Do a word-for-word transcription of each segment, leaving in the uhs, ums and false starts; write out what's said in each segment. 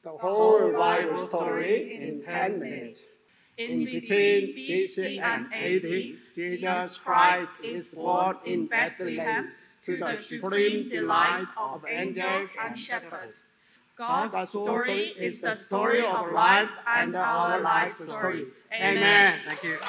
the whole Bible story in ten minutes. In between B C and A D, Jesus Christ is born in Bethlehem to the supreme delight of angels and shepherds. God's story is the story of life and our life story. Amen. Thank you.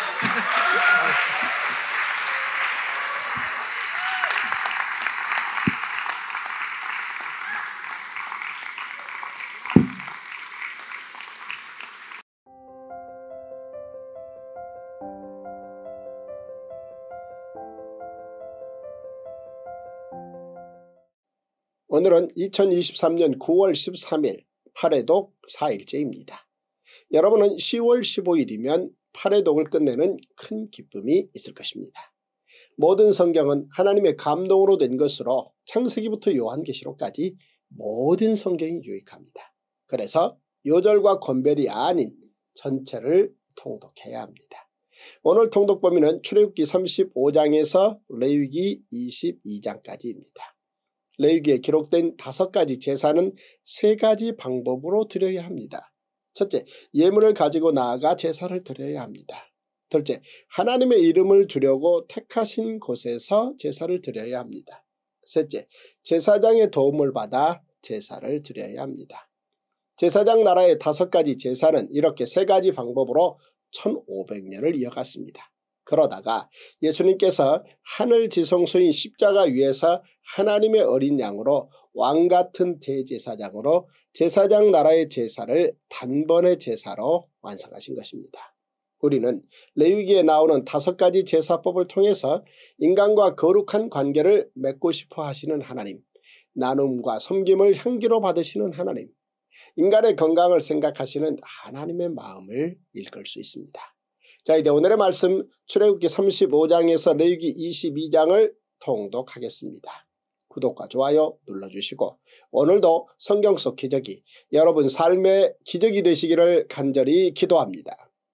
오늘은 이천이십삼년 구월 십삼일 팔회독 사일째입니다. 여러분은 시월 십오일이면 팔회독을 끝내는 큰 기쁨이 있을 것입니다. 모든 성경은 하나님의 감동으로 된 것으로 창세기부터 요한계시록까지 모든 성경이 유익합니다. 그래서 요절과 권별이 아닌 전체를 통독해야 합니다. 오늘 통독 범위는 출애굽기 삼십오장에서 레위기 이십이장까지입니다. 레위기에 기록된 다섯 가지 제사는 세 가지 방법으로 드려야 합니다. 첫째, 예물을 가지고 나아가 제사를 드려야 합니다. 둘째, 하나님의 이름을 두려고 택하신 곳에서 제사를 드려야 합니다. 셋째, 제사장의 도움을 받아 제사를 드려야 합니다. 제사장 나라의 다섯 가지 제사는 이렇게 세 가지 방법으로 천오백년을 이어갔습니다. 그러다가 예수님께서 하늘 지성소인 십자가 위에서 하나님의 어린 양으로 왕같은 대제사장으로 제사장 나라의 제사를 단번에 제사로 완성하신 것입니다. 우리는 레위기에 나오는 다섯 가지 제사법을 통해서 인간과 거룩한 관계를 맺고 싶어 하시는 하나님, 나눔과 섬김을 향기로 받으시는 하나님, 인간의 건강을 생각하시는 하나님의 마음을 읽을 수 있습니다. 자, 이제 오늘의 말씀 출애굽기 삼십오장에서 레위기 이십이장을 통독하겠습니다. 구독과 좋아요 눌러주시고 오늘도 성경 속 기적이 여러분 삶의 기적이 되시기를 간절히 기도합니다.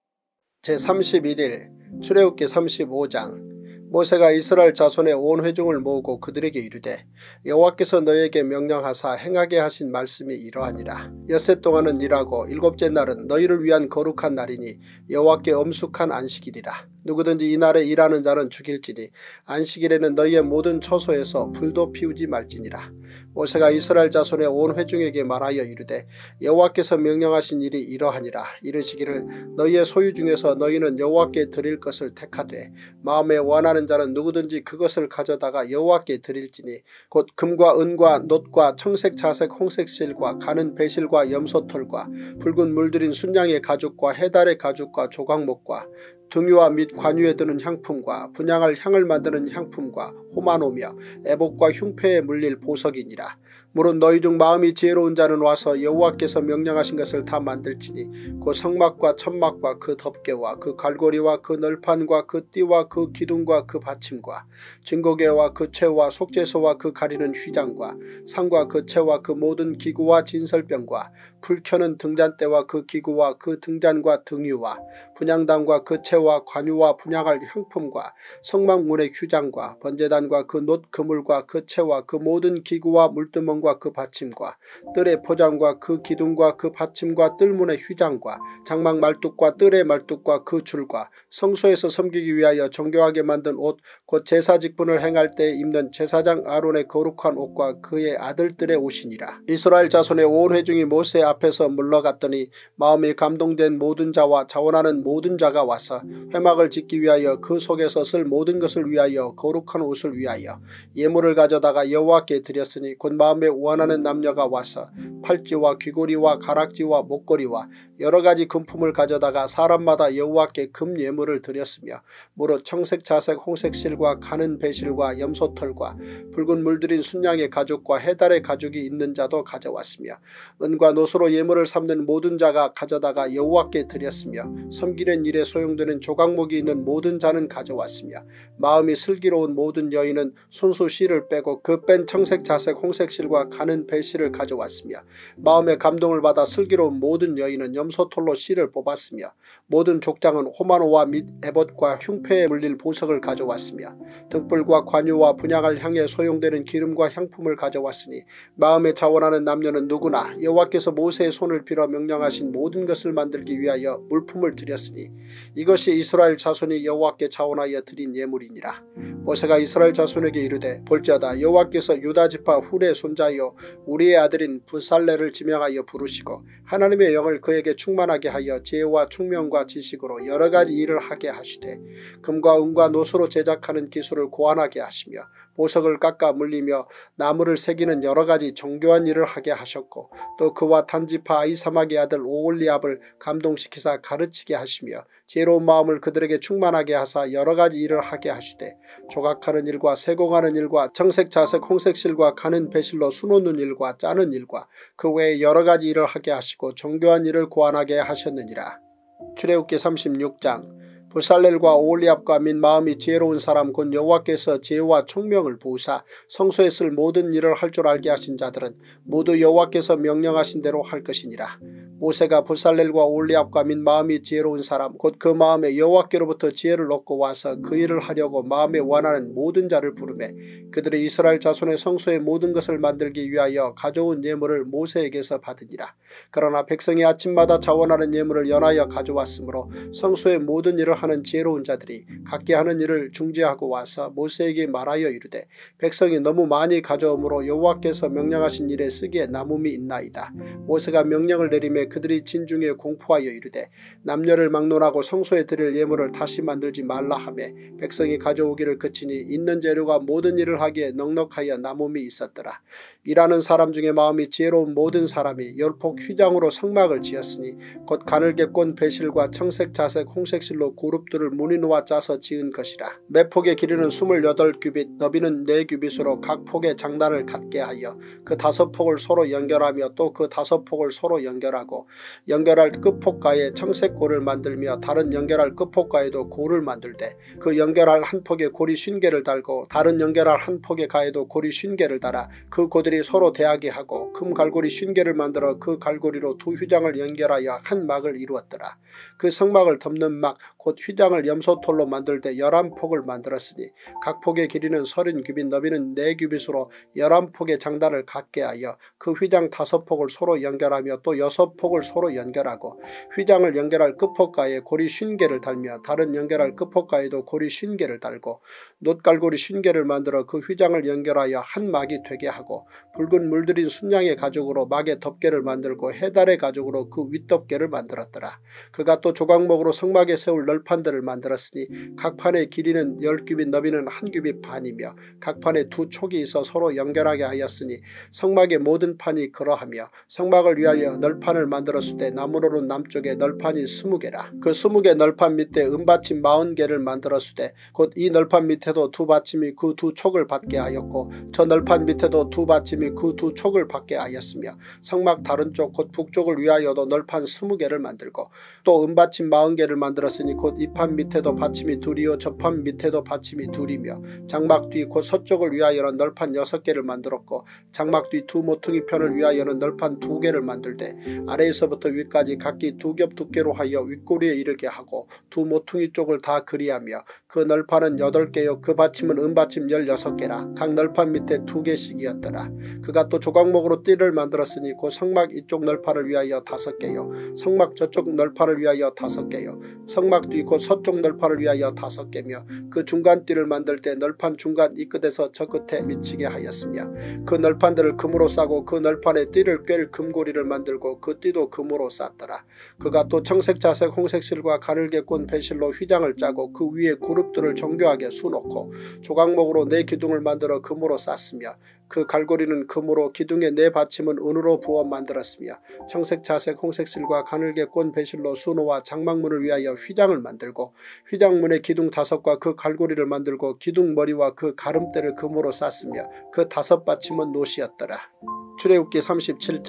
제삼십일일 출애굽기 삼십오장. 모세가 이스라엘 자손의 온 회중을 모으고 그들에게 이르되 여호와께서 너에게 명령하사 행하게 하신 말씀이 이러하니라. 엿새 동안은 일하고 일곱째 날은 너희를 위한 거룩한 날이니 여호와께 엄숙한 안식일이라. 누구든지 이날에 일하는 자는 죽일지니 안식일에는 너희의 모든 처소에서 불도 피우지 말지니라. 모세가 이스라엘 자손의 온 회중에게 말하여 이르되 여호와께서 명령하신 일이 이러하니라. 이르시기를 너희의 소유 중에서 너희는 여호와께 드릴 것을 택하되 마음에 원하는 자는 누구든지 그것을 가져다가 여호와께 드릴지니 곧 금과 은과 놋과 청색 자색 홍색 실과 가는 배실과 염소털과 붉은 물들인 순양의 가죽과 해달의 가죽과 조각목과 등유와 및 관유에 드는 향품과 분향할 향을 만드는 향품과 호마노며 애복과 흉패에 물릴 보석이니라. 물은 너희 중 마음이 지혜로운 자는 와서 여호와께서 명령하신 것을 다 만들지니 그 성막과 천막과 그 덮개와 그 갈고리와 그 널판과 그 띠와 그 기둥과 그 받침과 증거계와 그 채와 속죄소와 그 가리는 휘장과 상과 그 채와 그 모든 기구와 진설병과 불 켜는 등잔대와 그 기구와 그 등잔과 등유와 분향단과 그 채와 관유와 분향할 향품과 성막문의 휴장과 번제단과 그 놋 그물과 그 채와 그 모든 기구와 물두멍과 그 받침과 뜰의 포장과 그 기둥과 그 받침과 뜰문의 휘장과 장막 말뚝과 뜰의 말뚝과 그 줄과 성소에서 섬기기 위하여 정교하게 만든 옷 곧 제사 직분을 행할 때 입는 제사장 아론의 거룩한 옷과 그의 아들들의 옷이니라. 이스라엘 자손의 온 회중이 모세 앞에서 물러갔더니 마음이 감동된 모든 자와 자원하는 모든 자가 와서 회막을 짓기 위하여 그 속에서 쓸 모든 것을 위하여 거룩한 옷을 위하여 예물을 가져다가 여호와께 드렸으니 곧 마음에 원하는 남녀가 와서 팔찌와 귀고리와 가락지와 목걸이와 여러가지 금품을 가져다가 사람마다 여호와께 금 예물을 드렸으며 무릇 청색 자색 홍색 실과 가는 배실과 염소털과 붉은 물들인 순양의 가죽과 해달의 가죽이 있는 자도 가져왔으며 은과 노소로 예물을 삼는 모든 자가 가져다가 여호와께 드렸으며 섬기는 일에 소용되는 조각목이 있는 모든 자는 가져왔으며 마음이 슬기로운 모든 여인은 손수 실을 빼고 그 뺀 청색 자색 홍색 실과 무늬와 가는 배실을 가져왔으며 마음의 감동을 받아 슬기로운 모든 여인은 염소털로 실을 뽑았으며 모든 족장은 호마노와 및 에봇과 흉패에 물릴 보석을 가져왔으며 등불과 관유와 분향을 향해 소용되는 기름과 향품을 가져왔으니 마음에 자원하는 남녀는 누구나 여호와께서 모세의 손을 빌어 명령하신 모든 것을 만들기 위하여 물품을 드렸으니 이것이 이스라엘 자손이 여호와께 자원하여 드린 예물이니라. 모세가 이스라엘 자손에게 이르되 볼지어다 여호와께서 유다지파 훌의 손자여 우리의 아들인 부살렐을 지명하여 부르시고 하나님의 영을 그에게 충만하게 하여 지혜와 총명과 지식으로 여러가지 일을 하게 하시되 금과 은과 노수로 제작하는 기술을 고안하게 하시며 보석을 깎아 물리며 나무를 새기는 여러가지 정교한 일을 하게 하셨고 또 그와 단지파 아이사막의 아들 오홀리압을 감동시키사 가르치게 하시며 지혜로운 마음을 그들에게 충만하게 하사 여러가지 일을 하게 하시되 조각하는 일과 세공하는 일과 청색 자색 홍색실과 가는 배실로 수놓는 일과 짜는 일과 그 외에 여러가지 일을 하게 하시고 정교한 일을 고안하게 하셨느니라. 출애굽기 삼십육 장. 부살렐과 오홀리압과 및 마음이 지혜로운 사람 곧 여호와께서 지혜와 총명을 부으사 성소에 쓸 모든 일을 할 줄 알게 하신 자들은 모두 여호와께서 명령하신 대로 할 것이니라. 모세가 부살렐과 오홀리압과 및 마음이 지혜로운 사람 곧 그 마음에 여호와께로부터 지혜를 얻고 와서 그 일을 하려고 마음에 원하는 모든 자를 부르매 그들이 이스라엘 자손의 성소의 모든 것을 만들기 위하여 가져온 예물을 모세에게서 받으니라. 그러나 백성이 아침마다 자원하는 예물을 연하여 가져왔으므로 성소의 모든 일을 하는 지혜로운 자들이 각기 하는 일을 중지하고 와서 모세에게 말하여 이르되 백성이 너무 많이 가져오므로 여호와께서 명령하신 일에 쓰기에 남음이 있나이다. 모세가 명령을 내리매 그들이 진중에 공포하여 이르되 남녀를 막론하고 성소에 드릴 예물을 다시 만들지 말라 하매 백성이 가져오기를 그치니 있는 재료가 모든 일을 하기에 넉넉하여 남음이 있었더라. 일하는 사람 중에 마음이 지혜로운 모든 사람이 열폭 휘장으로 성막을 지었으니 곧 가늘게 꼰 배실과 청색 자색 홍색실로 그룹들을 무늬 놓아 짜서 지은 것이라. 매 폭의 길이는 스물여덟 규빗 너비는 네 규빗으로 각 폭의 장단을 갖게 하여 그 다섯 폭을 서로 연결하며 또 그 다섯 폭을 서로 연결하고 연결할 끝폭가에 청색 골을 만들며 다른 연결할 끝폭가에도 골을 만들되 그 연결할 한 폭에 고리 쉰 개를 달고 다른 연결할 한 폭의 가에도 고리 쉰 개를 달아 그 고들이 서로 대하게 하고 금 갈고리 쉰 개를 만들어 그 갈고리로 두 휘장을 연결하여 한 막을 이루었더라. 그 성막을 덮는 막 곧 휘장을 염소털로 만들 때 열한 폭을 만들었으니 각 폭의 길이는 서른 규빗 너비는 네 규빗으로 열한 폭의 장단을 갖게 하여 그 휘장 다섯 폭을 서로 연결하며 또 여섯 폭을 서로 연결하고 휘장을 연결할 끝폭가에 고리 쉰 개를 달며 다른 연결할 끝폭가에도 고리 쉰 개를 달고 놋갈고리 쉰 개를 만들어 그 휘장을 연결하여 한 막이 되게 하고 붉은 물들인 순양의 가죽으로 막의 덮개를 만들고 해달의 가죽으로 그 윗덮개를 만들었더라. 그가 또 조각목으로 성막에 세울 널판들을 만들었으니 각 판의 길이는 열 규빗 너비는 한 규빗 반이며 각 판에 두 촉이 있어 서로 연결하게 하였으니 성막의 모든 판이 그러하며 성막을 위하여 널판을 만들었을 때 나무로는 남쪽에 널판이 스무 개라. 그 스무 개 널판 밑에 은받침 마흔 개를 만들었을 때 곧 이 널판 밑에도 두 받침이 그 두 촉을 받게 하였고 저 널판 밑에도 두 받침이 그 두 촉을 받게 하였으며 성막 다른 쪽 곧 북쪽을 위하여도 널판 스무 개를 만들고 또 은받침 마흔 개를 만들었으니 곧 이 판 밑에도 받침이 둘이요 저 판 밑에도 받침이 둘이며 장막 뒤 곧 서쪽을 위하여는 널판 여섯 개를 만들었고 장막 뒤 두 모퉁이 편을 위하여는 널판 두 개를 만들되 아래에서부터 위까지 각기 두 겹 두께로 하여 윗꼬리에 이르게 하고 두 모퉁이 쪽을 다 그리하며 그 널판은 여덟 개요 그 받침은 은받침 열여섯 개라. 각 널판 밑에 두 개씩이었더라. 그가 또 조각목으로 띠를 만들었으니 곧 성막 이쪽 널판을 위하여 다섯 개요 성막 저쪽 널판을 위하여 다섯 개요 성막 뒤 곧 서쪽 널판을 위하여 다섯 개며 그 중간 띠를 만들 때 널판 중간 이 끝에서 저 끝에 미치게 하였으며 그 널판들을 금으로 싸고 그 널판에 띠를 꿰를 금고리를 만들고 그 띠도 금으로 쌌더라. 그가 또 청색 자색 홍색 실과 가늘게 꼰 배실로 휘장을 짜고 그 위에 그룹들을 정교하게 수놓고 조각목으로 네 기둥을 만들어 금으로 쌌으며 그 갈고리는 금으로 기둥의 네 받침은 은으로 부어 만들었으며 청색 자색 홍색 실과 가늘게 꼰 배실로 수놓아 장막문을 위하여 휘장을 만들고 휘장문의 기둥 다섯과 그 갈고리를 만들고 기둥 머리와 그 가름대를 금으로 쌌으며 그 다섯 받침은 노시였더라. 출애굽기 삼십칠 장.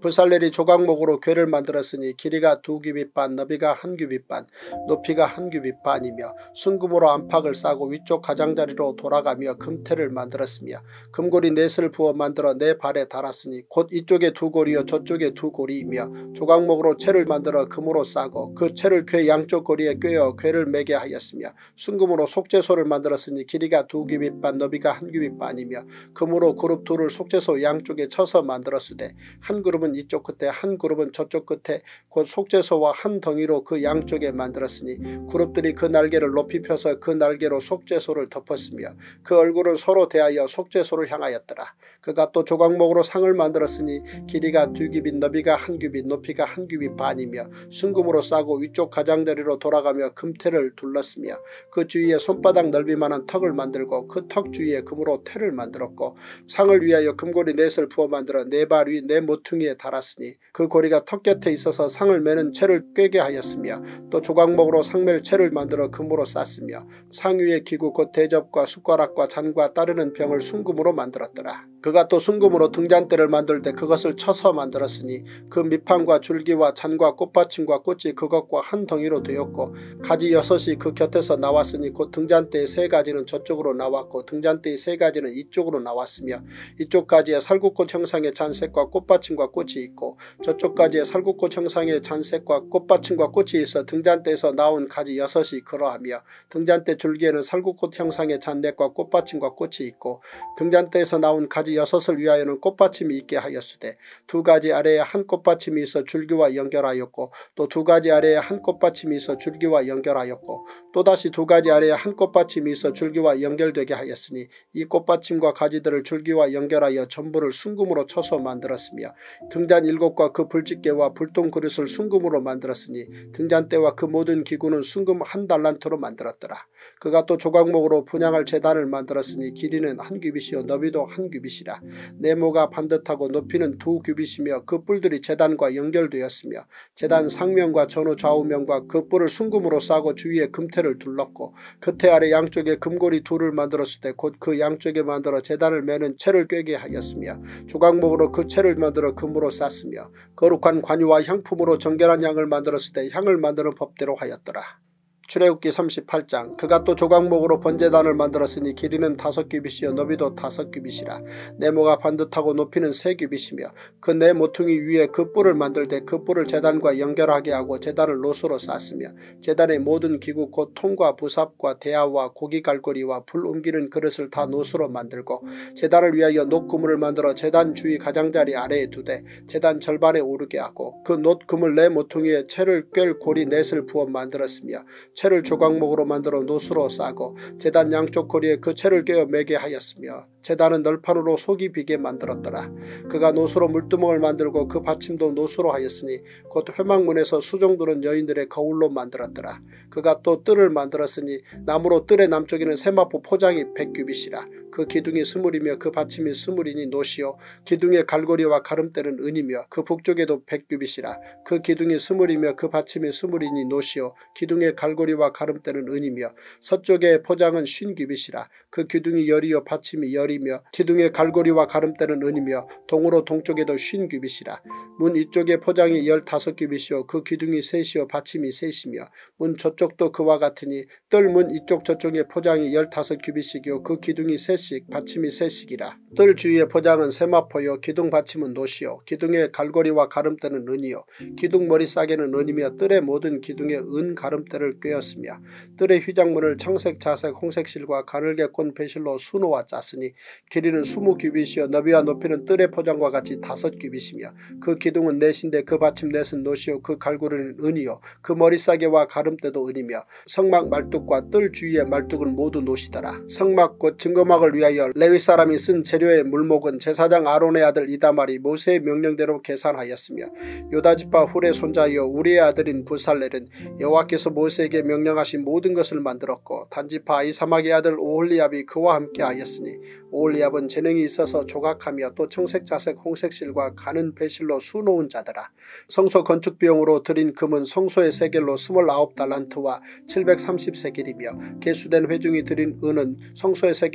부살렐이 조각목으로 궤를 만들었으니 길이가 두 규빗 반, 너비가 한 규빗 반, 높이가 한 규빗 반이며 순금으로 안팎을 싸고 위쪽 가장자리로 돌아가며 금태를 만들었으며 금고리 넷을 부어 만들어 네 발에 달았으니 곧 이쪽에 두 고리여 저쪽에 두 고리이며 조각목으로 채를 만들어 금으로 싸고 그 채를 궤 양쪽 고리에 꿰어 궤를 매게 하였으며 순금으로 속죄소를 만들었으니 길이가 두 규빗 반, 너비가 한 규빗 반이며 금으로 그룹 둘을 속죄소 양쪽에 쳐서 만들었으되 한 그룹은 이쪽 끝에 한 그룹은 저쪽 끝에 곧 속죄소와 한 덩이로 그 양쪽에 만들었으니 그룹들이 그 날개를 높이 펴서 그 날개로 속죄소를 덮었으며 그 얼굴은 서로 대하여 속죄소를 향하였더라. 그가 또 조각목으로 상을 만들었으니 길이가 두 규빗, 너비가 한 규빗, 높이가 한 규빗 반이며 순금으로 싸고 위쪽 가장자리로 돌아가며 금태를 둘렀으며 그 주위에 손바닥 넓이만한 턱을 만들고 그 턱 주위에 금으로 태를 만들었고 상을 위하여 금고리 넷을 부어 만들어 네 발 위 네 모퉁이에 달았으니 그 고리가 턱 곁에 있어서 상을 매는 채를 꿰게 하였으며 또 조각목으로 상멜 채를 만들어 금으로 쌌으며 상 위에 기구 곧 대접과 숟가락과 잔과 따르는 병을 순금으로 만들었더라. 그가 또 순금으로 등잔대를 만들 때 그것을 쳐서 만들었으니 그 밑판과 줄기와 잔과 꽃받침과 꽃이 그것과 한 덩이로 되었고 가지 여섯이 그 곁에서 나왔으니 곧 등잔대의 세 가지는 저쪽으로 나왔고 등잔대의 세 가지는 이쪽으로 나왔으며 이쪽 가지에 살구꽃 형상의 잔색과 꽃받침과 꽃이 있고 저쪽 가지에 살구꽃 형상의 잔색과 꽃받침과 꽃이 있어 등잔대에서 나온 가지 여섯이 그러하며 등잔대 줄기에는 살구꽃 형상의 잔넷과 꽃받침과 꽃이 있고 등잔대에서 나온 가지 여섯을 위하여는 꽃받침이 있게 하였으되 두 가지 아래에 한 꽃받침이 있어 줄기와 연결하였고 또 두 가지 아래에 한 꽃받침이 있어 줄기와 연결하였고 또다시 두 가지 아래에 한 꽃받침이 있어 줄기와 연결되게 하였으니 이 꽃받침과 가지들을 줄기와 연결하여 전부를 순금으로 쳐서 만들었으며 등잔 일곱과 그 불집게와 불똥 그릇을 순금으로 만들었으니 등잔대와 그 모든 기구는 순금 한 달란트로 만들었더라. 그가 또 조각목으로 분향할 제단을 만들었으니 길이는 한 규빗이요 너비도 한 규빗이라. 네모가 반듯하고 높이는 두 규빗이며 그 뿔들이 제단과 연결되었으며 제단 상면과 전후 좌우면과 그 뿔을 순금으로 싸고 주위에 금태를 둘렀고 그 태 아래 양쪽에 금고리 둘을 만들었을 때 곧 그 양쪽에 만들어 제단을 매는 채를 꿰게 하였으며 조각목으로 그 채를 만들어 금으로 쌌으며 거룩한 관유와 향품으로 정결한 향을 만들었을 때 향을 만드는 법대로 하였더라. 출애굽기 삼십팔 장. 그가 또 조각목으로 번제단을 만들었으니 길이는 다섯 규빗이요 너비도 다섯 규빗이라. 네모가 반듯하고 높이는 세 규빗이며 그 네 모퉁이 위에 그 뿔을 만들 때 그 뿔을 제단과 연결하게 하고 제단을 노수로 쌌으며 제단의 모든 기구 곧 통과 부삽과 대야와 고기 갈고리와 불 옮기는 그릇을 다 노수로 만들고 제단을 위하여 녹그물을 만들어 제단 주위 가장자리 아래에 두되 제단 절반에 오르게 하고 그 놋그물 네 모퉁이에 채를 꿰 고리 넷을 부어 만들었으며 채를 조각목으로 만들어 노수로 싸고 제단 양쪽 고리에 그 채를 꿰어 매게 하였으며 제단은 널판으로 속이 비게 만들었더라. 그가 노수로 물두멍을 만들고 그 받침도 노수로 하였으니 곧 회막문에서 수종드는 여인들의 거울로 만들었더라. 그가 또 뜰을 만들었으니 나무로 뜰의 남쪽에는 세마포 포장이 백 규빗이라. 그 기둥이 스물이며 그 받침이 스물이니 노시요 기둥의 갈고리와 가름대는 은이며 그 북쪽에도 백 규빗이라. 그 기둥이 스물이며 그 받침이 스물이니 노시요 기둥의 갈고리와 가름대는 은이며 서쪽의 포장은 쉰 규빗이라. 그 기둥이 열이요 받침이 열이며 기둥의 갈고리와 가름대는 은이며 동으로 동쪽에도 쉰 규빗이라. 문 이쪽의 포장이 열다섯 규빗이요 그 기둥이 셋이요 받침이 셋이며 문 저쪽도 그와 같으니 뜰 문 이쪽 저쪽의 포장이 열다섯 규빗이요 그 기둥이 셋씩 받침이 셋씩이라. 뜰 주위의 포장은 세마포요 기둥 받침은 노시요 기둥의 갈고리와 가름대는 은이요 기둥 머리 싸개는 은이며 뜰의 모든 기둥에 은 가름대를 꿰었으며 뜰의 휘장문을 청색 자색 홍색 실과 가늘게 꼰 배실로 수놓아 짰으니 길이는 스무 규빗이요 너비와 높이는 뜰의 포장과 같이 다섯 규빗이며 그 기둥은 넷인데 그 받침 넷은 노시요 그 갈고리는 은이요 그 머리싸개와 가름대도 은이며 성막 말뚝과 뜰 주위의 말뚝은 모두 노시더라. 성막 곧 증거막을 위하여 레위 사람이 쓴 재료의 물목은 제사장 아론의 아들 이다말이 모세의 명령대로 계산하였으며 요다지파 훌의 손자여 우리의 아들인 부살렐은 여호와께서 모세에게 명령하신 모든 것을 만들었고 단지파 아히사막의 아들 오홀리압이 그와 함께 하였으니 오홀리압은 재능이 있어서 조각하며 또 청색 자색 홍색 실과 가는 배실로 수놓은 자더라. 성소 건축 비용으로 들인 금은 성소의 세겔로 스물아홉 달란트와 칠백삼십 세겔이며 개수된 회중이 들인 은은 성소의 세겔로 백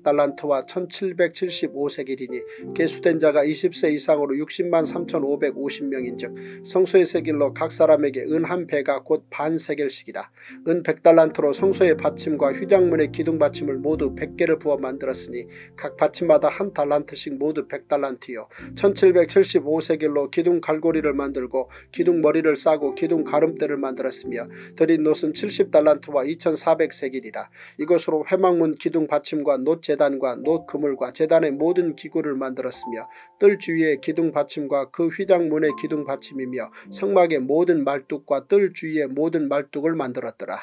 달란트와 천칠백칠십오 세겔이니 계수된 자가 이십 세 이상으로 육십만 삼천오백오십 명인즉 성소의 세겔로 각 사람에게 은 한 배가 곧 반 세겔씩이라. 은 백 달란트로 성소의 받침과 휘장문의 기둥 받침을 모두 백 개를 부어 만들었으니 각 받침마다 한 달란트씩 모두 백 달란트요. 천칠백칠십오 세겔로 기둥 갈고리를 만들고 기둥 머리를 싸고 기둥 가름대를 만들었으며 드린 놋은 칠십 달란트와 이천사백 세겔이라. 이것으로 회막문 기둥 받침과 놋 제단과 놋 그물과 제단의 모든 기구를 만들었으며 뜰 주위의 기둥 받침과 그 휘장문의 기둥 받침이며 성막의 모든 말뚝과 뜰 주위의 모든 말뚝을 만들었더라.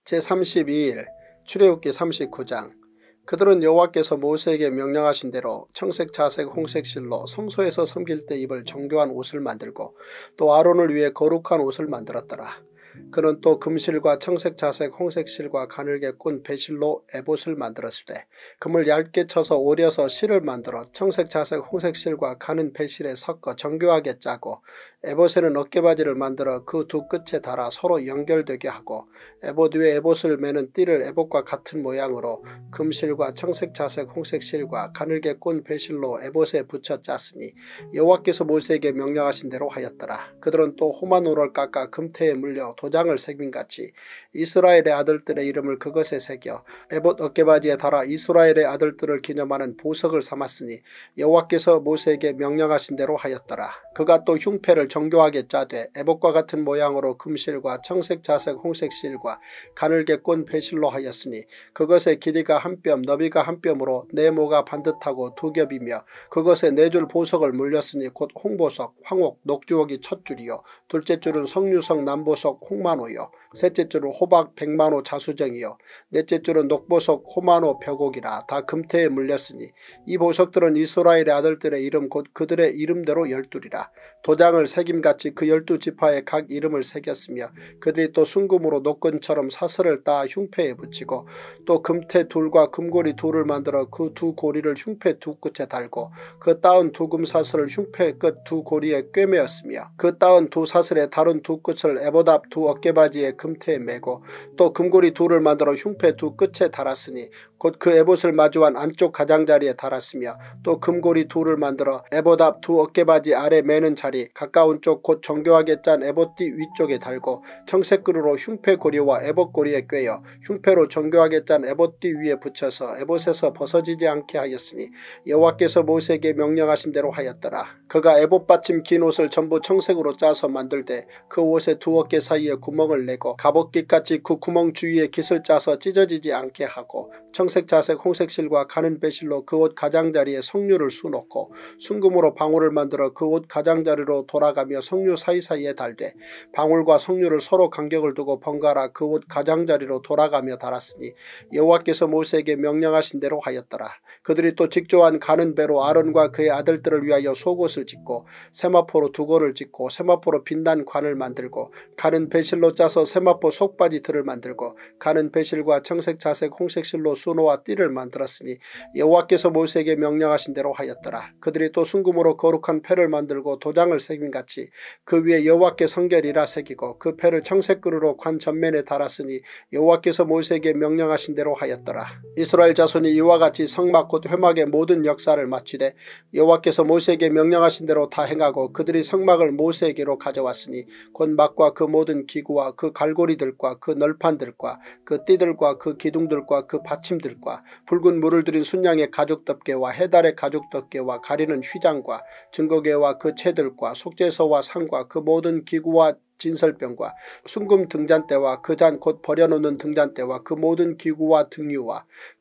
제삼십이 일 출애굽기 삼십구 장. 그들은 여호와께서 모세에게 명령하신 대로 청색 자색 홍색 실로 성소에서 섬길 때 입을 정교한 옷을 만들고 또 아론을 위해 거룩한 옷을 만들었더라. 그는 또 금실과 청색 자색 홍색 실과 가늘게 꼰 배실로 에봇을 만들었으되 금을 얇게 쳐서 오려서 실을 만들어 청색 자색 홍색 실과 가는 배실에 섞어 정교하게 짜고 에봇에는 어깨바지를 만들어 그 두 끝에 달아 서로 연결되게 하고 에봇 위에 에봇을 매는 띠를 에봇과 같은 모양으로 금실과 청색 자색 홍색 실과 가늘게 꼰 배실로 에봇에 붙여 짰으니 여호와께서 모세에게 명령하신 대로 하였더라. 그들은 또 호마노를 깎아 금태에 물려 도장을 새김같이 이스라엘의 아들들의 이름을 그것에 새겨 에봇 어깨바지에 달아 이스라엘의 아들들을 기념하는 보석을 삼았으니 여호와께서 모세에게 명령하신 대로 하였더라. 그가 또 흉패를 정교하게 짜되 에봇과 같은 모양으로 금실과 청색 자색 홍색 실과 가늘게 꼰 배실로 하였으니 그것의 길이가 한 뼘 너비가 한 뼘으로 네모가 반듯하고 두 겹이며 그것에 네 줄 보석을 물렸으니 곧 홍보석 황옥 녹주옥이 첫 줄이요 둘째 줄은 석류석 남보석 홍만호요 셋째 줄은 호박 백만호 자수정이요 넷째 줄은 녹보석 호만호 벽옥이라 다 금태에 물렸으니 이 보석들은 이스라엘의 아들들의 이름 곧 그들의 이름대로 열둘이라. 도장을 새김같이 그 열두 지파에 각 이름을 새겼으며 그들이 또 순금으로 노끈처럼 사슬을 따 흉패에 붙이고 또 금태 둘과 금고리 둘을 만들어 그 두 고리를 흉패 두 끝에 달고 그 따은 두 금사슬을 흉패 끝 두 고리에 꿰매었으며 그 따은 두 사슬의 다른 두 끝을 에봇 앞 두 어깨바지에 금태에 매고 또 금고리 둘을 만들어 흉패 두 끝에 달았으니 곧 그 에봇을 마주한 안쪽 가장자리에 달았으며 또 금고리 둘을 만들어 에봇 앞 두 어깨바지 아래 매는 자리 가까운 쪽 곧 정교하게 짠 에봇띠 위쪽에 달고 청색끈으로 흉패 고리와 에봇 고리에 꿰어 흉패로 정교하게 짠 에봇띠 위에 붙여서 에봇에서 벗어지지 않게 하였으니 여호와께서 모세에게 명령하신 대로 하였더라. 그가 에봇 받침 긴 옷을 전부 청색으로 짜서 만들되 그 옷의 두 어깨 사이에 구멍을 내고 갑옷깃같이 그 구멍 주위에 깃을 짜서 찢어지지 않게 하고 청색 자색 홍색 실과 가는 배실로 그 옷 가장자리에 석류를 수놓고 순금으로 방울을 만들어 그 옷 가장자리로 돌아가며 석류 사이사이에 달되 방울과 석류를 서로 간격을 두고 번갈아 그 옷 가장자리로 돌아가며 달았으니 여호와께서 모세에게 명령하신 대로 하였더라. 그들이 또 직조한 가는 배로 아론과 그의 아들들을 위하여 속옷을 짓고 세마포로 두고를 짓고 세마포로 빛난 관을 만들고 가는 배실로 짜서 세마포 속바지 틀을 만들고 가는 배실과 청색 자색 홍색 실로 수노와 띠를 만들었으니 여호와께서 모세에게 명령하신 대로 하였더라. 그들이 또 순금으로 거룩한 패를 만들고 도장을 새김같이 그 위에 여호와께 성결이라 새기고 그 패를 청색끈으로 관 전면에 달았으니 여호와께서 모세에게 명령하신 대로 하였더라. 이스라엘 자손이 이와 같이 성막 곧 회막의 모든 역사를 마치되 여호와께서 모세에게 명령하신 대로 다 행하고 그들이 성막을 모세에게로 가져왔으니 곧 막과 그 모든 기구와 그 갈고리들과 그 널판들과 그 띠들과 그 기둥들과 그 받침들과 붉은 물을 들인 순양의 가죽덮개와 해달의 가죽덮개와 가리는 휘장과 증거궤와 그 채들과 속죄서와 상과 그 모든 기구와 진설병과 순금 등잔대와 그 잔 곧 버려놓는 등잔대와 그 모든 기구와 등유와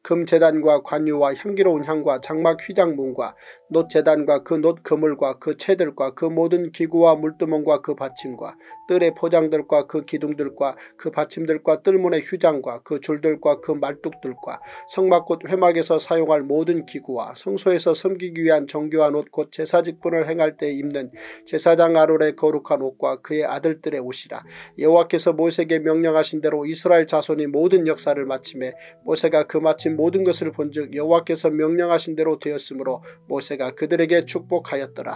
금제단과 관유와 향기로운 향과 장막 휘장문과 놋제단과 그 놋 그물과 그 채들과 그 모든 기구와 물두멍과 그 받침과 뜰의 포장들과 그 기둥들과 그 받침들과 뜰문의 휘장과 그 줄들과 그 말뚝들과 성막 곧 회막에서 사용할 모든 기구와 성소에서 섬기기 위한 정교한 옷 곧 제사직분을 행할 때 입는 제사장 아론의 거룩한 옷과 그의 아들 들의 옷이라. 여호와께서 모세에게 명령하신 대로 이스라엘 자손이 모든 역사를 마침에 모세가 그 마친 모든 것을 본즉 여호와께서 명령하신 대로 되었으므로 모세가 그들에게 축복하였더라.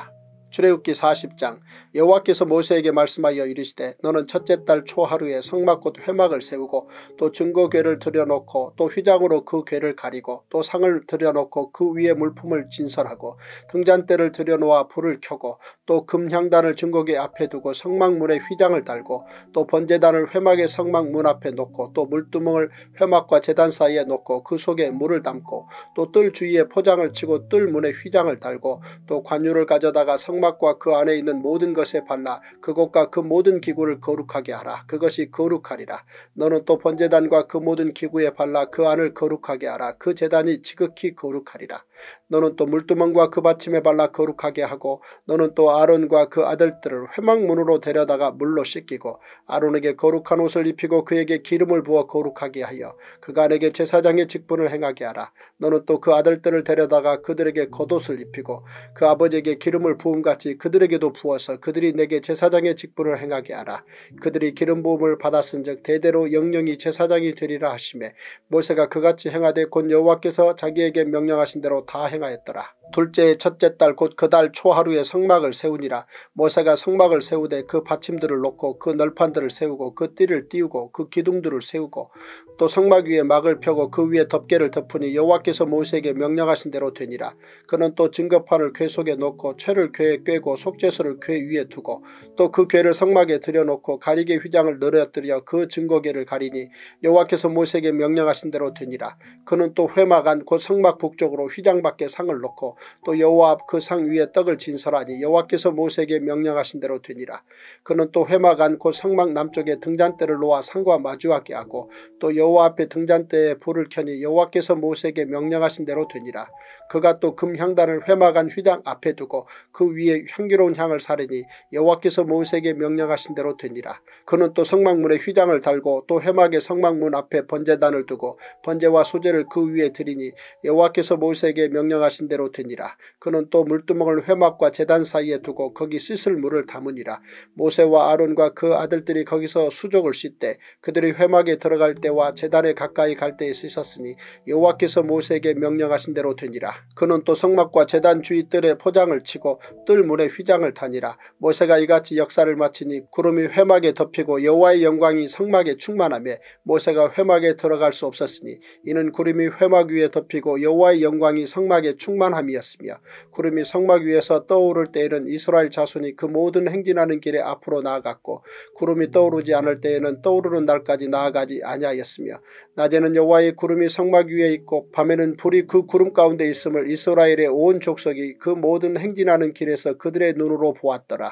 출애굽기 사십 장. 여호와께서 모세에게 말씀하여 이르시되 너는 첫째 달 초하루에 성막 곧 회막을 세우고 또 증거궤를 들여놓고 또 휘장으로 그 궤를 가리고 또 상을 들여놓고 그 위에 물품을 진설하고 등잔대를 들여놓아 불을 켜고 또 금향단을 증거궤 앞에 두고 성막문에 휘장을 달고 또 번제단을 회막의 성막 문 앞에 놓고 또 물두멍을 회막과 제단 사이에 놓고 그 속에 물을 담고 또 뜰 주위에 포장을 치고 뜰 문에 휘장을 달고 또 관유를 가져다가 성막과 그 안에 있는 모든 것에 발라 그곳과 그 모든 기구를 거룩하게 하라. 그것이 거룩하리라. 너는 또 번제단과 그 모든 기구에 발라 그 안을 거룩하게 하라. 그 제단이 지극히 거룩하리라. 너는 또 물두멍과 그 받침에 발라 거룩하게 하고 너는 또 아론과 그 아들들을 회막문으로 데려다가 물로 씻기고 아론에게 거룩한 옷을 입히고 그에게 기름을 부어 거룩하게 하여 그간에게 제사장의 직분을 행하게 하라. 너는 또 그 아들들을 데려다가 그들에게 겉옷을 입히고 그 아버지에게 기름을 부음같이 그들에게도 부어서 그들이 내게 제사장의 직분을 행하게 하라. 그들이 기름 부음을 받았은즉 대대로 영영이 제사장이 되리라 하시매 모세가 그같이 행하되 곧 여호와께서 자기에게 명령하신 대로 다 행하였더라. 둘째의 첫째 달 곧 그 달 초하루에 성막을 세우니라. 모세가 성막을 세우되 그 받침들을 놓고 그 널판들을 세우고 그 띠를 띄우고 그 기둥들을 세우고 또 성막 위에 막을 펴고 그 위에 덮개를 덮으니 여호와께서 모세에게 명령하신 대로 되니라. 그는 또 증거판을 궤 속에 놓고 채를 궤에 꿰고 속죄소를 궤 위에 두고 또 그 궤를 성막에 들여놓고 가리개 휘장을 늘어뜨려 그 증거궤를 가리니 여호와께서 모세에게 명령하신 대로 되니라. 그는 또 회막 안 곧 성막 북쪽으로 휘장 밖에 상을 놓고 또 여호와 앞 그 상 위에 떡을 진설하니 여호와께서 모세에게 명령하신 대로 되니라. 그는 또 회막 안 곧 성막 남쪽에 등잔대를 놓아 상과 마주하게 하고 또 여호와 앞에 등잔대에 불을 켜니 여호와께서 모세에게 명령하신 대로 되니라. 그가 또 금향단을 회막 안 휘장 앞에 두고 그 위에 향기로운 향을 사르니 여호와께서 모세에게 명령하신 대로 되니라. 그는 또 성막문에 휘장을 달고 또 회막의 성막문 앞에 번제단을 두고 번제와 소제를 그 위에 드리니 여호와께서 모세에게 명령하신 대로 되니라. 그는 또 물두멍을 회막과 제단 사이에 두고 거기 씻을 물을 담으니라. 모세와 아론과 그 아들들이 거기서 수족을 씻되 그들이 회막에 들어갈 때와 제단에 가까이 갈 때에 씻었으니 여호와께서 모세에게 명령하신 대로 되니라. 그는 또 성막과 제단 주위 뜰에 포장을 치고 뜰 문에 휘장을 다니라. 모세가 이같이 역사를 마치니 구름이 회막에 덮이고 여호와의 영광이 성막에 충만하며 모세가 회막에 들어갈 수 없었으니 이는 구름이 회막 위에 덮이고 여호와의 영광이 성막에 충만함이었으며 구름이 성막 위에서 떠오를 때에는 이스라엘 자손이 그 모든 행진하는 길에 앞으로 나아갔고 구름이 떠오르지 않을 때에는 떠오르는 날까지 나아가지 아니하였으며 낮에는 여호와의 구름이 성막 위에 있고 밤에는 불이 그 구름 가운데 있음을 이스라엘의 온 족속이 그 모든 행진하는 길에서 그들의 눈으로 보았더라.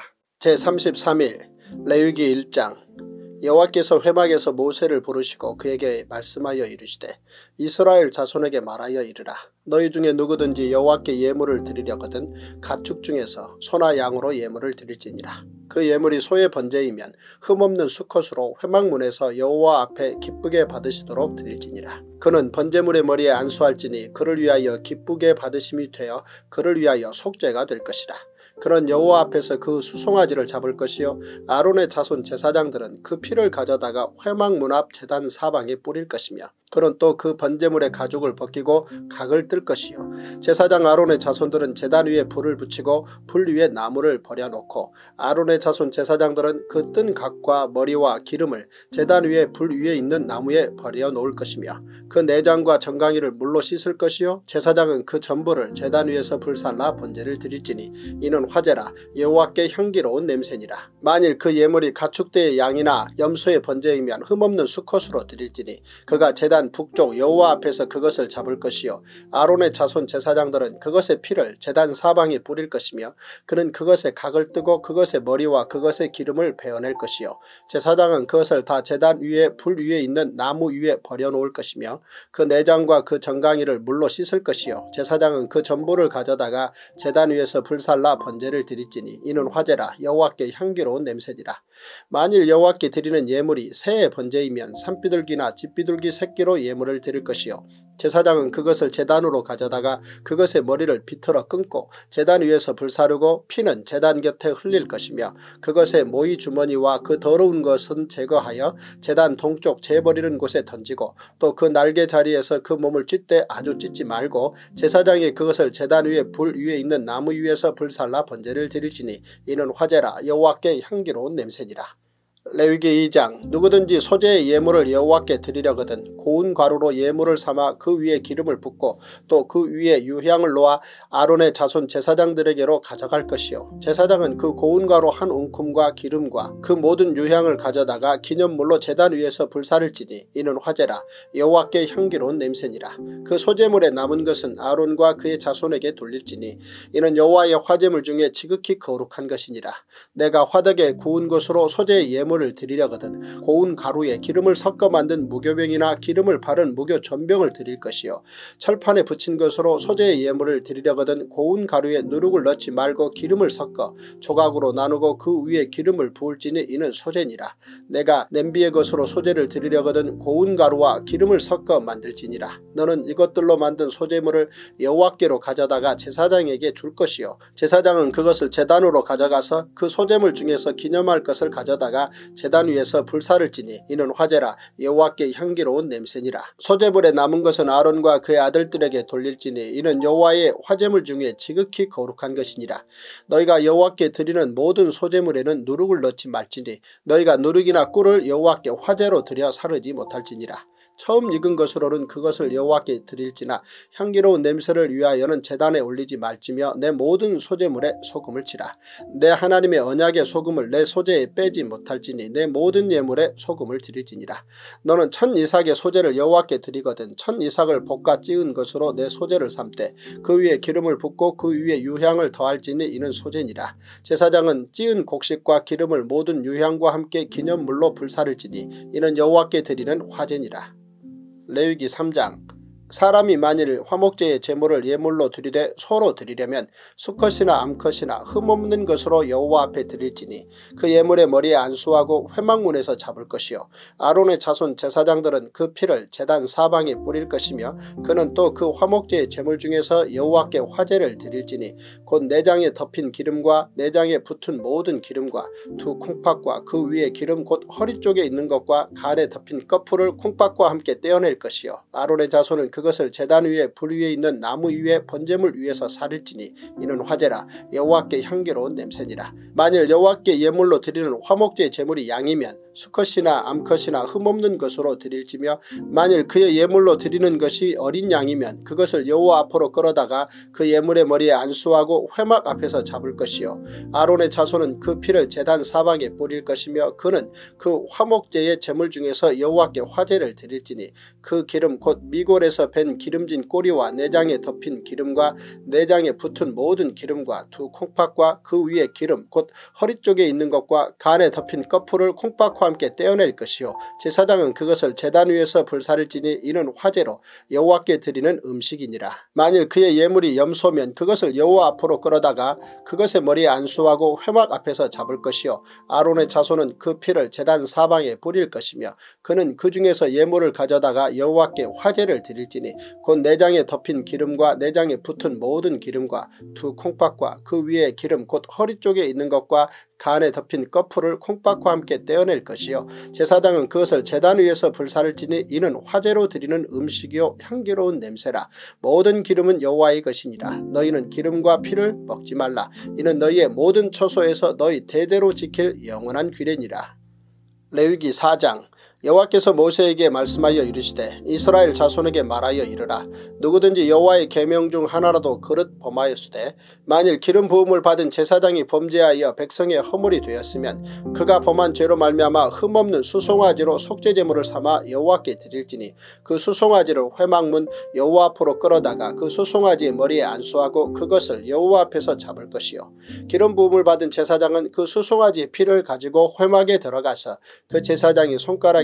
제삼십삼 일 레위기 일 장. 여호와께서 회막에서 모세를 부르시고 그에게 말씀하여 이르시되 이스라엘 자손에게 말하여 이르라. 너희 중에 누구든지 여호와께 예물을 드리려거든 가축 중에서 소나 양으로 예물을 드릴지니라. 그 예물이 소의 번제이면 흠없는 수컷으로 회막문에서 여호와 앞에 기쁘게 받으시도록 드릴지니라. 그는 번제물의 머리에 안수할지니 그를 위하여 기쁘게 받으심이 되어 그를 위하여 속죄가 될 것이라. 그는 여호와 앞에서 그 수송아지를 잡을 것이요 아론의 자손 제사장들은 그 피를 가져다가 회막문 앞 제단 사방에 뿌릴 것이며 그는 또 그 번제물의 가죽을 벗기고 각을 뜰 것이요 제사장 아론의 자손들은 제단 위에 불을 붙이고 불 위에 나무를 버려놓고 아론의 자손 제사장들은 그 뜬 각과 머리와 기름을 제단 위에 불 위에 있는 나무에 버려놓을 것이며 그 내장과 정강이를 물로 씻을 것이요 제사장은 그 전부를 제단 위에서 불살라 번제를 드릴지니 이는 화제라 여호와께 향기로운 냄새니라. 만일 그 예물이 가축대의 양이나 염소의 번제이면 흠없는 수컷으로 드릴지니 그가 제단 북쪽 여호와 앞에서 그것을 잡을 것이요 아론의 자손 제사장들은 그것의 피를 제단 사방에 뿌릴 것이며 그는 그것에 각을 뜨고 그것의 머리와 그것의 기름을 베어낼 것이요 제사장은 그것을 다 제단 위에 불 위에 있는 나무 위에 버려놓을 것이며 그 내장과 그 정강이를 물로 씻을 것이요 제사장은 그 전부를 가져다가 제단 위에서 불살라 번제를 드릴지니 이는 화제라 여호와께 향기로운 냄새니라. 만일 여호와께 드리는 예물이 새의 번제이면 산비둘기나 집비둘기 새끼로 소재로 예물을 드릴 것이요 제사장은 그것을 제단으로 가져다가 그것의 머리를 비틀어 끊고 제단 위에서 불사르고 피는 제단 곁에 흘릴 것이며 그것의 모이 주머니와 그 더러운 것은 제거하여 제단 동쪽 재버리는 곳에 던지고 또 그 날개 자리에서 그 몸을 찢되 아주 찢지 말고 제사장이 그것을 제단 위에 불 위에 있는 나무 위에서 불살라 번제를 드릴지니 이는 화제라 여호와께 향기로운 냄새니라. 레위기 이 장 누구든지 소재의 예물을 여호와께 드리려거든 고운 가루로 예물을 삼아 그 위에 기름을 붓고 또 그 위에 유향을 놓아 아론의 자손 제사장들에게로 가져갈 것이요 제사장은 그 고운 가루 한 웅큼과 기름과 그 모든 유향을 가져다가 기념물로 제단 위에서 불사를지니 이는 화제라 여호와께 향기로운 냄새니라. 그 소재물에 남은 것은 아론과 그의 자손에게 돌릴지니 이는 여호와의 화제물 중에 지극히 거룩한 것이니라. 내가 화덕에 구운 것으로 소재의 예물 을 드리려거든 고운 가루에 기름을 섞어 만든 무교병이나 기름을 바른 무교 전병을 드릴 것이요 철판에 붙인 것으로 소재의 예물을 드리려거든 고운 가루에 누룩을 넣지 말고 기름을 섞어 조각으로 나누고 그 위에 기름을 부을지니 이는 소재니라. 내가 냄비의 것으로 소재를 드리려거든 고운 가루와 기름을 섞어 만들지니라. 너는 이것들로 만든 소재물을 여호와께로 가져다가 제사장에게 줄 것이요 제사장은 그것을 제단으로 가져가서 그 소재물 중에서 기념할 것을 가져다가 제단 위에서 불사를 지니 이는 화제라 여호와께 향기로운 냄새니라. 소재물에 남은 것은 아론과 그의 아들들에게 돌릴지니 이는 여호와의 화제물 중에 지극히 거룩한 것이니라. 너희가 여호와께 드리는 모든 소재물에는 누룩을 넣지 말지니 너희가 누룩이나 꿀을 여호와께 화제로 드려 사르지 못할지니라. 처음 익은 것으로는 그것을 여호와께 드릴지나 향기로운 냄새를 위하여는 제단에 올리지 말지며 내 모든 소재물에 소금을 치라. 내 하나님의 언약의 소금을 내 소재에 빼지 못할지니 내 모든 예물에 소금을 드릴지니라. 너는 천 이삭의 소재를 여호와께 드리거든 천 이삭을 볶아 찌은 것으로 내 소재를 삼되 그 위에 기름을 붓고 그 위에 유향을 더할지니 이는 소재니라. 제사장은 찌은 곡식과 기름을 모든 유향과 함께 기념물로 불사를지니 이는 여호와께 드리는 화제니라. 레위기 삼 장 사람이 만일 화목제의 제물을 예물로 드리되 소로 드리려면 수컷이나 암컷이나 흠없는 것으로 여호와 앞에 드릴지니 그 예물의 머리에 안수하고 회막문에서 잡을 것이요 아론의 자손 제사장들은 그 피를 제단 사방에 뿌릴 것이며 그는 또 그 화목제의 제물 중에서 여호와께 화제를 드릴지니 곧 내장에 덮인 기름과 내장에 붙은 모든 기름과 두 콩팥과 그 위에 기름 곧 허리 쪽에 있는 것과 간에 덮인 꺼풀을 콩팥과 함께 떼어낼 것이요 아론의 자손은 그것을 제단 위에 불 위에 있는 나무 위에 번제물 위에서 사릴지니 이는 화제라 여호와께 향기로운 냄새니라. 만일 여호와께 예물로 드리는 화목제 제물이 양이면 수컷이나 암컷이나 흠없는 것으로 드릴지며 만일 그의 예물로 드리는 것이 어린 양이면 그것을 여호와 앞으로 끌어다가 그 예물의 머리에 안수하고 회막 앞에서 잡을 것이요 아론의 자손은 그 피를 제단 사방에 뿌릴 것이며 그는 그 화목제의 제물 중에서 여호와께 화제를 드릴지니 그 기름 곧 미골에서 밴 기름진 꼬리와 내장에 덮인 기름과 내장에 붙은 모든 기름과 두 콩팥과 그 위에 기름 곧 허리 쪽에 있는 것과 간에 덮인 꺼풀을 콩팥과 함께 떼어낼 것이요 제사장은 그것을 제단 위에서 불사를지니 이는 화제로 여호와께 드리는 음식이니라. 만일 그의 예물이 염소면 그것을 여호와 앞으로 끌어다가 그것의 머리에 안수하고 회막 앞에서 잡을 것이요 아론의 자손은 그 피를 제단 사방에 뿌릴 것이며 그는 그 중에서 예물을 가져다가 여호와께 화제를 드릴지니 곧 내장에 덮인 기름과 내장에 붙은 모든 기름과 두 콩팥과 그 위에 기름 곧 허리 쪽에 있는 것과 간에 덮인 꺼풀을 콩팥과 함께 떼어낼 것이요 제사장은 그것을 제단 위에서 불사를지니 이는 화제로 드리는 음식이요 향기로운 냄새라. 모든 기름은 여호와의 것이니라. 너희는 기름과 피를 먹지 말라. 이는 너희의 모든 처소에서 너희 대대로 지킬 영원한 규례니라. 레위기 사 장 여호와께서 모세에게 말씀하여 이르시되 이스라엘 자손에게 말하여 이르라. 누구든지 여호와의 계명 중 하나라도 그릇 범하였으되 만일 기름 부음을 받은 제사장이 범죄하여 백성의 허물이 되었으면 그가 범한 죄로 말미암아 흠없는 수송아지로 속죄제물을 삼아 여호와께 드릴지니 그 수송아지를 회막문 여호와 앞으로 끌어다가 그 수송아지의 머리에 안수하고 그것을 여호와 앞에서 잡을 것이요 기름 부음을 받은 제사장은 그 수송아지의 피를 가지고 회막에 들어가서 그 제사장이 손가락에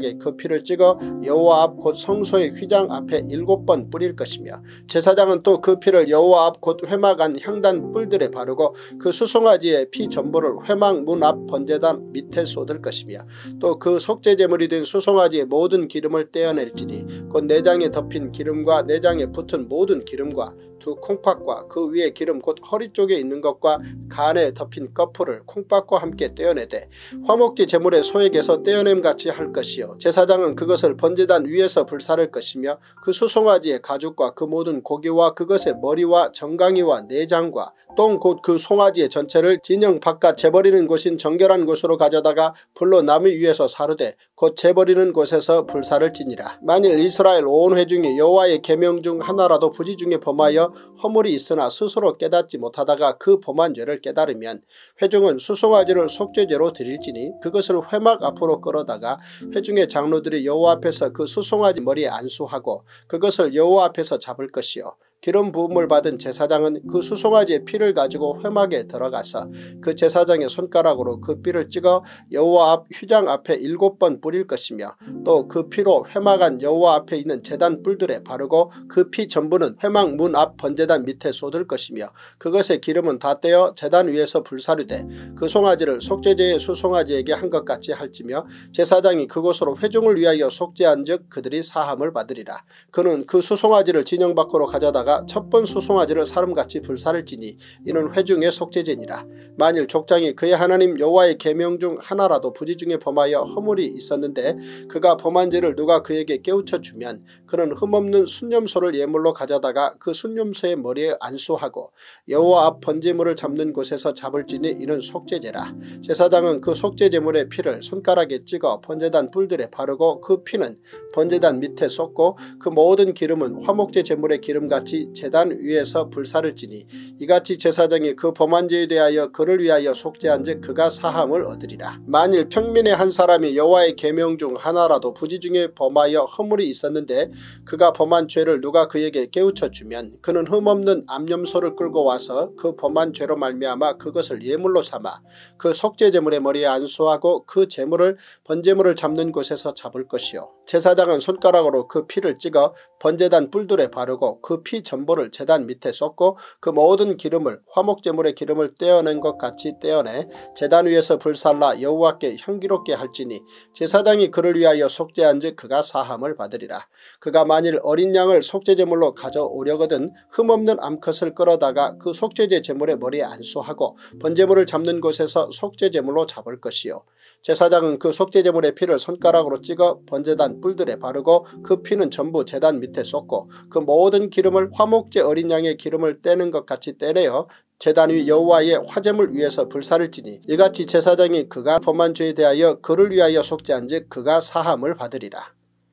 손가락에 그 피를 찍어 여호와 앞 곧 성소의 휘장 앞에 일곱 번 뿌릴 것이며 제사장은 또 그 피를 여호와 앞 곧 회막 안 향단 뿔들에 바르고 그 수송아지의 피 전부를 회막 문 앞 번제단 밑에 쏟을 것이며 또 그 속죄제물이 된 수송아지의 모든 기름을 떼어낼지니 곧 내장에 덮인 기름과 내장에 붙은 모든 기름과 두 콩팥과 그 위에 기름 곧 허리 쪽에 있는 것과 간에 덮인 거풀을 콩팥과 함께 떼어내되 화목제 제물의 소액에서 떼어냄같이 할 것이요 제사장은 그것을 번제단 위에서 불사를 것이며 그 수송아지의 가죽과 그 모든 고기와 그것의 머리와 정강이와 내장과 똥 곧 그 송아지의 전체를 진영 바깥 재버리는 곳인 정결한 곳으로 가져다가 불로 나무 위에서 사르되 곧 재버리는 곳에서 불사를 지니라. 만일 이스라엘 온 회중이 여호와의 계명 중 하나라도 부지 중에 범하여 허물이 있으나 스스로 깨닫지 못하다가 그 범한 죄를 깨달으면 회중은 수송아지를 속죄제로 드릴지니 그것을 회막 앞으로 끌어다가 회중의 장로들이 여호와 앞에서 그 수송아지 머리에 안수하고 그것을 여호와 앞에서 잡을 것이요 기름 부음을 받은 제사장은 그 수송아지의 피를 가지고 회막에 들어가서 그 제사장의 손가락으로 그 피를 찍어 여호와 앞 휘장 앞에 일곱 번 뿌릴 것이며 또 그 피로 회막 안 여호와 앞에 있는 제단 뿔들에 바르고 그 피 전부는 회막 문 앞 번제단 밑에 쏟을 것이며 그것의 기름은 다 떼어 제단 위에서 불사르되 그 송아지를 속죄제의 수송아지에게 한 것 같이 할지며 제사장이 그곳으로 회중을 위하여 속죄한 즉 그들이 사함을 받으리라. 그는 그 수송아지를 진영 밖으로 가져다가 첫 번 수송아지를 사름같이 불사를 지니 이는 회중의 속죄제니라. 만일 족장이 그의 하나님 여호와의 계명 중 하나라도 부지 중에 범하여 허물이 있었는데 그가 범한 죄를 누가 그에게 깨우쳐 주면 그는 흠없는 순념소를 예물로 가져다가 그 순념소의 머리에 안수하고 여호와 앞 번제물을 잡는 곳에서 잡을지니 이는 속죄제라. 제사장은 그 속죄제물의 피를 손가락에 찍어 번제단 뿔들에 바르고 그 피는 번제단 밑에 쏟고 그 모든 기름은 화목제 제물의 기름같이 제단 위에서 불사를 지니 이같이 제사장이 그 범한 죄에 대하여 그를 위하여 속죄한 즉 그가 사함을 얻으리라. 만일 평민의 한 사람이 여호와의 계명 중 하나라도 부지 중에 범하여 허물이 있었는데 그가 범한 죄를 누가 그에게 깨우쳐 주면 그는 흠없는 암염소를 끌고 와서 그 범한 죄로 말미암아 그것을 예물로 삼아 그 속죄제물의 머리에 안수하고 그 제물을 번제물을 잡는 곳에서 잡을 것이요 제사장은 손가락으로 그 피를 찍어 번제단 뿔들에 바르고 그 피 전부를 제단 밑에 쏟고 그 모든 기름을 화목제물의 기름을 떼어낸 것 같이 떼어내 제단 위에서 불살라 여호와께 향기롭게 할지니 제사장이 그를 위하여 속죄한 즉 그가 사함을 받으리라. 그가 만일 어린 양을 속죄제물로 가져오려거든 흠없는 암컷을 끌어다가 그 속죄제 제물의 머리에 안수하고 번제물을 잡는 곳에서 속죄제물로 잡을 것이요 제사장은 그 속죄제물의 피를 손가락으로 찍어 번제단 뿔들에 바르고 그 피는 전부 제단 밑에 쏟고 그 모든 기름을 화목제 어린 양의 기름을 떼는 것 같이 떼내어 제단 위 여호와의 화제물 위에서 불사를 지니 이같이 제사장이 그가 범한 죄에 대하여 그를 위하여 속죄한 즉 그가 사함을 받으리라.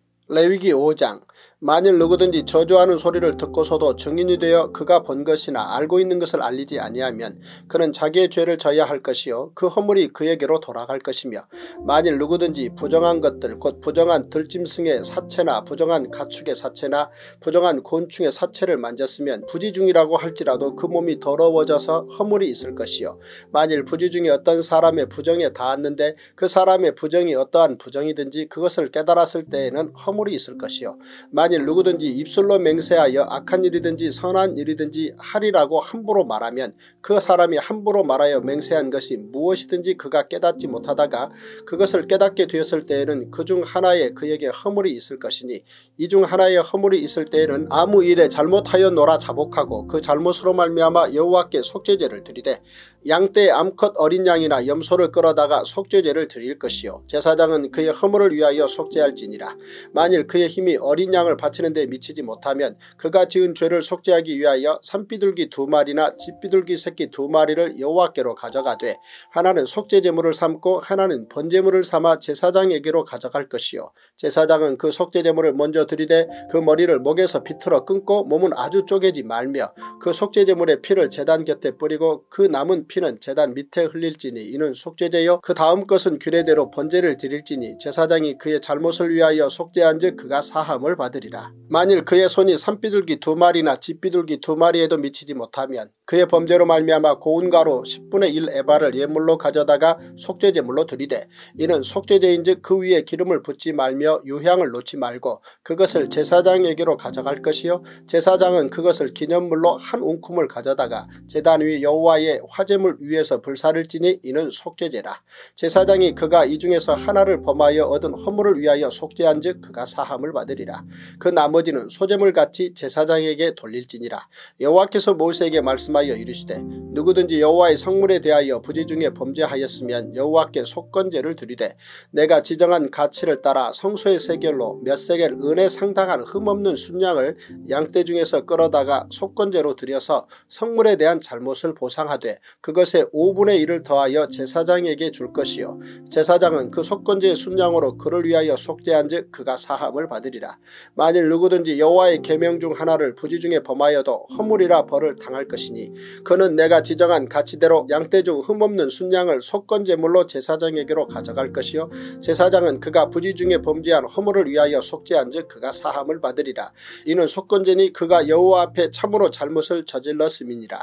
레위기 오 장. 만일 누구든지 저주하는 소리를 듣고서도 증인이 되어 그가 본 것이나 알고 있는 것을 알리지 아니하면 그는 자기의 죄를 져야 할 것이요 그 허물이 그에게로 돌아갈 것이며 만일 누구든지 부정한 것들 곧 부정한 들짐승의 사체나 부정한 가축의 사체나 부정한 곤충의 사체를 만졌으면 부지중이라고 할지라도 그 몸이 더러워져서 허물이 있을 것이요 만일 부지중이 어떤 사람의 부정에 닿았는데 그 사람의 부정이 어떠한 부정이든지 그것을 깨달았을 때에는 허물이 있을 것이요 만일 누구든지 입술로 맹세하여 악한 일이든지 선한 일이든지 하리라고 함부로 말하면 그 사람이 함부로 말하여 맹세한 것이 무엇이든지 그가 깨닫지 못하다가 그것을 깨닫게 되었을 때에는 그 중 하나에 그에게 허물이 있을 것이니 이 중 하나에 허물이 있을 때에는 아무 일에 잘못하였노라 자복하고 그 잘못으로 말미암아 여호와께 속죄제를 드리되 양떼 암컷 어린 양이나 염소를 끌어다가 속죄제를 드릴 것이요 제사장은 그의 허물을 위하여 속죄할지니라. 만일 그의 힘이 어린 양을 바치는 데 미치지 못하면 그가 지은 죄를 속죄하기 위하여 산비둘기 두 마리나 집비둘기 새끼 두 마리를 여호와께로 가져가되 하나는 속죄제물을 삼고 하나는 번제물을 삼아 제사장에게로 가져갈 것이요 제사장은 그 속죄제물을 먼저 드리되 그 머리를 목에서 비틀어 끊고 몸은 아주 쪼개지 말며 그 속죄제물의 피를 제단 곁에 뿌리고 그 남은 피는 제단 밑에 흘릴지니 이는 속죄제요 그 다음 것은 규례대로 번제를 드릴지니 제사장이 그의 잘못을 위하여 속죄한 즉 그가 사함을 받으리라. 만일 그의 손이 산비둘기 두 마리나 집비둘기 두 마리에도 미치지 못하면 그의 범죄로 말미암아 고운 가루 십분의 일 에바를 예물로 가져다가 속죄제물로 드리되 이는 속죄제인즉 그 위에 기름을 붓지 말며 유향을 놓지 말고 그것을 제사장에게로 가져갈 것이요 제사장은 그것을 기념물로 한 웅큼을 가져다가 제단 위 여호와의 화제물 위에서 불사를 지니 이는 속죄제라. 제사장이 그가 이 중에서 하나를 범하여 얻은 허물을 위하여 속죄한즉 그가 사함을 받으리라. 그 나머지는 소제물같이 제사장에게 돌릴지니라. 여호와께서 모세에게 말씀하여 이르시되 누구든지 여호와의 성물에 대하여 부지 중에 범죄하였으면 여호와께 속건제를 드리되 내가 지정한 가치를 따라 성소의 세겔로 몇 세겔 은에 상당한 흠없는 순양을 양떼 중에서 끌어다가 속건제로 드려서 성물에 대한 잘못을 보상하되 그것의 오분의 일을 더하여 제사장에게 줄 것이요 제사장은 그 속건제의 순양으로 그를 위하여 속죄한즉 그가 사함을 받으리라. 만일 누구든지 여호와의 계명 중 하나를 부지 중에 범하여도 허물이라 벌을 당할 것이니 그는 내가 지정한 가치대로 양떼 중 흠없는 순양을 속건제물로 제사장에게로 가져갈 것이요 제사장은 그가 부지 중에 범죄한 허물을 위하여 속죄한즉 그가 사함을 받으리라. 이는 속건제니 그가 여호와 앞에 참으로 잘못을 저질렀음이니라.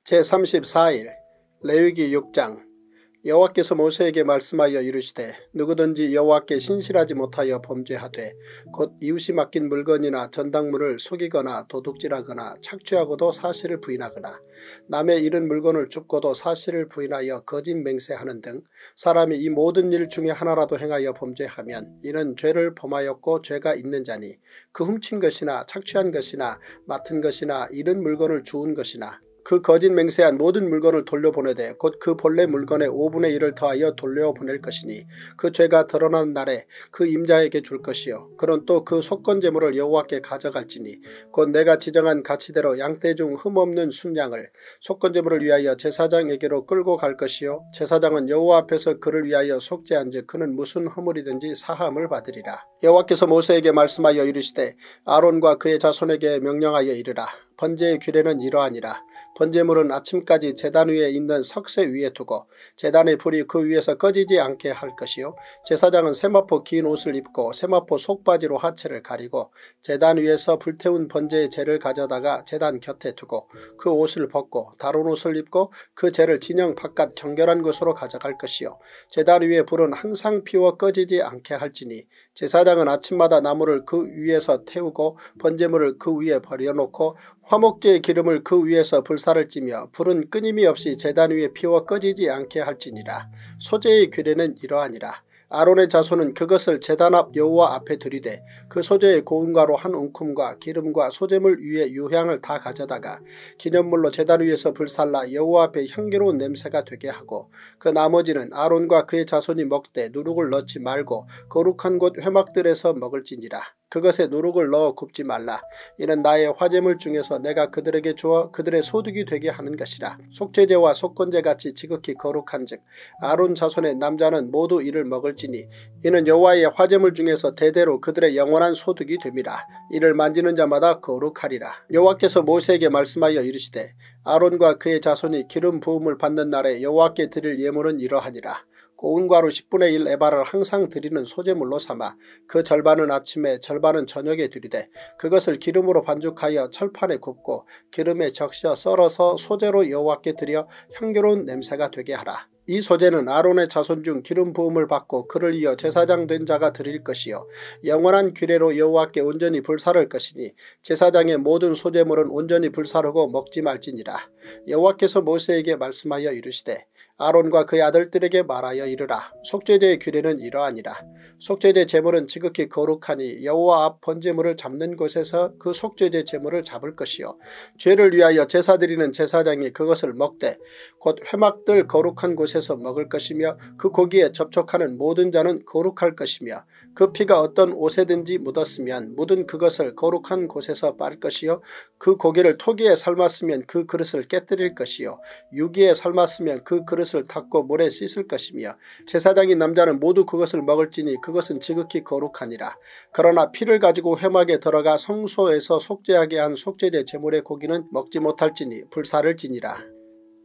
제삼십사 일 레위기 육 장. 여호와께서 모세에게 말씀하여 이르시되 누구든지 여호와께 신실하지 못하여 범죄하되 곧 이웃이 맡긴 물건이나 전당물을 속이거나 도둑질하거나 착취하고도 사실을 부인하거나 남의 잃은 물건을 줍고도 사실을 부인하여 거짓 맹세하는 등 사람이 이 모든 일 중에 하나라도 행하여 범죄하면 이는 죄를 범하였고 죄가 있는 자니 그 훔친 것이나 착취한 것이나 맡은 것이나 잃은 물건을 주운 것이나 그 거짓 맹세한 모든 물건을 돌려보내되 곧 그 본래 물건의 오분의 일을 더하여 돌려보낼 것이니 그 죄가 드러난 날에 그 임자에게 줄 것이요 그는 또 그 속건제물을 여호와께 가져갈지니 곧 내가 지정한 가치대로 양떼 중 흠없는 순양을 속건제물을 위하여 제사장에게로 끌고 갈 것이요 제사장은 여호와 앞에서 그를 위하여 속죄한즉 그는 무슨 허물이든지 사함을 받으리라. 여호와께서 모세에게 말씀하여 이르시되 아론과 그의 자손에게 명령하여 이르라. 번제의 규례는 이러하니라. 번제물은 아침까지 제단 위에 있는 석쇠 위에 두고 제단의 불이 그 위에서 꺼지지 않게 할 것이요 제사장은 세마포 긴 옷을 입고 세마포 속바지로 하체를 가리고 제단 위에서 불태운 번제의 재를 가져다가 제단 곁에 두고 그 옷을 벗고 다른 옷을 입고 그 재를 진영 바깥 정결한 곳으로 가져갈 것이요 제단 위에 불은 항상 피워 꺼지지 않게 할지니 제사장은 아침마다 나무를 그 위에서 태우고 번제물을 그 위에 버려놓고 화목제의 기름을 그 위에서 불사를 찌며 불은 끊임이 없이 제단 위에 피워 꺼지지 않게 할지니라. 소제의 규례는 이러하니라. 아론의 자손은 그것을 제단 앞 여호와 앞에 들이되 그 소제의 고운 가루 한 웅큼과 기름과 소제물 위에 유향을 다 가져다가 기념물로 제단 위에서 불살라 여호와 앞에 향기로운 냄새가 되게 하고 그 나머지는 아론과 그의 자손이 먹되 누룩을 넣지 말고 거룩한 곳 회막들에서 먹을지니라. 그것에 누룩을 넣어 굽지 말라. 이는 나의 화제물 중에서 내가 그들에게 주어 그들의 소득이 되게 하는 것이라. 속죄제와 속건제같이 지극히 거룩한즉 아론 자손의 남자는 모두 이를 먹을지니 이는 여호와의 화제물 중에서 대대로 그들의 영원한 소득이 됨이라. 이를 만지는 자마다 거룩하리라. 여호와께서 모세에게 말씀하여 이르시되 아론과 그의 자손이 기름 부음을 받는 날에 여호와께 드릴 예물은 이러하니라. 고운 가루 십분의 일 에바를 항상 드리는 소제물로 삼아 그 절반은 아침에 절반은 저녁에 드리되 그것을 기름으로 반죽하여 철판에 굽고 기름에 적셔 썰어서 소제로 여호와께 드려 향기로운 냄새가 되게 하라. 이 소제는 아론의 자손 중 기름 부음을 받고 그를 이어 제사장 된 자가 드릴 것이요 영원한 규례로 여호와께 온전히 불사를 것이니 제사장의 모든 소제물은 온전히 불사르고 먹지 말지니라. 여호와께서 모세에게 말씀하여 이르시되 아론과 그의 아들들에게 말하여 이르라. 속죄제의 규례는 이러하니라. 속죄제 제물은 지극히 거룩하니 여호와 앞 번제물을 잡는 곳에서 그 속죄제 제물을 잡을 것이요 죄를 위하여 제사 드리는 제사장이 그것을 먹되 곧 회막들 거룩한 곳에서 먹을 것이며 그 고기에 접촉하는 모든 자는 거룩할 것이며 그 피가 어떤 옷에든지 묻었으면 묻은 그것을 거룩한 곳에서 빨 것이요 그 고기를 토기에 삶았으면 그 그릇을 깨뜨릴 것이요 유기에 삶았으면 그 그릇을 닦고 물에 씻을 것이며 제사장인 남자는 모두 그것을 먹을지니 그것은 지극히 거룩하니라. 그러나 피를 가지고 회막에 들어가 성소에서 속죄하게 한 속죄제 제물의 고기는 먹지 못할지니 불사를 지니라.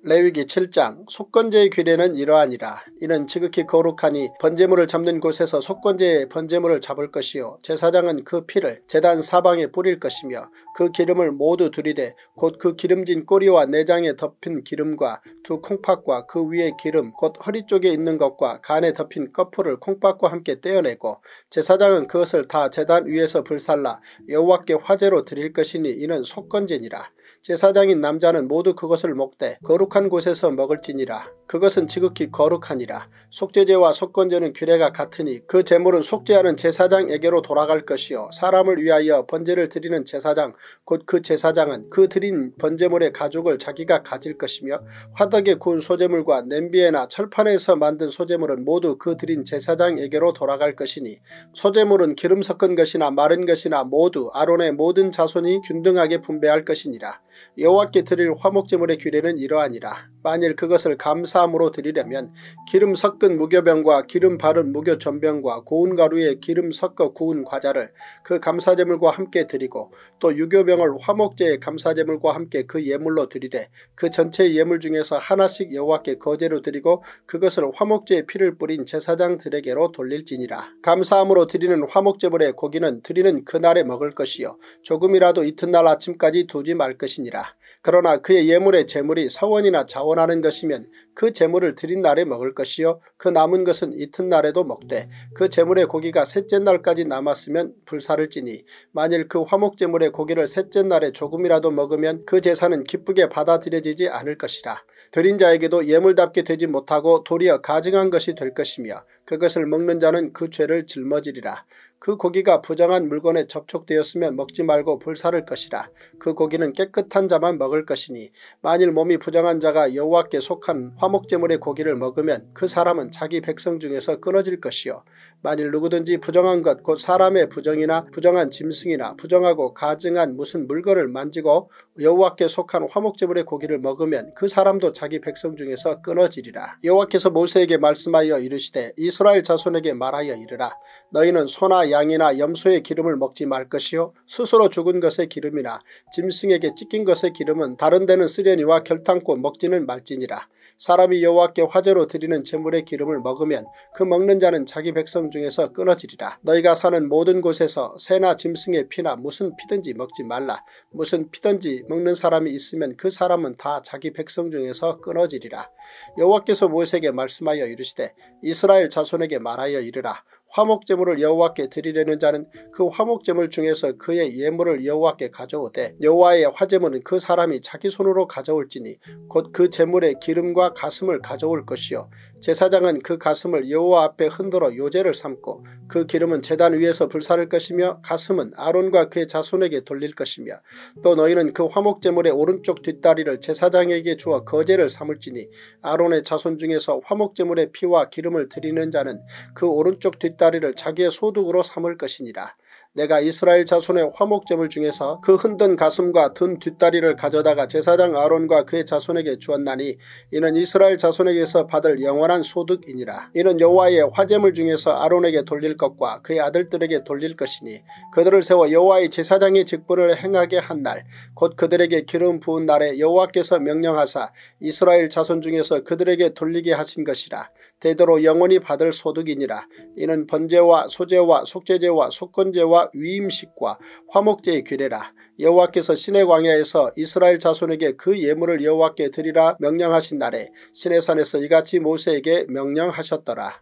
레위기 칠 장 속건제의 규례는 이러하니라. 이는 지극히 거룩하니 번제물을 잡는 곳에서 속건제의 번제물을 잡을 것이요 제사장은 그 피를 제단 사방에 뿌릴 것이며 그 기름을 모두 들이되 곧 그 기름진 꼬리와 내장에 덮인 기름과 두 콩팥과 그 위에 기름 곧 허리 쪽에 있는 것과 간에 덮인 꺼풀을 콩팥과 함께 떼어내고 제사장은 그것을 다 제단 위에서 불살라 여호와께 화제로 드릴 것이니 이는 속건제니라. 제사장인 남자는 모두 그것을 먹되 거룩한 곳에서 먹을지니라. 그것은 지극히 거룩하니라. 속죄제와 속건제는 규례가 같으니 그 제물은 속죄하는 제사장에게로 돌아갈 것이요 사람을 위하여 번제를 드리는 제사장 곧 그 제사장은 그 드린 번제물의 가죽을 자기가 가질 것이며 화덕에 구운 소제물과 냄비에나 철판에서 만든 소제물은 모두 그 드린 제사장에게로 돌아갈 것이니 소제물은 기름 섞은 것이나 마른 것이나 모두 아론의 모든 자손이 균등하게 분배할 것이니라. 여호와께 드릴 화목제물의 규례는 이러하니라. 만일 그것을 감사함으로 드리려면 기름 섞은 무교병과 기름 바른 무교전병과 고운 가루에 기름 섞어 구운 과자를 그 감사제물과 함께 드리고 또 유교병을 화목제의 감사제물과 함께 그 예물로 드리되 그 전체 예물 중에서 하나씩 여호와께 거제로 드리고 그것을 화목제의 피를 뿌린 제사장들에게로 돌릴지니라. 감사함으로 드리는 화목제물의 고기는 드리는 그날에 먹을 것이요 조금이라도 이튿날 아침까지 두지 말 것이니라. 그러나 그의 예물의 제물이 서원이나 자원하는 것이면 그 제물을 드린 날에 먹을 것이요 그 남은 것은 이튿날에도 먹되 그 제물의 고기가 셋째 날까지 남았으면 불사를 찌니 만일 그 화목제물의 고기를 셋째 날에 조금이라도 먹으면 그 제사는 기쁘게 받아들여지지 않을 것이라. 드린 자에게도 예물답게 되지 못하고 도리어 가증한 것이 될 것이며 그것을 먹는 자는 그 죄를 짊어지리라. 그 고기가 부정한 물건에 접촉되었으면 먹지 말고 불사를 것이라. 그 고기는 깨끗한 자만 먹을 것이니 만일 몸이 부정한 자가 여호와께 속한 화목제물의 고기를 먹으면 그 사람은 자기 백성 중에서 끊어질 것이요 만일 누구든지 부정한 것 곧 사람의 부정이나 부정한 짐승이나 부정하고 가증한 무슨 물건을 만지고 여호와께 속한 화목제물의 고기를 먹으면 그 사람도 자기 백성 중에서 끊어지리라. 여호와께서 모세에게 말씀하여 이르시되 이스라엘 자손에게 말하여 이르라. 너희는 소나 양이나 염소의 기름을 먹지 말 것이요 스스로 죽은 것의 기름이나 짐승에게 찢긴 것의 기름은 다른 데는 쓰려니와 결탄코 먹지는 말지니라. 사람이 여호와께 화제로 드리는 제물의 기름을 먹으면 그 먹는 자는 자기 백성 중에서 끊어지리라. 너희가 사는 모든 곳에서 새나 짐승의 피나 무슨 피든지 먹지 말라. 무슨 피든지 먹는 사람이 있으면 그 사람은 다 자기 백성 중에서 끊어지리라. 여호와께서 모세에게 말씀하여 이르시되 이스라엘 자손에게 말하여 이르라. 화목제물을 여호와께 드리려는 자는 그 화목제물 중에서 그의 예물을 여호와께 가져오되 여호와의 화제물은 그 사람이 자기 손으로 가져올지니 곧 그 제물의 기름과 가슴을 가져올 것이요 제사장은 그 가슴을 여호와 앞에 흔들어 요제를 삼고 그 기름은 제단 위에서 불사를 것이며 가슴은 아론과 그의 자손에게 돌릴 것이며 또 너희는 그 화목제물의 오른쪽 뒷다리를 제사장에게 주어 거제를 삼을지니 아론의 자손 중에서 화목제물의 피와 기름을 드리는 자는 그 오른쪽 뒷다리 다리를 자기의 소득으로 삼을 것이니라. 내가 이스라엘 자손의 화목제물 중에서 그 흔든 가슴과 든 뒷다리를 가져다가 제사장 아론과 그의 자손에게 주었나니 이는 이스라엘 자손에게서 받을 영원한 소득이니라. 이는 여호와의 화제물 중에서 아론에게 돌릴 것과 그의 아들들에게 돌릴 것이니 그들을 세워 여호와의 제사장의 직분을 행하게 한 날 곧 그들에게 기름 부은 날에 여호와께서 명령하사 이스라엘 자손 중에서 그들에게 돌리게 하신 것이라. 대대로 영원히 받을 소득이니라. 이는 번제와 소제와 속죄제와 속건제와 위임식과 화목제의 규례라. 여호와께서 시내 광야에서 이스라엘 자손에게 그 예물을 여호와께 드리라 명령하신 날에 시내산에서 이같이 모세에게 명령하셨더라.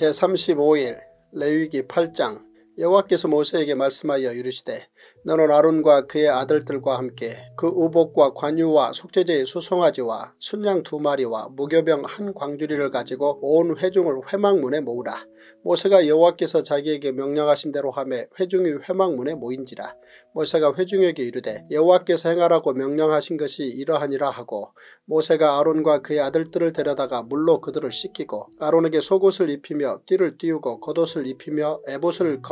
제삼십오 일 레위기 팔 장. 여호와께서 모세에게 말씀하여 이르시되 너는 아론과 그의 아들들과 함께 그 우복과 관유와 속죄제의 수송아지와 순양 두 마리와 무교병 한 광주리를 가지고 온 회중을 회막문에 모으라. 모세가 여호와께서 자기에게 명령하신 대로 하매 회중이 회막문에 모인지라. 모세가 회중에게 이르되 여호와께서 행하라고 명령하신 것이 이러하니라 하고 모세가 아론과 그의 아들들을 데려다가 물로 그들을 씻기고 아론에게 속옷을 입히며 띠를 띄우고 겉옷을 입히며 에봇을 걸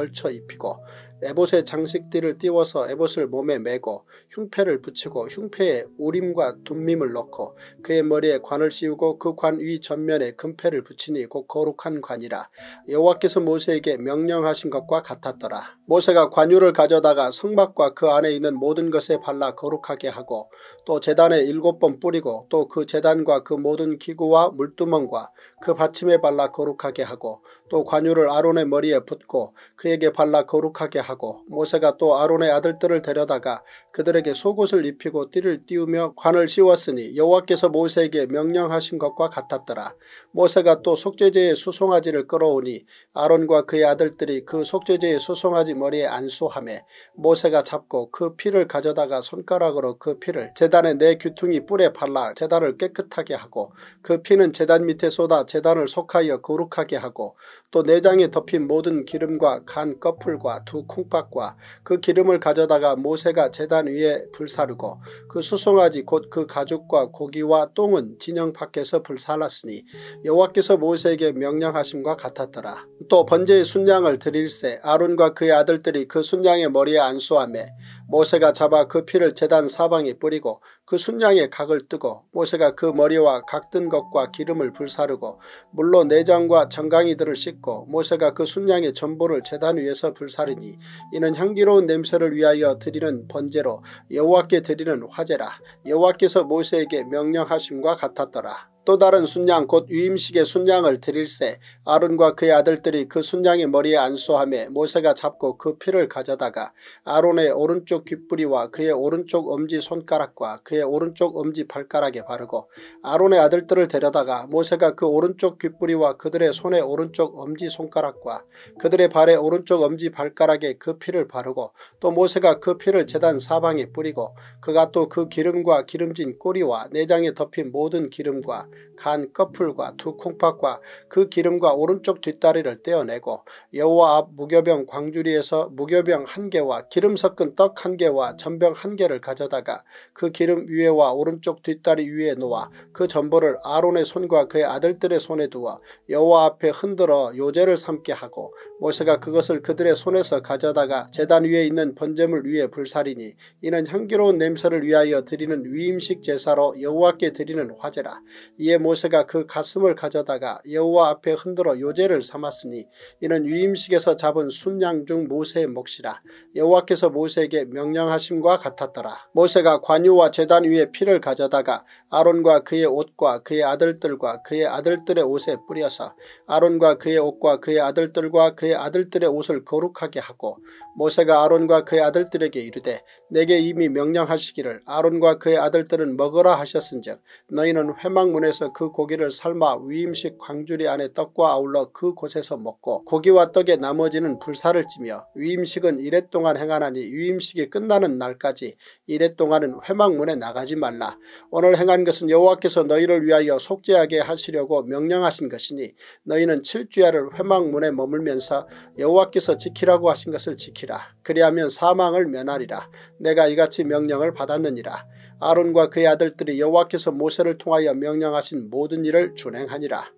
걸쳐 입히고 에봇의 장식띠를 띄워서 에봇을 몸에 메고 흉패를 붙이고 흉패에 우림과 둠밈을 넣고 그의 머리에 관을 씌우고 그 관 위 전면에 금패를 붙이니 곧 거룩한 관이라. 여호와께서 모세에게 명령하신 것과 같았더라. 모세가 관유를 가져다가 성막과 그 안에 있는 모든 것에 발라 거룩하게 하고 또 제단에 일곱 번 뿌리고 또 그 제단과 그 모든 기구와 물두멍과 그 받침에 발라 거룩하게 하고 또 관유를 아론의 머리에 붓고 그에게 발라 거룩하게 하고 모세가 또 아론의 아들들을 데려다가 그들에게 속옷을 입히고 띠를 띄우며 관을 씌웠으니 여호와께서 모세에게 명령하신 것과 같았더라. 모세가 또 속죄제의 수송아지를 끌어오니 아론과 그의 아들들이 그 속죄제의 수송아지 머리에 안수하매 모세가 잡고 그 피를 가져다가 손가락으로 그 피를 제단의 네 귀퉁이 뿔에 발라 제단을 깨끗하게 하고 그 피는 제단 밑에 쏟아 제단을 속하여 거룩하게 하고 또 내장에 덮인 모든 기름과 간 꺼풀과 두 콩팥과 그 기름을 가져다가 모세가 제단 위에 불사르고 그 수송아지 곧 그 가죽과 고기와 똥은 진영 밖에서 불살랐으니 여호와께서 모세에게 명령하심과 같았더라. 또 번제의 순양을 드릴새 아론과 그의 아들들이 그 순양의 머리에 안수하매 모세가 잡아 그 피를 제단 사방에 뿌리고 그 순양의 각을 뜨고 모세가 그 머리와 각든 것과 기름을 불사르고 물로 내장과 정강이들을 씻고 모세가 그 순양의 전부를 제단 위에서 불사르니 이는 향기로운 냄새를 위하여 드리는 번제로 여호와께 드리는 화제라. 여호와께서 모세에게 명령하심과 같았더라. 또 다른 순양 곧 유임식의 순양을 드릴새 아론과 그의 아들들이 그 순양의 머리에 안수하며 모세가 잡고 그 피를 가져다가 아론의 오른쪽 귓뿌리와 그의 오른쪽 엄지손가락과 그의 오른쪽 엄지발가락에 바르고 아론의 아들들을 데려다가 모세가 그 오른쪽 귓뿌리와 그들의 손의 오른쪽 엄지손가락과 그들의 발의 오른쪽 엄지발가락에 그 피를 바르고 또 모세가 그 피를 제단 사방에 뿌리고 그가 또 그 기름과 기름진 꼬리와 내장에 덮인 모든 기름과 간 꺼풀과 두 콩팥과 그 기름과 오른쪽 뒷다리를 떼어내고 여호와 앞 무교병 광주리에서 무교병 한 개와 기름 섞은 떡 한 개와 전병 한 개를 가져다가 그 기름 위에와 오른쪽 뒷다리 위에 놓아 그 전보를 아론의 손과 그의 아들들의 손에 두어 여호와 앞에 흔들어 요제를 삼게 하고 모세가 그것을 그들의 손에서 가져다가 제단 위에 있는 번제물 위에 불사리니 이는 향기로운 냄새를 위하여 드리는 위임식 제사로 여호와께 드리는 화제라. 이에 모세가 그 가슴을 가져다가 여호와 앞에 흔들어 요제를 삼았으니 이는 위임식에서 잡은 순양 중 모세의 몫이라. 여호와께서 모세에게 명령하심과 같았더라. 모세가 관유와 제단 위에 피를 가져다가 아론과 그의 옷과 그의 아들들과 그의 아들들의 옷에 뿌려서 아론과 그의 옷과 그의 아들들과 그의 아들들의 옷을 거룩하게 하고 모세가 아론과 그의 아들들에게 이르되 내게 이미 명령하시기를 아론과 그의 아들들은 먹으라 하셨은즉 너희는 회막문에서 그 고기를 삶아 위임식 광주리 안에 떡과 아울러 그 곳에서 먹고 고기와 떡의 나머지는 불사를 찌며 위임식은 이래 동안 행하나니 위임식이 끝나는 날까지 이래 동안은 회막문에 나가지 말라. 오늘 행한 것은 여호와께서 너희를 위하여 속죄하게 하시려고 명령하신 것이니 너희는 칠주야를 회막문에 머물면서 여호와께서 지키라고 하신 것을 지키라. 그리하면 사망을 면하리라. 내가 이같이 명령을 받았느니라. 아론과 그의 아들들이 여호와께서 모세를 통하여 명령하신 모든 일을 준행하니라.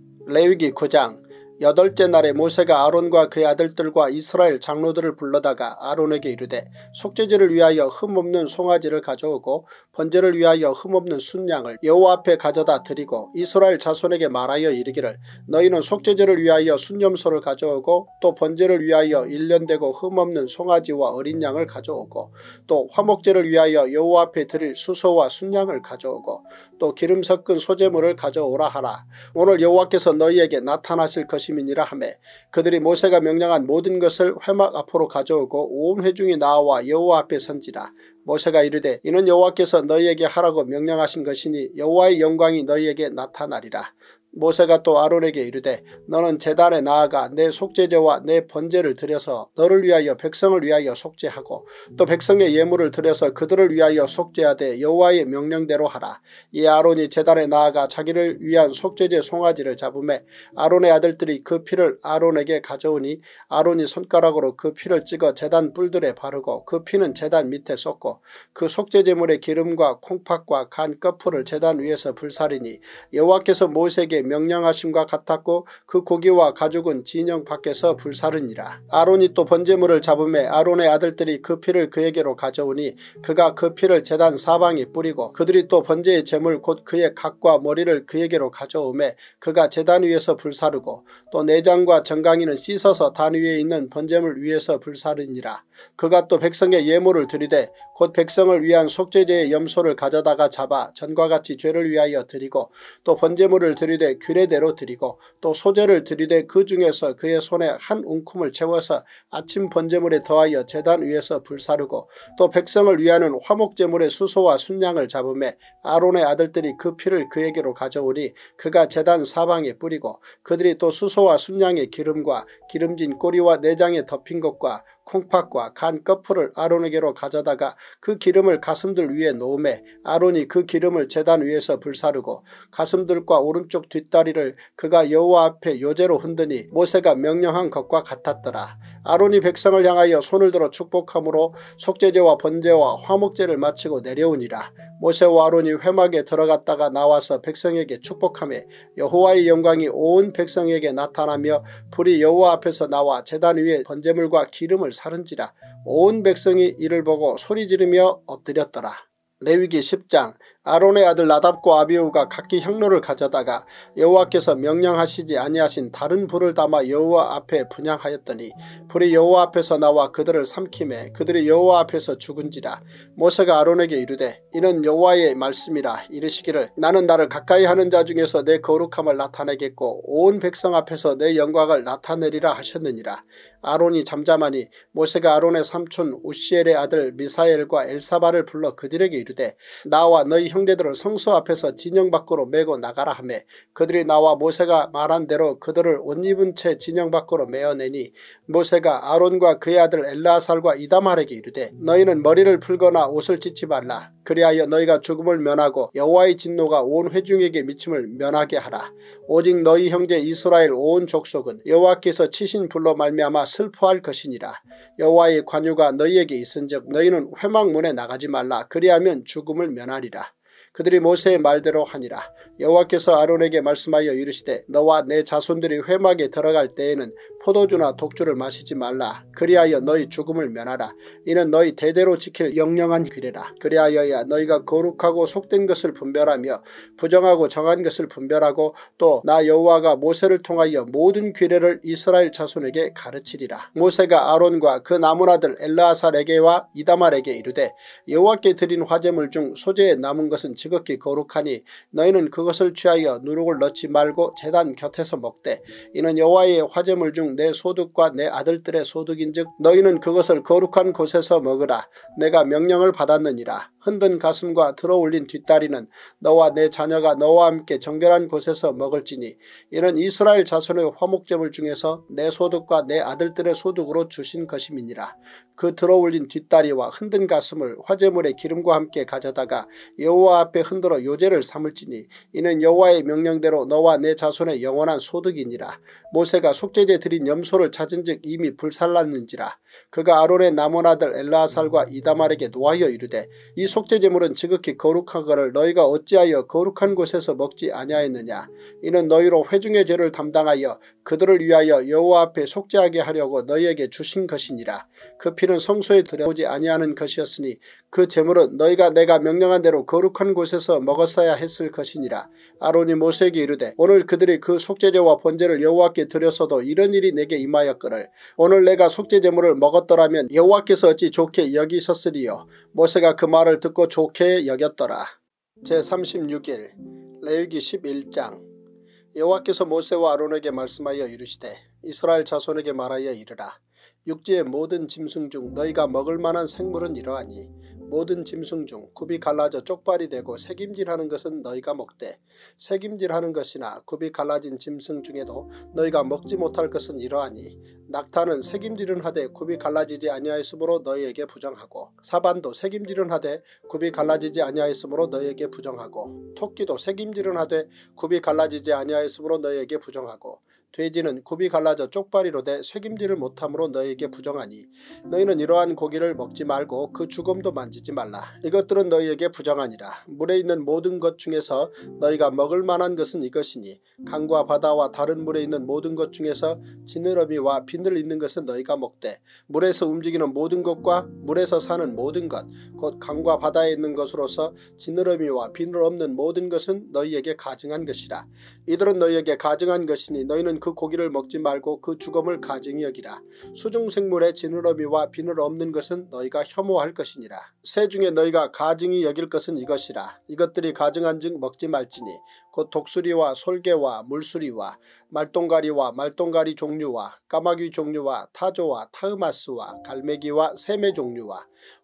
레위기 구 장. 여덟째 날에 모세가 아론과 그의 아들들과 이스라엘 장로들을 불러다가 아론에게 이르되 속죄제를 위하여 흠없는 송아지를 가져오고 번제를 위하여 흠없는 순양을 여호와 앞에 가져다 드리고 이스라엘 자손에게 말하여 이르기를 너희는 속죄제를 위하여 순염소를 가져오고 또 번제를 위하여 일년되고 흠없는 송아지와 어린 양을 가져오고 또 화목제를 위하여 여호와 앞에 드릴 수소와 순양을 가져오고 또 기름 섞은 소제물을 가져오라 하라. 오늘 여호와께서 너희에게 나타나실 것이 이라 하매 그들이 모세가 명령한 모든 것을 회막 앞으로 가져오고 온 회중이 나와 여호와 앞에 선지라. 모세가 이르되 이는 여호와께서 너희에게 하라고 명령하신 것이니 여호와의 영광이 너희에게 나타나리라. 모세가 또 아론에게 이르되 너는 제단에 나아가 내 속죄제와 내 번제를 드려서 너를 위하여 백성을 위하여 속죄하고 또 백성의 예물을 드려서 그들을 위하여 속죄하되 여호와의 명령대로 하라. 이 아론이 제단에 나아가 자기를 위한 속죄제 송아지를 잡으매 아론의 아들들이 그 피를 아론에게 가져오니 아론이 손가락으로 그 피를 찍어 제단 뿔들에 바르고 그 피는 제단 밑에 쏟고 그 속죄제물의 기름과 콩팥과 간 꺼풀을 제단 위에서 불사리니 여호와께서 모세에게 명령하심과 같았고 그 고기와 가죽은 진영 밖에서 불사르니라. 아론이 또 번제물을 잡음에 아론의 아들들이 그 피를 그에게로 가져오니 그가 그 피를 제단 사방에 뿌리고 그들이 또 번제의 제물 곧 그의 각과 머리를 그에게로 가져오매 그가 제단 위에서 불사르고 또 내장과 정강이는 씻어서 단 위에 있는 번제물 위에서 불사르니라. 그가 또 백성의 예물을 드리되 곧 백성을 위한 속죄제의 염소를 가져다가 잡아 전과 같이 죄를 위하여 드리고 또 번제물을 드리되 규례대로 드리고 또 소제를 드리되 그 중에서 그의 손에 한 웅큼을 채워서 아침 번제물에 더하여 제단 위에서 불사르고 또 백성을 위하는 화목제물의 수소와 순양을 잡음에 아론의 아들들이 그 피를 그에게로 가져오니 그가 제단 사방에 뿌리고 그들이 또 수소와 순양의 기름과 기름진 꼬리와 내장에 덮인 것과 콩팥과 간 거풀을 아론에게로 가져다가 그 기름을 가슴들 위에 놓으매 아론이 그 기름을 제단 위에서 불사르고 가슴들과 오른쪽 뒷다리를 그가 여호와 앞에 요제로 흔드니 모세가 명령한 것과 같았더라. 아론이 백성을 향하여 손을 들어 축복함으로 속죄제와 번제와 화목제를 마치고 내려오니라. 모세와 아론이 회막에 들어갔다가 나와서 백성에게 축복하며 여호와의 영광이 온 백성에게 나타나며 불이 여호와 앞에서 나와 제단 위에 번제물과 기름을 사른지라. 온 백성이 이를 보고 소리지르며 엎드렸더라. 레위기 십 장. 아론의 아들 나답과 아비후가 각기 향로를 가져다가 여호와께서 명령하시지 아니하신 다른 불을 담아 여호와 앞에 분향하였더니 불이 여호와 앞에서 나와 그들을 삼키매 그들이 여호와 앞에서 죽은지라. 모세가 아론에게 이르되 이는 여호와의 말씀이라. 이르시기를 나는 나를 가까이 하는 자 중에서 내 거룩함을 나타내겠고 온 백성 앞에서 내 영광을 나타내리라 하셨느니라. 아론이 잠잠하니 모세가 아론의 삼촌 우시엘의 아들 미사엘과 엘사바를 불러 그들에게 이르되 나와 너희 형제들을 성소 앞에서 진영 밖으로 메고 나가라 하며 그들이 나와 모세가 말한 대로 그들을 옷 입은 채 진영 밖으로 메어내니 모세가 아론과 그의 아들 엘르아살과 이다말에게 이르되 너희는 머리를 풀거나 옷을 찢지 말라. 그리하여 너희가 죽음을 면하고 여호와의 진노가 온 회중에게 미침을 면하게 하라. 오직 너희 형제 이스라엘 온 족속은 여호와께서 치신 불로 말미암아 슬퍼할 것이니라. 여호와의 관유가 너희에게 있은즉 너희는 회막문에 나가지 말라. 그리하면 죽음을 면하리라. 그들이 모세의 말대로 하니라. 여호와께서 아론에게 말씀하여 이르시되 너와 내 자손들이 회막에 들어갈 때에는 포도주나 독주를 마시지 말라. 그리하여 너희 죽음을 면하라. 이는 너희 대대로 지킬 영영한 규례라. 그리하여야 너희가 거룩하고 속된 것을 분별하며 부정하고 정한 것을 분별하고 또 나 여호와가 모세를 통하여 모든 규례를 이스라엘 자손에게 가르치리라. 모세가 아론과 그 남은 아들 엘르아살에게와 이다말에게 이르되 여호와께 드린 화제물 중 소재에 남은 것은 지극히 거룩하니 너희는 그것을 취하여 누룩을 넣지 말고 제단 곁에서 먹되 이는 여호와의 화제물 중 내 소득과 내 아들들의 소득인즉 너희는 그것을 거룩한 곳에서 먹으라. 내가 명령을 받았느니라. 흔든 가슴과 들어올린 뒷다리는 너와 내 자녀가 너와 함께 정결한 곳에서 먹을지니 이는 이스라엘 자손의 화목제물 중에서 내 소득과 내 아들들의 소득으로 주신 것임이니라. 그 들어올린 뒷다리와 흔든 가슴을 화제물의 기름과 함께 가져다가 여호와 앞에 흔들어 요제를 삼을지니 이는 여호와의 명령대로 너와 내 자손의 영원한 소득이니라. 모세가 속죄제 드린 염소를 찾은즉 이미 불살랐는지라. 그가 아론의 남은 아들 엘르아살과 이다말에게 노하여 이르되 이 속죄제물은 지극히 거룩하거늘 너희가 어찌하여 거룩한 곳에서 먹지 아니하였느냐. 이는 너희로 회중의 죄를 담당하여 그들을 위하여 여호와 앞에 속죄하게 하려고 너희에게 주신 것이니라. 그 피는 성소에 들여오지 아니하는 것이었으니 그 제물은 너희가 내가 명령한 대로 거룩한 곳에서 먹었어야 했을 것이니라. 아론이 모세에게 이르되 오늘 그들이 그 속죄제와 번제를 여호와께 드렸어도 이런 일이 내게 임하였거늘 오늘 내가 속죄제물을 먹었더라면 여호와께서 어찌 좋게 여기셨으리요. 모세가 그 말을 듣고 좋게 여겼더라. 제삼십육 일 레위기 십일 장. 여호와께서 모세와 아론에게 말씀하여 이르시되 이스라엘 자손에게 말하여 이르라. 육지의 모든 짐승 중 너희가 먹을 만한 생물은 이러하니 모든 짐승 중 굽이 갈라져 쪽발이 되고 새김질하는 것은 너희가 먹되 새김질하는 것이나 굽이 갈라진 짐승 중에도 너희가 먹지 못할 것은 이러하니 낙타는 새김질은 하되 굽이 갈라지지 아니하였으므로 너희에게 부정하고 사반도 새김질은 하되 굽이 갈라지지 아니하였으므로 너희에게 부정하고 토끼도 새김질은 하되 굽이 갈라지지 아니하였으므로 너희에게 부정하고 돼지는 굽이 갈라져 쪽발이로 돼 쇠김질을 못함으로 너희에게 부정하니 너희는 이러한 고기를 먹지 말고 그 죽음도 만지라. 만지지 말라. 이것들은 너희에게 부정하니라. 물에 있는 모든 것 중에서 너희가 먹을 만한 것은 이것이니 강과 바다와 다른 물에 있는 모든 것 중에서 지느러미와 비늘 있는 것은 너희가 먹되 물에서 움직이는 모든 것과 물에서 사는 모든 것 곧 강과 바다에 있는 것으로서 지느러미와 비늘 없는 모든 것은 너희에게 가증한 것이라. 이들은 너희에게 가증한 것이니 너희는 그 고기를 먹지 말고 그 죽음을 가증히 여기라. 수중생물의 지느러미와 비늘 없는 것은 너희가 혐오할 것이니라. 새 중에 너희가 가증히 여길 것은 이것이라. 이것들이 가증한즉 먹지 말지니 곧 독수리와 솔개와 물수리와 말똥가리와 말똥가리 종류와 까마귀 종류와 타조와 타흐마스와 갈매기와 새매 종류와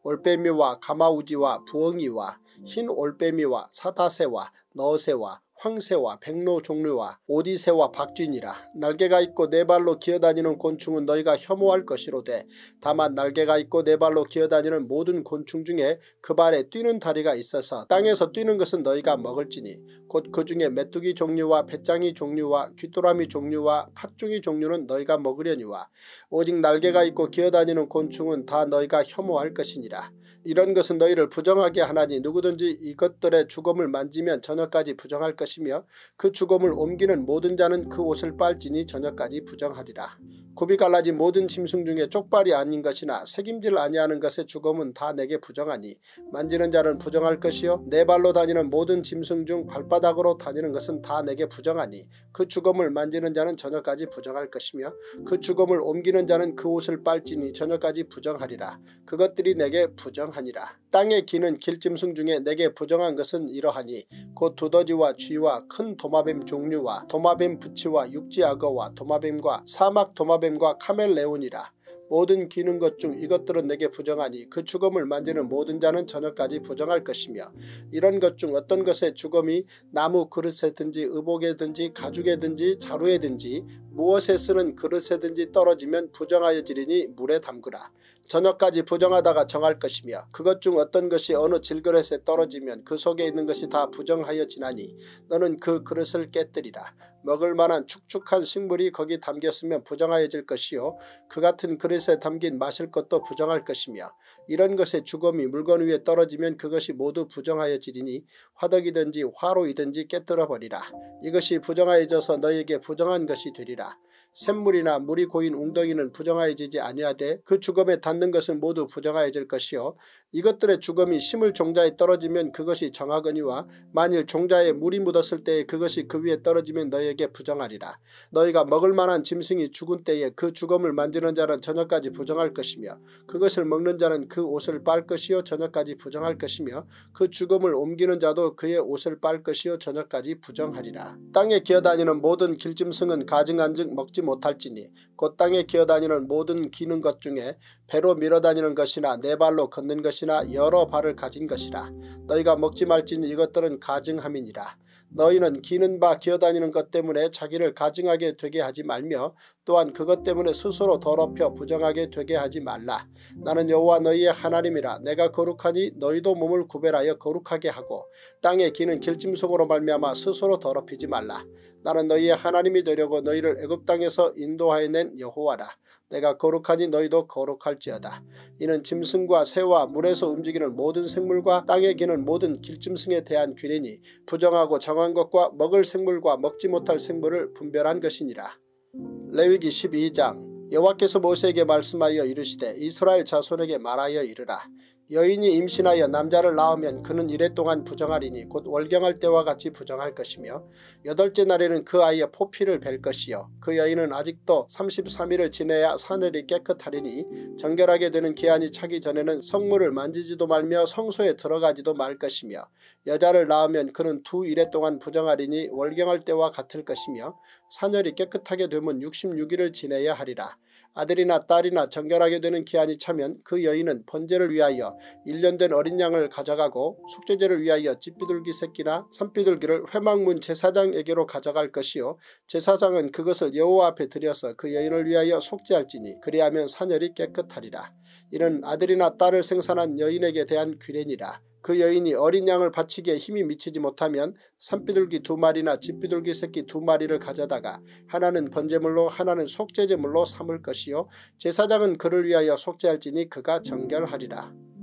올빼미와 가마우지와 부엉이와 흰 올빼미와 사다새와 너새와 황새와 백로 종류와 오디새와 박쥐니라. 날개가 있고 네 발로 기어다니는 곤충은 너희가 혐오할 것이로되 다만 날개가 있고 네 발로 기어다니는 모든 곤충 중에 그 발에 뛰는 다리가 있어서 땅에서 뛰는 것은 너희가 먹을지니 곧 그 중에 메뚜기 종류와 배짱이 종류와 귀뚜라미 종류와 팥중이 종류는 너희가 먹으려니와 오직 날개가 있고 기어다니는 곤충은 다 너희가 혐오할 것이니라. 이런 것은 너희를 부정하게 하나니 누구든지 이것들의 주검을 만지면 저녁까지 부정할 것이며 그 주검을 옮기는 모든 자는 그 옷을 빨지니 저녁까지 부정하리라. 굽이 갈라진 모든 짐승 중에 쪽발이 아닌 것이나 새김질 아니하는 것의 주검은 다 내게 부정하니 만지는 자는 부정할 것이요 네 발로 다니는 모든 짐승 중 발바닥으로 다니는 것은 다 내게 부정하니 그 주검을 만지는 자는 저녁까지 부정할 것이며 그 주검을 옮기는 자는 그 옷을 빨지니 저녁까지 부정하리라. 그것들이 내게 부정하니라. 땅에 기는 길짐승 중에 내게 부정한 것은 이러하니 곧 두더지와 쥐와 큰 도마뱀 종류와 도마뱀 부치와 육지악어와 도마뱀과 사막 도마뱀과 카멜레온이라. 모든 기는 것 중 이것들은 내게 부정하니 그 주검을 만지는 모든 자는 저녁까지 부정할 것이며 이런 것 중 어떤 것의 주검이 나무 그릇에든지 의복에든지 가죽에든지 자루에든지 무엇에 쓰는 그릇에든지 떨어지면 부정하여지리니 물에 담그라. 저녁까지 부정하다가 정할 것이며 그것 중 어떤 것이 어느 질그릇에 떨어지면 그 속에 있는 것이 다 부정하여 지나니 너는 그 그릇을 깨뜨리라. 먹을 만한 축축한 식물이 거기 담겼으면 부정하여질 것이요 그 같은 그릇에 담긴 마실 것도 부정할 것이며 이런 것의 주검이 물건 위에 떨어지면 그것이 모두 부정하여지리니 화덕이든지 화로이든지 깨뜨려 버리라. 이것이 부정하여져서 너희에게 부정한 것이 되리라. 샘물이나 물이 고인 웅덩이는 부정하여지지 아니하되 그 주검에 닿는 것은 모두 부정하여질 것이요 이것들의 주검이 심을 종자에 떨어지면 그것이 정하거니와 만일 종자에 물이 묻었을 때에 그것이 그 위에 떨어지면 너희에게 부정하리라. 너희가 먹을 만한 짐승이 죽은 때에 그 주검을 만지는 자는 저녁까지 부정할 것이며 그것을 먹는 자는 그 옷을 빨 것이요 저녁까지 부정할 것이며 그 주검을 옮기는 자도 그의 옷을 빨 것이요 저녁까지 부정하리라. 땅에 기어다니는 모든 길짐승은 가증한즉 먹지 못할지니 곧 땅에 기어다니는 모든 기는 것 중에 배로 밀어다니는 것이나 네 발로 걷는 것이나 여러 발을 가진 것이라. 너희가 먹지 말지니 이것들은 가증함이니라. 너희는 기는 바 기어다니는 것 때문에 자기를 가증하게 되게 하지 말며 또한 그것 때문에 스스로 더럽혀 부정하게 되게 하지 말라. 나는 여호와 너희의 하나님이라. 내가 거룩하니 너희도 몸을 구별하여 거룩하게 하고 땅에 기는 길짐승으로 말미암아 스스로 더럽히지 말라. 나는 너희의 하나님이 되려고 너희를 애굽 땅에서 인도하여 낸 여호와라. 내가 거룩하니 너희도 거룩할지어다. 이는 짐승과 새와 물에서 움직이는 모든 생물과 땅에 기는 모든 길짐승에 대한 규례니 부정하고 정한 것과 먹을 생물과 먹지 못할 생물을 분별한 것이니라. 레위기 십이 장. 여호와께서 모세에게 말씀하여 이르시되 이스라엘 자손에게 말하여 이르라. 여인이 임신하여 남자를 낳으면 그는 이래 동안 부정하리니 곧 월경할 때와 같이 부정할 것이며 여덟째 날에는 그 아이의 포피를 벨 것이요 그 여인은 아직도 삼십삼 일을 지내야 사늘이 깨끗하리니 정결하게 되는 기한이 차기 전에는 성물을 만지지도 말며 성소에 들어가지도 말 것이며 여자를 낳으면 그는 두 일에 동안 부정하리니 월경할 때와 같을 것이며 사늘이 깨끗하게 되면 육십육 일을 지내야 하리라. 아들이나 딸이나 정결하게 되는 기한이 차면 그 여인은 번제를 위하여 일 년 된 어린 양을 가져가고 속죄제를 위하여 잨비둘기 새끼나 산비둘기를 회막문 제사장에게로 가져갈 것이요 제사장은 그것을 여호와 앞에 드려서 그 여인을 위하여 속죄할지니 그리하면 사녀리 깨끗하리라. 이는 아들이나 딸을 생산한 여인에게 대한 규례니라. 그 여인이 어린 양을 바치기에 힘이 미치지 못하면 산비둘기 두 마리나 잨비둘기 새끼 두 마리를 가져다가 하나는 번제물로 하나는 속죄제물로 삼을 것이요 제사장은 그를 위하여 속죄할지니 그가 정결하리라.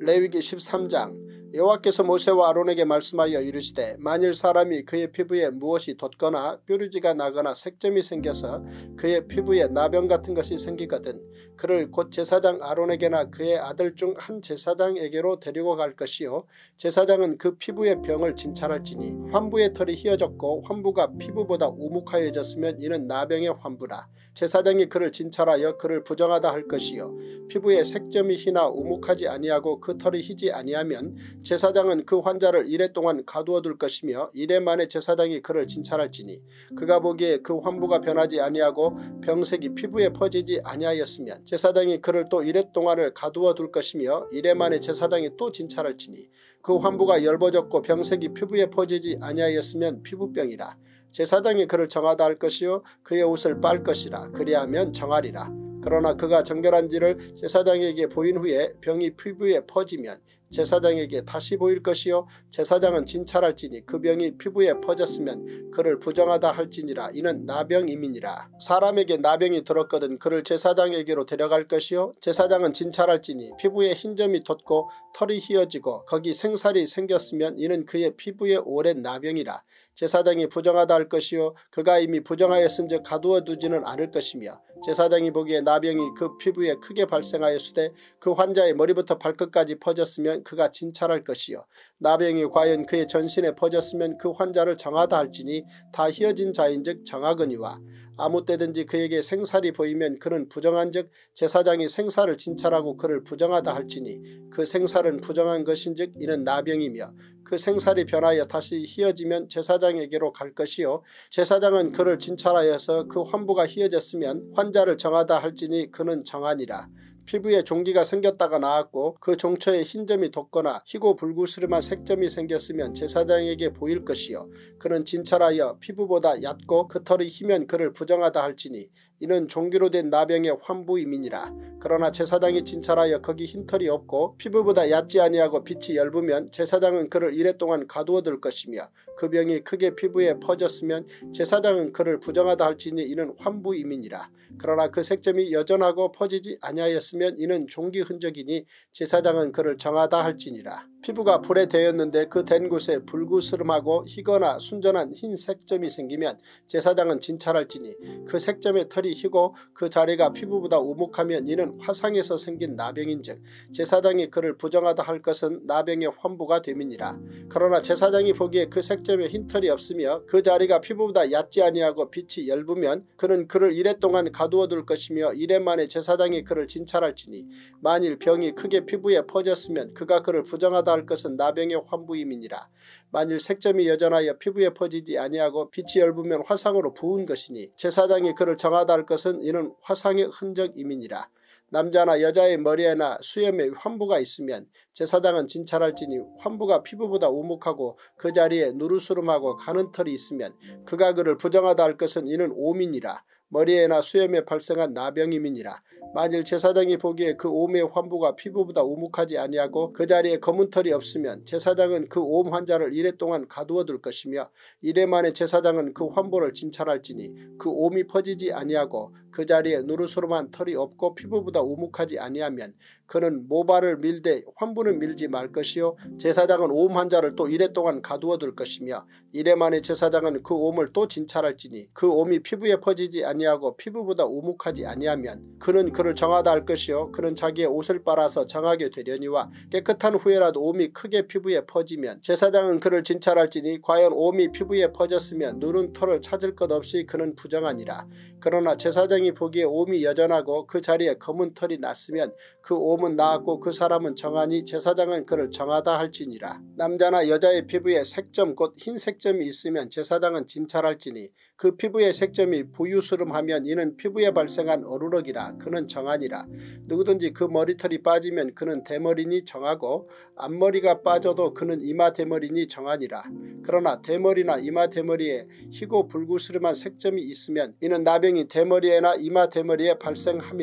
레위기 십삼 장 여호와께서 모세와 아론에게 말씀하여 이르시되 만일 사람이 그의 피부에 무엇이 돋거나 뾰루지가 나거나 색점이 생겨서 그의 피부에 나병 같은 것이 생기거든 그를 곧 제사장 아론에게나 그의 아들 중 한 제사장에게로 데리고 갈 것이요 제사장은 그 피부의 병을 진찰할지니 환부의 털이 휘어졌고 환부가 피부보다 우묵하여졌으면 이는 나병의 환부라. 제사장이 그를 진찰하여 그를 부정하다 할 것이요 피부에 색점이 희나 우묵하지 아니하고 그 털이 희지 아니하면 제사장은 그 환자를 이래 동안 가두어 둘 것이며 이래 만에 제사장이 그를 진찰할지니 그가 보기에 그 환부가 변하지 아니하고 병색이 피부에 퍼지지 아니하였으면 제사장이 그를 또 이래 동안을 가두어 둘 것이며 이래 만에 제사장이 또 진찰할지니 그 환부가 열버졌고 병색이 피부에 퍼지지 아니하였으면 피부병이라. 제사장이 그를 정하다 할 것이요 그의 옷을 빨 것이라. 그리하면 정하리라. 그러나 그가 정결한지를 제사장에게 보인 후에 병이 피부에 퍼지면 제사장에게 다시 보일 것이요 제사장은 진찰할지니 그 병이 피부에 퍼졌으면 그를 부정하다 할지니라. 이는 나병임이니라. 사람에게 나병이 들었거든 그를 제사장에게로 데려갈 것이요 제사장은 진찰할지니 피부에 흰점이 돋고 털이 휘어지고 거기 생살이 생겼으면 이는 그의 피부에 오랜 나병이라. 제사장이 부정하다 할 것이요 그가 이미 부정하였은즉 가두어 두지는 않을 것이며 제사장이 보기에 나병이 그 피부에 크게 발생하였으되 그 환자의 머리부터 발끝까지 퍼졌으면 그가 진찰할 것이요 나병이 과연 그의 전신에 퍼졌으면 그 환자를 정하다 할지니 다 휘어진 자인즉 정하거니와 아무 때든지 그에게 생살이 보이면 그는 부정한즉 제사장이 생살을 진찰하고 그를 부정하다 할지니 그 생살은 부정한 것인즉 이는 나병이며 그 생살이 변하여 다시 휘어지면 제사장에게로 갈 것이요 제사장은 그를 진찰하여서 그 환부가 휘어졌으면 환자를 정하다 할지니 그는 정하니라. 피부에 종기가 생겼다가 나았고 그 종처에 흰점이 돋거나 희고 불구스름한 색점이 생겼으면 제사장에게 보일 것이요 그는 진찰하여 피부보다 얕고 그 털이 희면 그를 부정하다 할지니 이는 종기로 된 나병의 환부임이니라. 그러나 제사장이 진찰하여 거기 흰털이 없고 피부보다 얕지 아니하고 빛이 엷으면 제사장은 그를 이래 동안 가두어 둘 것이며 그 병이 크게 피부에 퍼졌으면 제사장은 그를 부정하다 할지니 이는 환부임이니라. 그러나 그 색점이 여전하고 퍼지지 아니하였으면 이는 종기 흔적이니 제사장은 그를 정하다 할지니라. 피부가 불에 대었는데 그 댄 곳에 불구스름하고 희거나 순전한 흰 색점이 생기면 제사장은 진찰할지니 그 색점의 털이 희고 그 자리가 피부보다 우묵하면 이는 화상에서 생긴 나병인즉 제사장이 그를 부정하다 할 것은 나병의 환부가 됨이니라. 그러나 제사장이 보기에 그 색점에 흰털이 없으며 그 자리가 피부보다 얕지 아니하고 빛이 엷으면 그는 그를 이래 동안 가두어 둘 것이며 이래 만에 제사장이 그를 진찰할지니 만일 병이 크게 피부에 퍼졌으면 그가 그를 부정하다 할 것은 나병의 환부임이니라. 만일 색점이 여전하여 피부에 퍼지지 아니하고 빛이 엷으면 화상으로 부은 것이니 제사장이 그를 정하다 할 것은 이는 화상의 흔적임이니라. 남자나 여자의 머리에나 수염에 환부가 있으면 제사장은 진찰할지니 환부가 피부보다 우묵하고 그 자리에 누르스름하고 가는 털이 있으면 그가 그를 부정하다 할 것은 이는 오민이라. 머리에나 수염에 발생한 나병임이니라. 만일 제사장이 보기에 그 옴의 환부가 피부보다 우묵하지 아니하고 그 자리에 검은 털이 없으면 제사장은 그 옴 환자를 이래 동안 가두어 둘 것이며 이래 만에 제사장은 그 환부를 진찰할지니 그 옴이 퍼지지 아니하고 그 자리에 누르스름한 털이 없고 피부보다 우묵하지 아니하면 그는 모발을 밀되 환부는 밀지 말 것이요 제사장은 옴 환자를 또 이래 동안 가두어 둘 것이며 이래 만에 제사장은 그 옴을 또 진찰할지니 그 옴이 피부에 퍼지지 아니하고 피부보다 우묵하지 아니하면 그는 그를 정하다 할 것이요 그는 자기의 옷을 빨아서 정하게 되려니와 깨끗한 후에라도 옴이 크게 피부에 퍼지면 제사장은 그를 진찰할지니 과연 옴이 피부에 퍼졌으면 누른 털을 찾을 것 없이 그는 부정하니라. 그러나 제사장이 보기에 옴이 여전하고 그 자리에 검은 털이 났으면 그 옴은 나았고 그 사람은 정하니 제사장은 그를 정하다 할지니라. 남자나 여자의 피부에 색점 곧 흰 색점이 있으면 제사장은 진찰할지니 그 피부의 색점이 부유스름하면 이는 피부에 발생한 어루럭이라. 그는 정하니라. 누구든지 그 머리털이 빠지면 그는 대머리니 정하고 앞머리가 빠져도 그는 이마 대머리니 정하니라. 그러나 대머리나 이마 대머리에 희고 불구스름한 색점이 있으면 이는 나병이 대머리에나 이마 대머리에 발생함이라.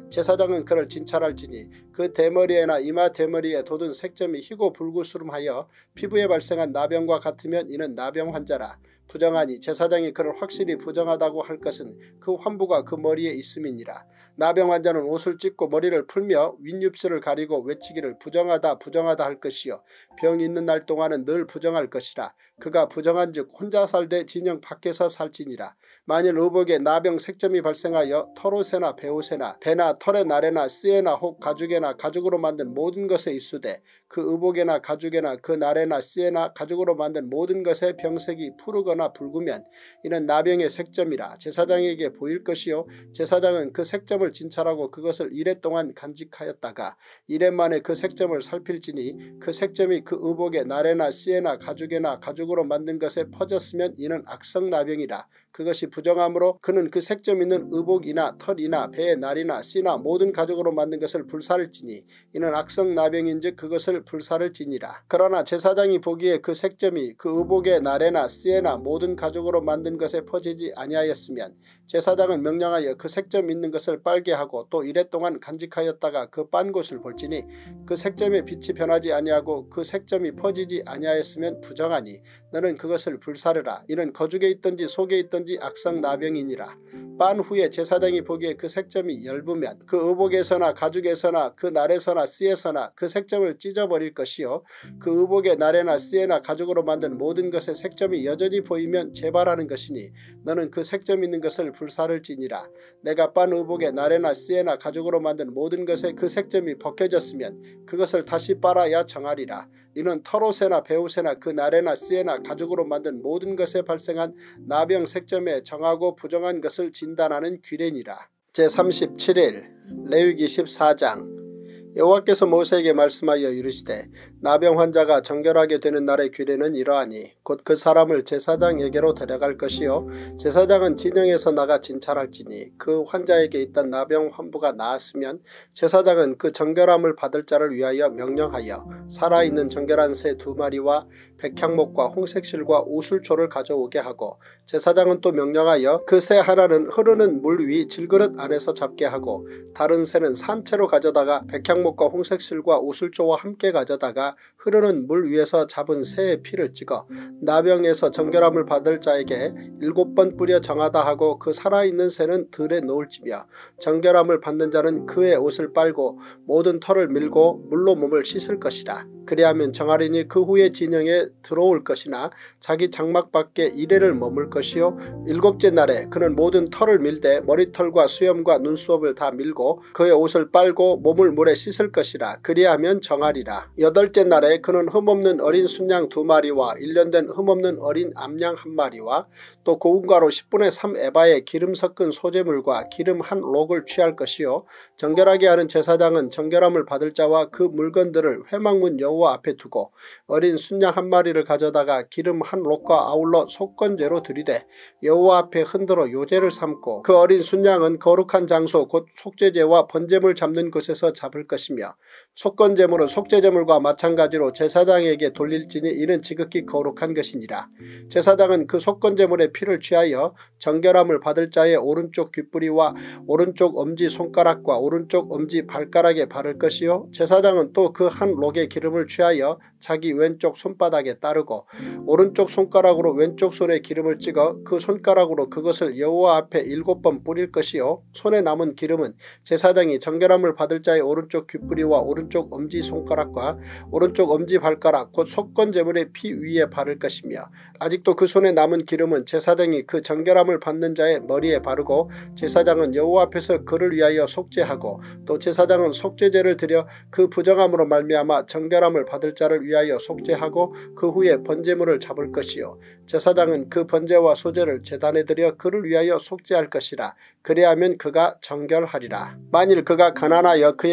제사장은 그를 진찰할지니 그 대머리에나 이마 대머리에 돋은 색점이 희고 불구스름하여 피부에 발생한 나병과 같으면 이는 나병 환자라. 부정하니 제사장이 그를 확실히 부정하다고 할 것은 그 환부가 그 머리에 있음이니라. 나병 환자는 옷을 찢고 머리를 풀며 윗입술을 가리고 외치기를 부정하다 부정하다 할 것이요 병이 있는 날 동안은 늘 부정할 것이라. 그가 부정한즉 혼자 살되 진영 밖에서 살지니라. 만일 의복에 나병 색점이 발생하여 털옷에나 베옷에나 배나 털의 날에나 쓰에나 혹 가죽에나 가죽으로 만든 모든 것에 있으되 그 의복에나 가죽에나 그 날에나 쓰에나 가죽으로 만든 모든 것에 병색이 푸르거나 붉으면 이는 나병의 색점이라. 제사장에게 보일 것이요 제사장은 그 색점을 진찰하고 그것을 이레 동안 간직하였다가 이레 만에 그 색점을 살필지니 그 색점이 그 의복에 날에나 쓰에나 가죽에나 가죽으로 만든 것에 퍼졌으면 이는 악성나병이라. 그것이 부정하므로 그는 그 색점 있는 의복이나 털이나 배의 날이나 씨나 모든 가죽으로 만든 것을 불살을지니 이는 악성나병인즉 그것을 불살을지니라. 그러나 제사장이 보기에 그 색점이 그 의복의 날에나 씨에나 모든 가죽으로 만든 것에 퍼지지 아니하였으면 제사장은 명령하여 그 색점 있는 것을 빨게 하고 또 이레 동안 간직하였다가 그 빤 곳을 볼지니 그 색점의 빛이 변하지 아니하고 그 색점이 퍼지지 아니하였으면 부정하니 너는 그것을 불사르라. 이는 거죽에 있든지 속에 있든지 악성나병이니라. 빤 후에 제사장이 보기에 그 색점이 엷으면 그 의복에서나 가죽에서나 그 날에서나 씨에서나 그 색점을 찢어버릴 것이요 그 의복의 날에나 씨에나 가죽으로 만든 모든 것의 색점이 여전히 보이면 재발하는 것이니 너는 그 색점 있는 것을 불사를지니라. 내가 빤 의복의 날에나 씨에나 가죽으로 만든 모든 것에 그 색점이 벗겨졌으면 그것을 다시 빨아야 정하리라. 이는 털옷에나 베옷에나 그 날에나 씨에나 가죽으로 만든 모든 것에 발생한 나병 색점에 정하고 부정한 것을 진단하는 규례니라. 제삼십칠 일 레위기 십사 장. 여호와께서 모세에게 말씀하여 이르시되 나병 환자가 정결하게 되는 날의 규례는 이러하니 곧 그 사람을 제사장에게로 데려갈 것이요 제사장은 진영에서 나가 진찰할지니 그 환자에게 있던 나병 환부가 나았으면 제사장은 그 정결함을 받을 자를 위하여 명령하여 살아있는 정결한 새 두 마리와 백향목과 홍색실과 우술초를 가져오게 하고 제사장은 또 명령하여 그 새 하나는 흐르는 물 위 질그릇 안에서 잡게 하고 다른 새는 산채로 가져다가 백향목 과 홍색실과 우술조와 함께 가져다가 흐르는 물 위에서 잡은 새의 피를 찍어 나병에서 정결함을 받을 자에게 일곱 번 뿌려 정하다 하고 그 살아있는 새는 들에 놓을지며 정결함을 받는 자는 그의 옷을 빨고 모든 털을 밀고 물로 몸을 씻을 것이라. 그리하면 정하리니 그 후에 진영에 들어올 것이나 자기 장막 밖에 이레를 머물 것이요 일곱째 날에 그는 모든 털을 밀되 머리털과 수염과 눈썹을 다 밀고 그의 옷을 빨고 몸을 물에 씻을 것이라. 그리하면 정하리라. 여덟째 날에 그는 흠없는 어린 순양 두 마리와 일년된 흠없는 어린 암양 한 마리와 또 고운 가루 십분의 삼 에바의 기름 섞은 소재물과 기름 한 록을 취할 것이요 정결하게 하는 제사장은 정결함을 받을 자와 그 물건들을 회막문 여호와 앞에 두고 어린 순양 한 마리를 가져다가 기름 한 록과 아울러 속건제로 드리되 여호와 앞에 흔들어 요제를 삼고 그 어린 순양은 거룩한 장소 곧 속죄제와 번제물 잡는 곳에서 잡을 것이며 속건제물은 속죄제물과 마찬가지로 제사장에게 돌릴지니 이는 지극히 거룩한 것이니라. 제사장은 그 속건제물의 피를 취하여 정결함을 받을 자의 오른쪽 귓부리와 오른쪽 엄지 손가락과 오른쪽 엄지 발가락에 바를 것이요 제사장은 또 그 한 록의 기름을 취하여 자기 왼쪽 손바닥에 따르고 오른쪽 손가락으로 왼쪽 손에 기름을 찍어 그 손가락으로 그것을 여호와 앞에 일곱 번 뿌릴 것이요 손에 남은 기름은 제사장이 정결함을 받을 자의 오른쪽 귓부리와 오른쪽 엄지손가락과 오른쪽 엄지발가락 곧 속건제물의 피 위에 바를 것이며 아직도 그 손에 남은 기름은 제사장이 그 정결함을 받는 자의 머리에 바르고 제사장은 여호와 앞에서 그를 위하여 속죄하고 또 제사장은 속죄제를 드려 그 부정함으로 말미암아 정결함을 받을 자를 위하여 속죄하고 그 후에 번제물을 잡을 것이요 제사장은 그 번제와 소제를 제단에 드려 그를 위하여 속죄할 것이라. 그리하면 그가 정결하리라. 만일 그가 가난하여 그의 힘이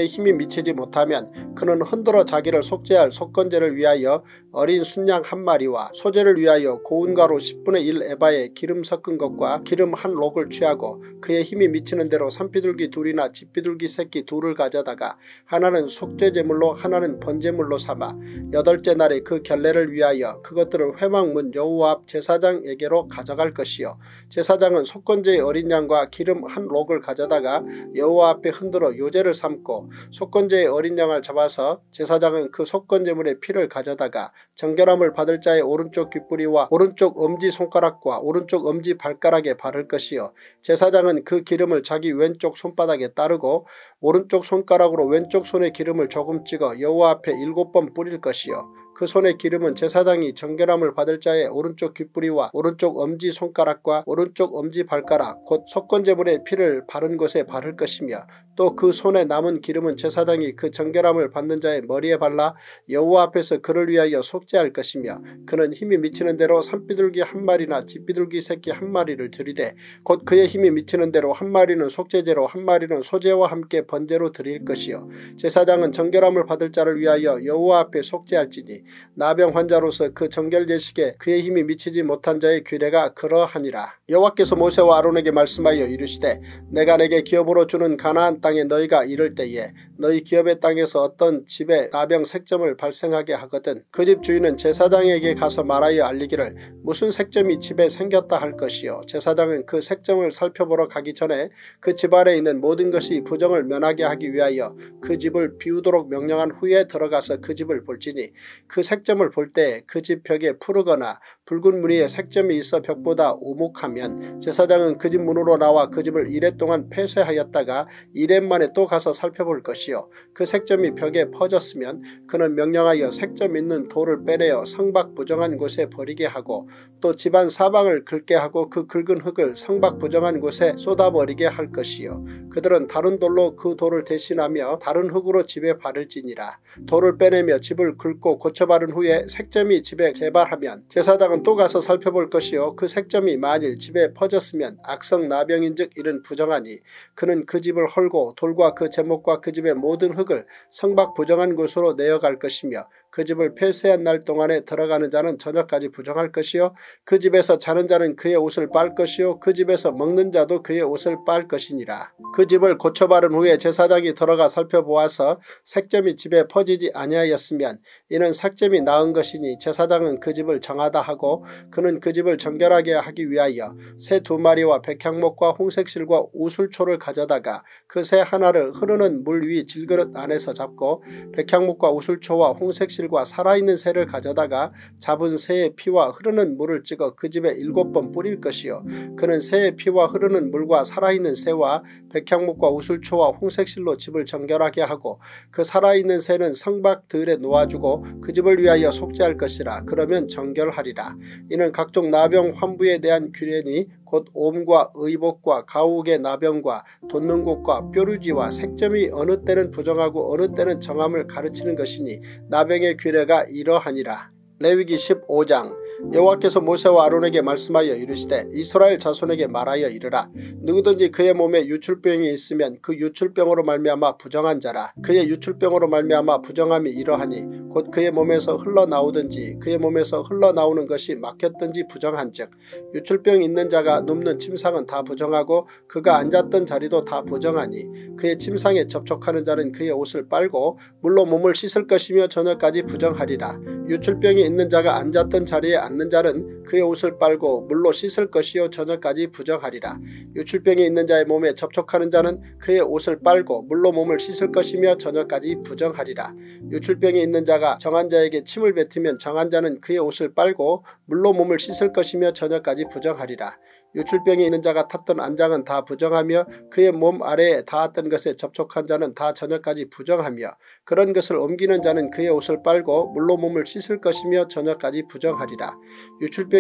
미치지 못하면 그는 흔들어 자기를 속죄할 속건제를 위하여 어린 순양 한 마리와 소제를 위하여 고운 가루 십분의 일 에바에 기름 섞은 것과 기름 한 록을 취하고 그의 힘이 미치는 대로 산비둘기 둘이나 집비둘기 새끼 둘을 가져다가 하나는 속죄제물로 하나는 번제물로 삼아 여덟째 날에 그 결례를 위하여 그것들을 회막문 여호와 앞 제사장에게로 가져갈 것이요 제사장은 속건제의 어린 양과 기름 한 록을 가져다가 여호와 앞에 흔들어 요제를 삼고 속건제의 어린 양을 잡아서 제사장은 그 속건제물의 피를 가져다가 정결함을 받을 자의 오른쪽 귓부리와 오른쪽 엄지손가락과 오른쪽 엄지발가락에 바를 것이요 제사장은 그 기름을 자기 왼쪽 손바닥에 따르고 오른쪽 손가락으로 왼쪽 손에 기름을 조금 찍어 여호와 앞에 일곱 번 뿌릴 것이요 그 손의 기름은 제사장이 정결함을 받을 자의 오른쪽 귓부리와 오른쪽 엄지손가락과 오른쪽 엄지발가락 곧 속건제물의 피를 바른 곳에 바를 것이며 또 그 손에 남은 기름은 제사장이 그 정결함을 받는 자의 머리에 발라 여호와 앞에서 그를 위하여 속죄할 것이며 그는 힘이 미치는 대로 산비둘기 한 마리나 집비둘기 새끼 한 마리를 드리되 곧 그의 힘이 미치는 대로 한 마리는 속죄제로 한 마리는 소제와 함께 번제로 드릴 것이요 제사장은 정결함을 받을 자를 위하여 여호와 앞에 속죄할지니 나병 환자로서 그 정결 예식에 그의 힘이 미치지 못한 자의 규례가 그러하니라. 여호와께서 모세와 아론에게 말씀하여 이르시되 내가 내게 기업으로 주는 가나안 땅에 너희가 이를 때에 너희 기업의 땅에서 어떤 집에 나병 색점을 발생하게 하거든 그 집 주인은 제사장에게 가서 말하여 알리기를 무슨 색점이 집에 생겼다 할 것이요 제사장은 그 색점을 살펴보러 가기 전에 그 집 안에 있는 모든 것이 부정을 면하게 하기 위하여 그 집을 비우도록 명령한 후에 들어가서 그 집을 볼지니 그 색점을 볼 때 그 집 벽에 푸르거나 붉은 무늬의 색점이 있어 벽보다 우묵하면 제사장은 그 집 문으로 나와 그 집을 이래 동안 폐쇄하였다가 이래 만에 또 가서 살펴볼 것이요 그 색점이 벽에 퍼졌으면 그는 명령하여 색점 있는 돌을 빼내어 성박 부정한 곳에 버리게 하고 또 집안 사방을 긁게 하고 그 긁은 흙을 성박 부정한 곳에 쏟아버리게 할 것이요 그들은 다른 돌로 그 돌을 대신하며 다른 흙으로 집에 바를지니라. 돌을 빼내며 집을 긁고 고쳐바른 후에 색점이 집에 재발하면 제사장은 또 가서 살펴볼 것이요 그 색점이 만일 집에 퍼졌으면 악성 나병인즉 이는 부정하니 그는 그 집을 헐고 돌과 그 제목과 그 집의 모든 흙을 성박 부정한 곳으로 내어갈 것이며 그 집을 폐쇄한 날 동안에 들어가는 자는 저녁까지 부정할 것이요 그 집에서 자는 자는 그의 옷을 빨 것이요 그 집에서 먹는 자도 그의 옷을 빨 것이니라. 그 집을 고쳐바른 후에 제사장이 들어가 살펴보아서 색점이 집에 퍼지지 아니하였으면 이는 색점이 나은 것이니 제사장은 그 집을 정하다 하고 그는 그 집을 정결하게 하기 위하여 새 두 마리와 백향목과 홍색실과 우술초를 가져다가 그 새 하나를 흐르는 물 위 질그릇 안에서 잡고 백향목과 우술초와 홍색실과 살아있는 새를 가져다가 잡은 새의 피와 흐르는 물을 찍어 그 집에 일곱 번 뿌릴 것이요 그는 새의 피와 흐르는 물과 살아있는 새와 백향목과 우술초와 홍색실로 집을 정결하게 하고 그 살아있는 새는 성박들에 놓아주고 그 집을 위하여 속죄할 것이라. 그러면 정결하리라. 이는 각종 나병 환부에 대한 규례니 곧 옴과 의복과 가옥의 나병과 돋는 곳과 뾰루지와 색점이 어느 때는 부정하고 어느 때는 정함을 가르치는 것이니 나병의 규례가 이러하니라. 레위기 십오 장. 여호와께서 모세와 아론에게 말씀하여 이르시되 이스라엘 자손에게 말하여 이르라. 누구든지 그의 몸에 유출병이 있으면 그 유출병으로 말미암아 부정한 자라. 그의 유출병으로 말미암아 부정함이 이러하니 곧 그의 몸에서 흘러나오든지 그의 몸에서 흘러나오는 것이 막혔든지 부정한즉 유출병 있는 자가 눕는 침상은 다 부정하고 그가 앉았던 자리도 다 부정하니 그의 침상에 접촉하는 자는 그의 옷을 빨고 물로 몸을 씻을 것이며 저녁까지 부정하리라. 유출병이 있는 자가 앉았던 자리에 앉는 자는 그의 옷을 빨고 물로 씻을 것이요 저녁까지 부정하리라. 유출병이 있는 자의 몸에 접촉하는 자는 그의 옷을 빨고 물로 몸을 씻을 것이며 저녁까지 부정하리라. 유출병이 있는 자가 정한 자에게 침을 뱉으면 정한 자는 그의 옷을 빨고 물로 몸을 씻을 것이며 저녁까지 부정하리라. 유출병이 있는 자가 탔던 안장은 다 부정하며 그의 몸 아래에 닿았던 것에 접촉한 자는 다 저녁까지 부정하며 그런 것을 옮기는 자는 그의 옷을 빨고 물로 몸을 씻을 것이며 저녁까지 부정하리라. 유출병이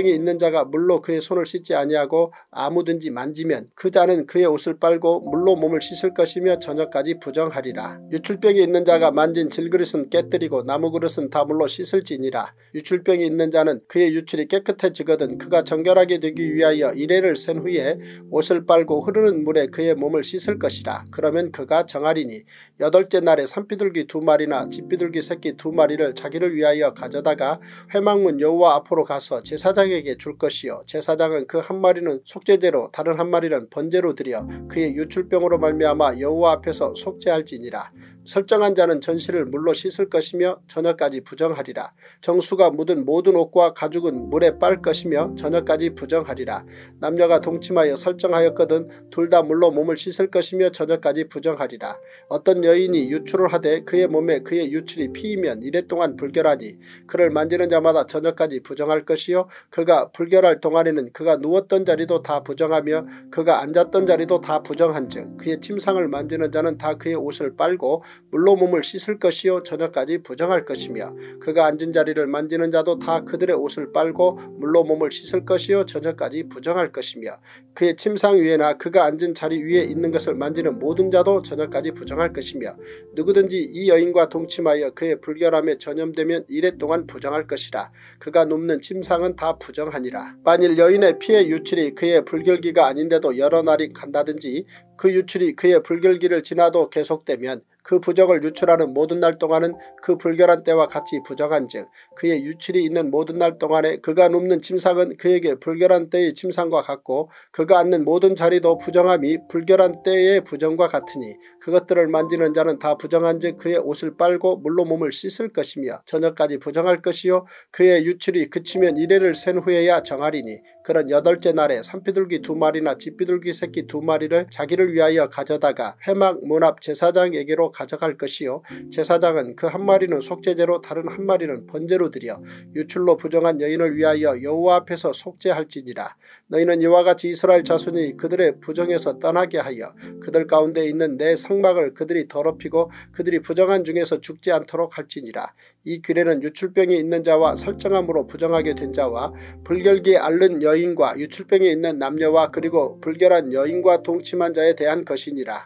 유출병이 있는 자가 물로 그의 손을 씻지 아니하고 아무든지 만지면 그 자는 그의 옷을 빨고 물로 몸을 씻을 것이며 저녁까지 부정하리라. 유출병이 있는 자가 만진 질그릇은 깨뜨리고 나무그릇은 다 물로 씻을지니라. 유출병이 있는 자는 그의 유출이 깨끗해지거든 그가 정결하게 되기 위하여 이레를 센 후에 옷을 빨고 흐르는 물에 그의 몸을 씻을 것이라. 그러면 그가 정하리니 여덟째 날에 산비둘기 두 마리나 집비둘기 새끼 두 마리를 자기를 위하여 가져다가 회막문 여호와 앞으로 가서 제사장에게 줄 것이요 제사장은 그 한 마리는 속죄제로 다른 한 마리는 번제로 드려 그의 유출병으로 말미암아 여호와 앞에서 속죄할지니라. 설정한 자는 전실을 물로 씻을 것이며 저녁까지 부정하리라. 정수가 묻은 모든 옷과 가죽은 물에 빨 것이며 저녁까지 부정하리라. 남녀가 동침하여 설정하였거든 둘 다 물로 몸을 씻을 것이며 저녁까지 부정하리라. 어떤 여인이 유출을 하되 그의 몸에 그의 유출이 피이면 이래 동안 불결하니 그를 만지는 자마다 저녁까지 부정할 것이요 그가 불결할 동안에는 그가 누웠던 자리도 다 부정하며 그가 앉았던 자리도 다 부정한즉 그의 침상을 만지는 자는 다 그의 옷을 빨고 물로 몸을 씻을 것이요 저녁까지 부정할 것이며 그가 앉은 자리를 만지는 자도 다 그들의 옷을 빨고 물로 몸을 씻을 것이요 저녁까지 부정할 것이며 그의 침상 위에나 그가 앉은 자리 위에 있는 것을 만지는 모든 자도 저녁까지 부정할 것이며 누구든지 이 여인과 동침하여 그의 불결함에 전염되면 이래 동안 부정할 것이라. 그가 눕는 침상은 다 부정하니라. 만일 여인의 피의 유출이 그의 불결기가 아닌데도 여러 날이 간다든지 그 유출이 그의 불결기를 지나도 계속되면 그 부정을 유출하는 모든 날 동안은 그 불결한 때와 같이 부정한즉 그의 유출이 있는 모든 날 동안에 그가 눕는 침상은 그에게 불결한 때의 침상과 같고 그가 앉는 모든 자리도 부정함이 불결한 때의 부정과 같으니 그것들을 만지는 자는 다 부정한즉 그의 옷을 빨고 물로 몸을 씻을 것이며 저녁까지 부정할 것이요 그의 유출이 그치면 이레를 센 후에야 정하리니 그런 여덟째 날에 산비둘기 두 마리나 집비둘기 새끼 두 마리를 자기를 위하여 가져다가 회막 문 앞 제사장에게로 가져갈 것이요 제사장은 그 한 마리는 속죄제로 다른 한 마리는 번제로 드려 유출로 부정한 여인을 위하여 여호와 앞에서 속죄할지니라. 너희는 이와 같이 이스라엘 자손이 그들의 부정에서 떠나게 하여 그들 가운데 있는 내 성막을 그들이 더럽히고 그들이 부정한 중에서 죽지 않도록 할지니라. 이 규례는 유출병이 있는 자와 설정함으로 부정하게 된 자와 불결기에 앓는 여인과 유출병이 있는 남녀와 그리고 불결한 여인과 동침한 자에 대한 것이니라.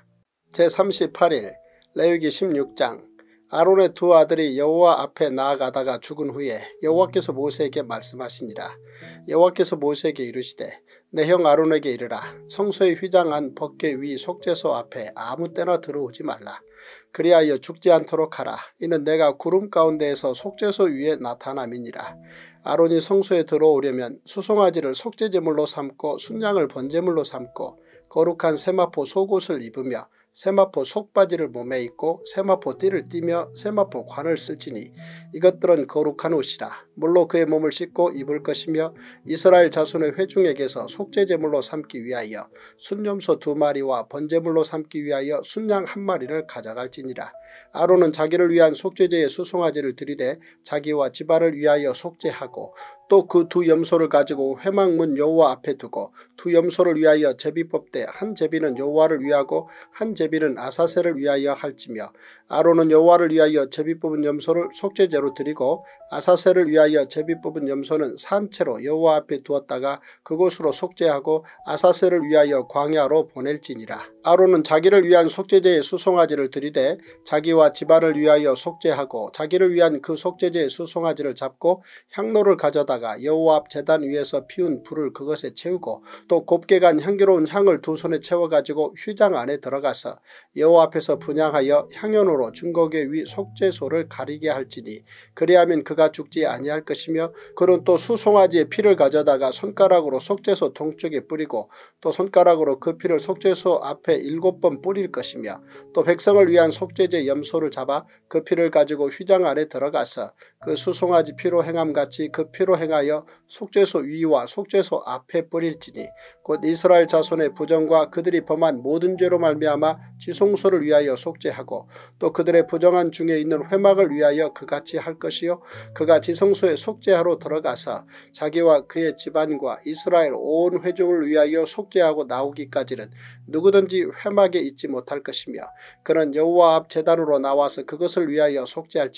제삼십팔 일 레위기 십육 장. 아론의 두 아들이 여호와 앞에 나아가다가 죽은 후에 여호와께서 모세에게 말씀하시니라. 여호와께서 모세에게 이르시되 내 형 아론에게 이르라. 성소의 휘장한 법궤 위 속죄소 앞에 아무 때나 들어오지 말라. 그리하여 죽지 않도록 하라. 이는 내가 구름 가운데에서 속죄소 위에 나타남이니라. 아론이 성소에 들어오려면 수송아지를 속죄제물로 삼고 순양을 번제물로 삼고 거룩한 세마포 속옷을 입으며 세마포 속바지를 몸에 입고 세마포 띠를 띠며 세마포 관을 쓸지니 이것들은 거룩한 옷이라. 물로 그의 몸을 씻고 입을 것이며 이스라엘 자손의 회중에게서 속죄제물로 삼기 위하여 순염소 두 마리와 번제물로 삼기 위하여 순양 한 마리를 가져갈지니라. 아론은 자기를 위한 속죄제의 수송아지를 들이되 자기와 집안을 위하여 속죄하고 또 그 두 염소를 가지고 회막문 여호와 앞에 두고 두 염소를 위하여 제비 뽑되 한 제비는 여호와를 위하고 한 제비는 아사셀을 위하여 할지며 아론은 여호와를 위하여 제비 뽑은 염소를 속죄제로 드리고 아사셀을 위하여 제비 뽑은 염소는 산채로 여호와 앞에 두었다가 그곳으로 속죄하고 아사셀을 위하여 광야로 보낼지니라. 아론은 자기를 위한 속죄제의 수송아지를 드리되 자기와 집안을 위하여 속죄하고 자기를 위한 그 속죄제의 수송아지를 잡고 향로를 가져다가 여호와 앞 제단 위에서 피운 불을 그것에 채우고 또 곱게 간 향기로운 향을 두 손에 채워가지고 휘장 안에 들어가서 여호와 앞에서 분향하여 향연으로 증거궤 위 속죄소를 가리게 할지니 그리하면 그가 죽지 아니할 것이며 그는 또 수송아지의 피를 가져다가 손가락으로 속죄소 동쪽에 뿌리고 또 손가락으로 그 피를 속죄소 앞에 일곱 번 뿌릴 것이며 또 백성을 위한 속죄제 염소를 잡아 그 피를 가지고 휘장 안에 들어가서 그 수송아지 피로 행함같이 그 피로 행하여 속죄소 위와 속죄소 앞에 뿌릴지니 곧 이스라엘 자손의 부정과 그들이 범한 모든 죄로 말미암아 지성소를 위하여 속죄하고 또 그들의 부정한 중에 있는 회막을 위하여 그같이 할 것이요 그가 지성소에 속죄하러 들어가서 자기와 그의 집안과 이스라엘 온 회중을 위하여 속죄하고 나오기까지는 누구든지 회막에 있지 못할 것이며 그는 여호와 앞 제단으로 나와서 그것을 위하여 속죄할지니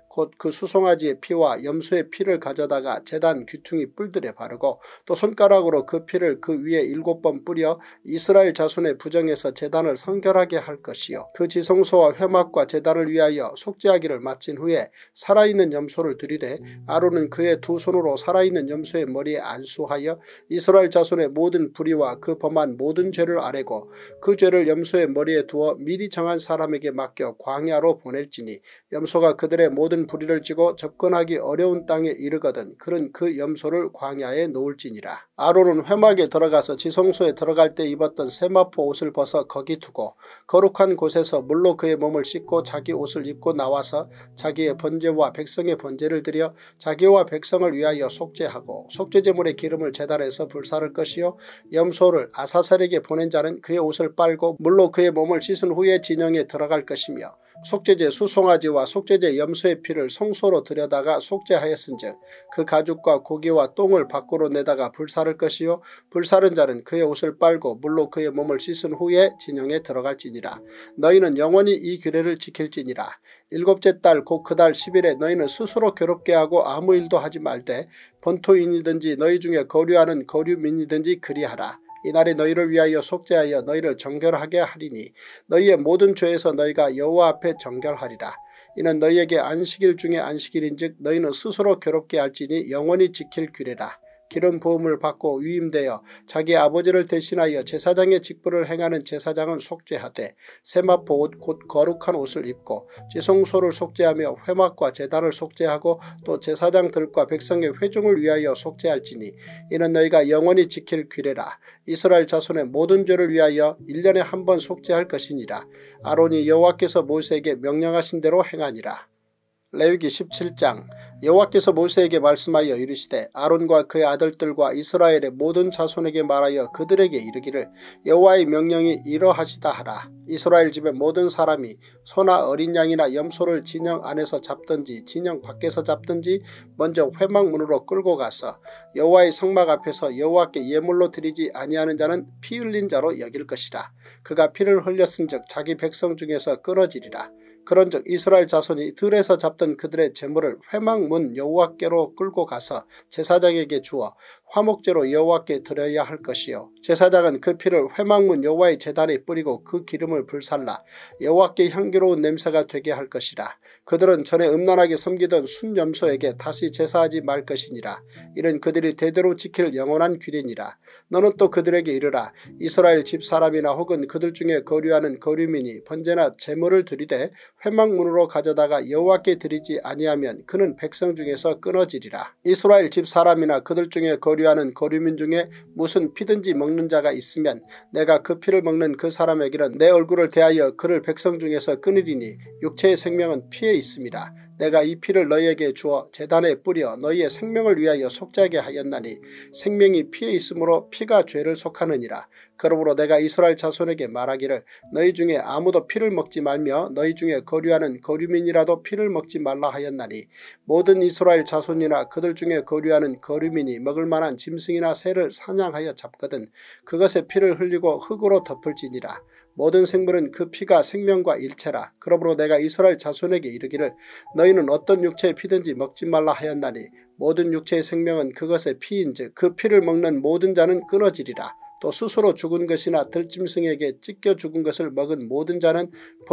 곧 그 수송아지의 피와 염소의 피를 가져다가 제단 귀퉁이 뿔들에 바르고 또 손가락으로 그 피를 그 위에 일곱 번 뿌려 이스라엘 자손의 부정에서 제단을 성결하게 할 것이요. 그 지성소와 회막과 제단을 위하여 속죄하기를 마친 후에 살아있는 염소를 드리되 아론은 그의 두 손으로 살아있는 염소의 머리에 안수하여 이스라엘 자손의 모든 불의와 그 범한 모든 죄를 아뢰고 그 죄를 염소의 머리에 두어 미리 정한 사람에게 맡겨 광야로 보낼지니 염소가 그들의 모든 불의를 지고 접근하기 어려운 땅에 이르거든 그는 그 염소를 광야에 놓을지니라. 아론은 회막에 들어가서 지성소에 들어갈 때 입었던 세마포 옷을 벗어 거기 두고 거룩한 곳에서 물로 그의 몸을 씻고 자기 옷을 입고 나와서 자기의 번제와 백성의 번제를 드려 자기와 백성을 위하여 속죄하고 속죄제물의 기름을 제단에서 불사를 것이요 염소를 아사셀에게 보낸 자는 그의 옷을 빨고 물로 그의 몸을 씻은 후에 진영에 들어갈 것이며 속죄제 수송아지와 속죄제 염소의 피를 성소로 들여다가 속죄하였은즉 그 가죽과 고기와 똥을 밖으로 내다가 불사를 것이요 불사른 자는 그의 옷을 빨고 물로 그의 몸을 씻은 후에 진영에 들어갈지니라. 너희는 영원히 이 규례를 지킬지니라. 일곱째 달 곧 그 달 십 일에 너희는 스스로 괴롭게 하고 아무 일도 하지 말되 본토인이든지 너희 중에 거류하는 거류민이든지 그리하라. 이날에 너희를 위하여 속죄하여 너희를 정결하게 하리니 너희의 모든 죄에서 너희가 여호와 앞에 정결하리라. 이는 너희에게 안식일 중에 안식일인즉 너희는 스스로 괴롭게 할지니 영원히 지킬 규례라. 기름 부음을 받고 위임되어 자기 아버지를 대신하여 제사장의 직분을 행하는 제사장은 속죄하되 세마포 옷 곧 거룩한 옷을 입고 지성소를 속죄하며 회막과 제단을 속죄하고 또 제사장들과 백성의 회중을 위하여 속죄할지니 이는 너희가 영원히 지킬 규례라. 이스라엘 자손의 모든 죄를 위하여 일 년에 한 번 속죄할 것이니라. 아론이 여호와께서 모세에게 명령하신 대로 행하니라. 레위기 십칠 장. 여호와께서 모세에게 말씀하여 이르시되 아론과 그의 아들들과 이스라엘의 모든 자손에게 말하여 그들에게 이르기를 여호와의 명령이 이러하시다 하라. 이스라엘 집의 모든 사람이 소나 어린 양이나 염소를 진영 안에서 잡든지 진영 밖에서 잡든지 먼저 회막문으로 끌고 가서 여호와의 성막 앞에서 여호와께 예물로 드리지 아니하는 자는 피 흘린 자로 여길 것이라. 그가 피를 흘렸은즉 자기 백성 중에서 끊어지리라. 그런즉 이스라엘 자손이 들에서 잡던 그들의 제물을 회막문 여호와께로 끌고 가서 제사장에게 주어 화목제로 여호와께 드려야 할 것이요 제사장은 그 피를 회막문 여호와의 제단에 뿌리고 그 기름을 불살라 여호와께 향기로운 냄새가 되게 할 것이라. 그들은 전에 음란하게 섬기던 순염소에게 다시 제사하지 말 것이니라. 이는 그들이 대대로 지킬 영원한 규례니라. 너는 또 그들에게 이르라. 이스라엘 집 사람이나 혹은 그들 중에 거류하는 거류민이 번제나 제물을 드리되 회막문으로 가져다가 여호와께 드리지 아니하면 그는 백성 중에서 끊어지리라. 이스라엘 집 사람이나 그들 중에 거류하는 거류민 중에 무슨 피든지 먹는 자가 있으면 내가 그 피를 먹는 그 사람에게는 내 얼굴을 대하여 그를 백성 중에서 끊으리니 육체의 생명은 피에 있습니다. 내가 이 피를 너희에게 주어 제단에 뿌려 너희의 생명을 위하여 속죄하게 하였나니 생명이 피에 있으므로 피가 죄를 속하느니라. 그러므로 내가 이스라엘 자손에게 말하기를 너희 중에 아무도 피를 먹지 말며 너희 중에 거류하는 거류민이라도 피를 먹지 말라 하였나니 모든 이스라엘 자손이나 그들 중에 거류하는 거류민이 먹을 만한 짐승이나 새를 사냥하여 잡거든 그것의 피를 흘리고 흙으로 덮을지니라. 모든 생물은 그 피가 생명과 일체라. 그러므로 내가 이스라엘 자손에게 이르기를 너희는 어떤 육체의 피든지 먹지 말라 하였나니 모든 육체의 생명은 그것의 피인즉 그 피를 먹는 모든 자는 끊어지리라. 또 스스로 죽은 것이나 들짐승에게 찢겨 죽은 것을 먹은 모든 자는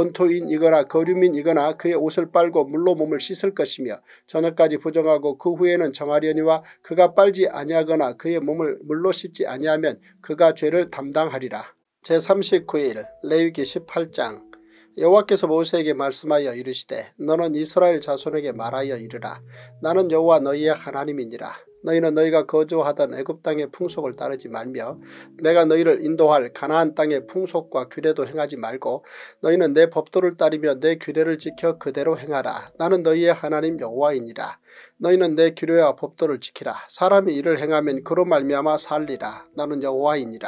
본토인이거나 거류민이거나 그의 옷을 빨고 물로 몸을 씻을 것이며 저녁까지 부정하고 그 후에는 정하려니와 그가 빨지 아니하거나 그의 몸을 물로 씻지 아니하면 그가 죄를 담당하리라. 제삼십구 일 레위기 십팔 장. 여호와께서 모세에게 말씀하여 이르시되 너는 이스라엘 자손에게 말하여 이르라. 나는 여호와 너희의 하나님이니라. 너희는 너희가 거주하던 애굽 땅의 풍속을 따르지 말며 내가 너희를 인도할 가나안 땅의 풍속과 규례도 행하지 말고 너희는 내 법도를 따르며 내 규례를 지켜 그대로 행하라. 나는 너희의 하나님 여호와이니라. 너희는 내 규례와 법도를 지키라. 사람이 이를 행하면 그로 말미암아 살리라. 나는 여호와이니라.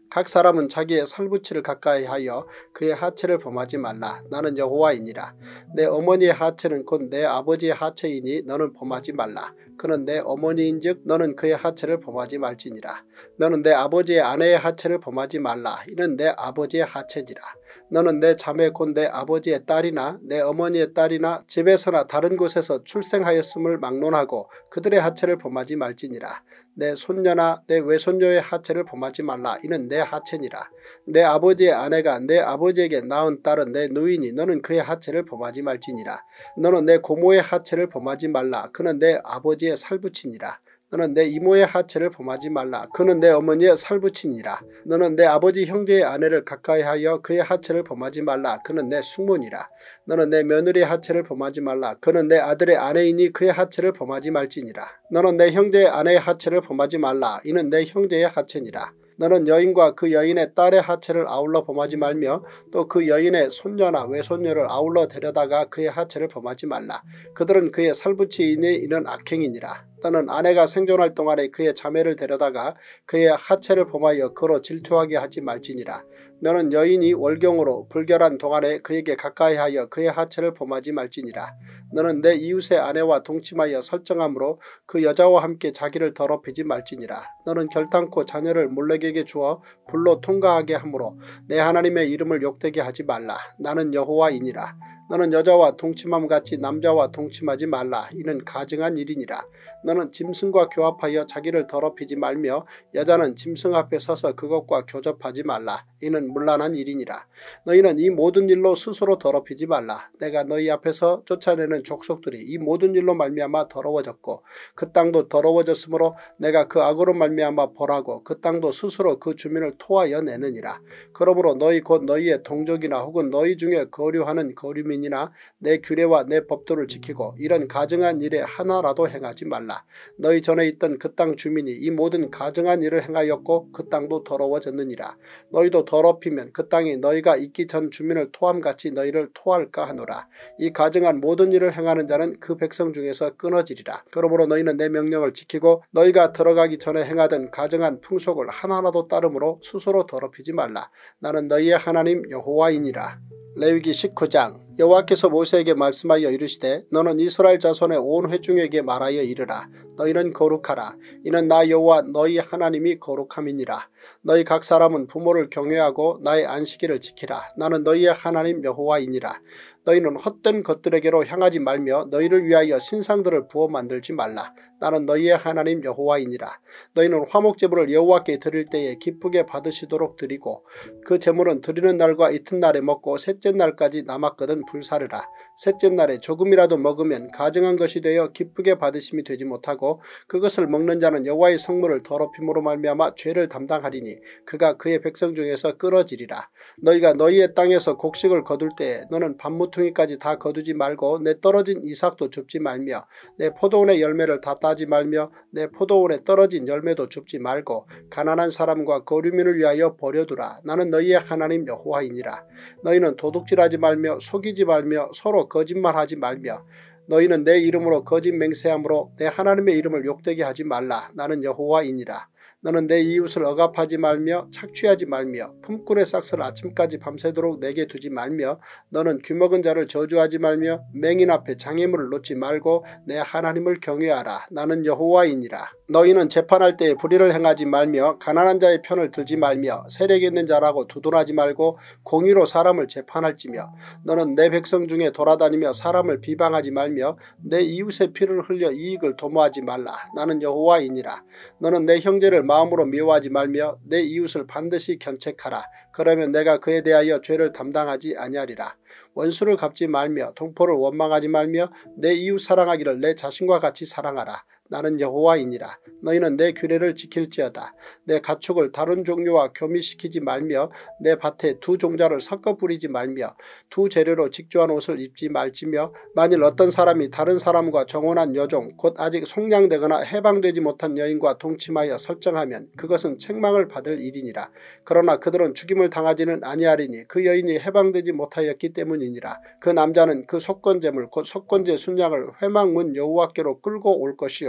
각 사람은 자기의 살부치를 가까이 하여 그의 하체를 범하지 말라. 나는 여호와이니라. 내 어머니의 하체는 곧 내 아버지의 하체이니 너는 범하지 말라. 그는 내 어머니인즉 너는 그의 하체를 범하지 말지니라. 너는 내 아버지의 아내의 하체를 범하지 말라. 이는 내 아버지의 하체니라. 너는 내 자매 곧 내 아버지의 딸이나 내 어머니의 딸이나 집에서나 다른 곳에서 출생하였음을 막론하고 그들의 하체를 범하지 말지니라. 내 손녀나 내 외손녀의 하체를 범하지 말라. 이는 내 하체니라. 내 아버지의 아내가 내 아버지에게 낳은 딸은 내 누이니 너는 그의 하체를 범하지 말지니라. 너는 내 고모의 하체를 범하지 말라. 그는 내 아버지의 살부치니라. 너는 내 이모의 하체를 범하지 말라. 그는 내 어머니의 살부치니라. 너는 내 아버지 형제의 아내를 가까이하여 그의 하체를 범하지 말라. 그는 내 숙모니라. 너는 내 며느리의 하체를 범하지 말라. 그는 내 아들의 아내이니 그의 하체를 범하지 말지니라. 너는 내 형제의 아내의 하체를 범하지 말라. 이는 내 형제의 하체니라. 너는 여인과 그 여인의 딸의 하체를 아울러 범하지 말며 또 그 여인의 손녀나 외손녀를 아울러 데려다가 그의 하체를 범하지 말라. 그들은 그의 살부치이니 이는 악행이니라. 너는 아내가 생존할 동안에 그의 자매를 데려다가 그의 하체를 범하여 그로 질투하게 하지 말지니라. 너는 여인이 월경으로 불결한 동안에 그에게 가까이하여 그의 하체를 범하지 말지니라. 너는 내 이웃의 아내와 동침하여 설정함으로 그 여자와 함께 자기를 더럽히지 말지니라. 너는 결탄코 자녀를 몰렉에게 주어 불로 통과하게 하므로 내 하나님의 이름을 욕되게 하지 말라. 나는 여호와이니라. 너는 여자와 동침함 같이 남자와 동침하지 말라. 이는 가증한 일이니라. 너는 짐승과 교합하여 자기를 더럽히지 말며 여자는 짐승 앞에 서서 그것과 교접하지 말라. 이는 문란한 일이니라. 너희는 이 모든 일로 스스로 더럽히지 말라. 내가 너희 앞에서 쫓아내는 족속들이 이 모든 일로 말미암아 더러워졌고 그 땅도 더러워졌으므로 내가 그 악으로 말미암아 벌하고 그 땅도 스스로 그 주민을 토하여 내느니라. 그러므로 너희 곧 너희의 동족이나 혹은 너희 중에 거류하는 거류민 이나 내 규례와 내 법도를 지키고 이런 가증한 일에 하나라도 행하지 말라. 너희 전에 있던 그 땅 주민이 이 모든 가증한 일을 행하였고 그 땅도 더러워졌느니라. 너희도 더럽히면 그 땅이 너희가 있기 전 주민을 토함같이 너희를 토할까 하노라. 이 가증한 모든 일을 행하는 자는 그 백성 중에서 끊어지리라. 그러므로 너희는 내 명령을 지키고 너희가 들어가기 전에 행하던 가증한 풍속을 하나라도 따름으로 스스로 더럽히지 말라. 나는 너희의 하나님 여호와이니라. 레위기 십구 장. 여호와께서 모세에게 말씀하여 이르시되 너는 이스라엘 자손의 온 회중에게 말하여 이르라. 너희는 거룩하라. 이는 나 여호와 너희 하나님이 거룩함이니라. 너희 각 사람은 부모를 경외하고 나의 안식일을 지키라. 나는 너희의 하나님 여호와이니라. 너희는 헛된 것들에게로 향하지 말며 너희를 위하여 신상들을 부어 만들지 말라. 나는 너희의 하나님 여호와이니라. 너희는 화목제물을 여호와께 드릴 때에 기쁘게 받으시도록 드리고 그 제물은 드리는 날과 이튿날에 먹고 셋째 날까지 남았거든 불사르라. 셋째 날에 조금이라도 먹으면 가증한 것이 되어 기쁘게 받으심이 되지 못하고 그것을 먹는 자는 여호와의 성물을 더럽힘으로 말미암아 죄를 담당하리니 그가 그의 백성 중에서 끊어지리라. 너희가 너희의 땅에서 곡식을 거둘 때에 너는 밤무퉁이까지 다 거두지 말고 내 떨어진 이삭도 줍지 말며 내 포도원의 열매를 다 따지 말며 내 포도원에 떨어진 열매도 줍지 말고 가난한 사람과 거류민을 위하여 버려두라. 나는 너희의 하나님 여호와이니라. 너희는 도둑질하지 말며 속이지 말며 서로 거짓말하지 말며 너희는 내 이름으로 거짓 맹세함으로 내 하나님의 이름을 욕되게 하지 말라. 나는 여호와이니라. 너는 내 이웃을 억압하지 말며 착취하지 말며 품꾼의 싹스를 아침까지 밤새도록 내게 두지 말며 너는 귀먹은 자를 저주하지 말며 맹인 앞에 장애물을 놓지 말고 내 하나님을 경외하라. 나는 여호와이니라. 너희는 재판할 때에 불의를 행하지 말며 가난한 자의 편을 들지 말며 세력 있는 자라고 두둔하지 말고 공의로 사람을 재판할지며 너는 내 백성 중에 돌아다니며 사람을 비방하지 말며 내 이웃의 피를 흘려 이익을 도모하지 말라. 나는 여호와이니라. 너는 내 형제를 마음으로 미워하지 말며 내 이웃을 반드시 견책하라. 그러면 내가 그에 대하여 죄를 담당하지 아니하리라. 원수를 갚지 말며 동포를 원망하지 말며 내 이웃 사랑하기를 내 자신과 같이 사랑하라. 나는 여호와이니라. 너희는 내 규례를 지킬지어다. 내 가축을 다른 종류와 교미시키지 말며 내 밭에 두 종자를 섞어 뿌리지 말며 두 재료로 직조한 옷을 입지 말지며 만일 어떤 사람이 다른 사람과 정혼한 여종 곧 아직 속량되거나 해방되지 못한 여인과 동침하여 설정하면 그것은 책망을 받을 일이니라. 그러나 그들은 죽임을 당하지는 아니하리니 그 여인이 해방되지 못하였기 때문이니라. 그 남자는 그 속건제물 곧 속건제 순양을 회막문 여호와께로 끌고 올 것이요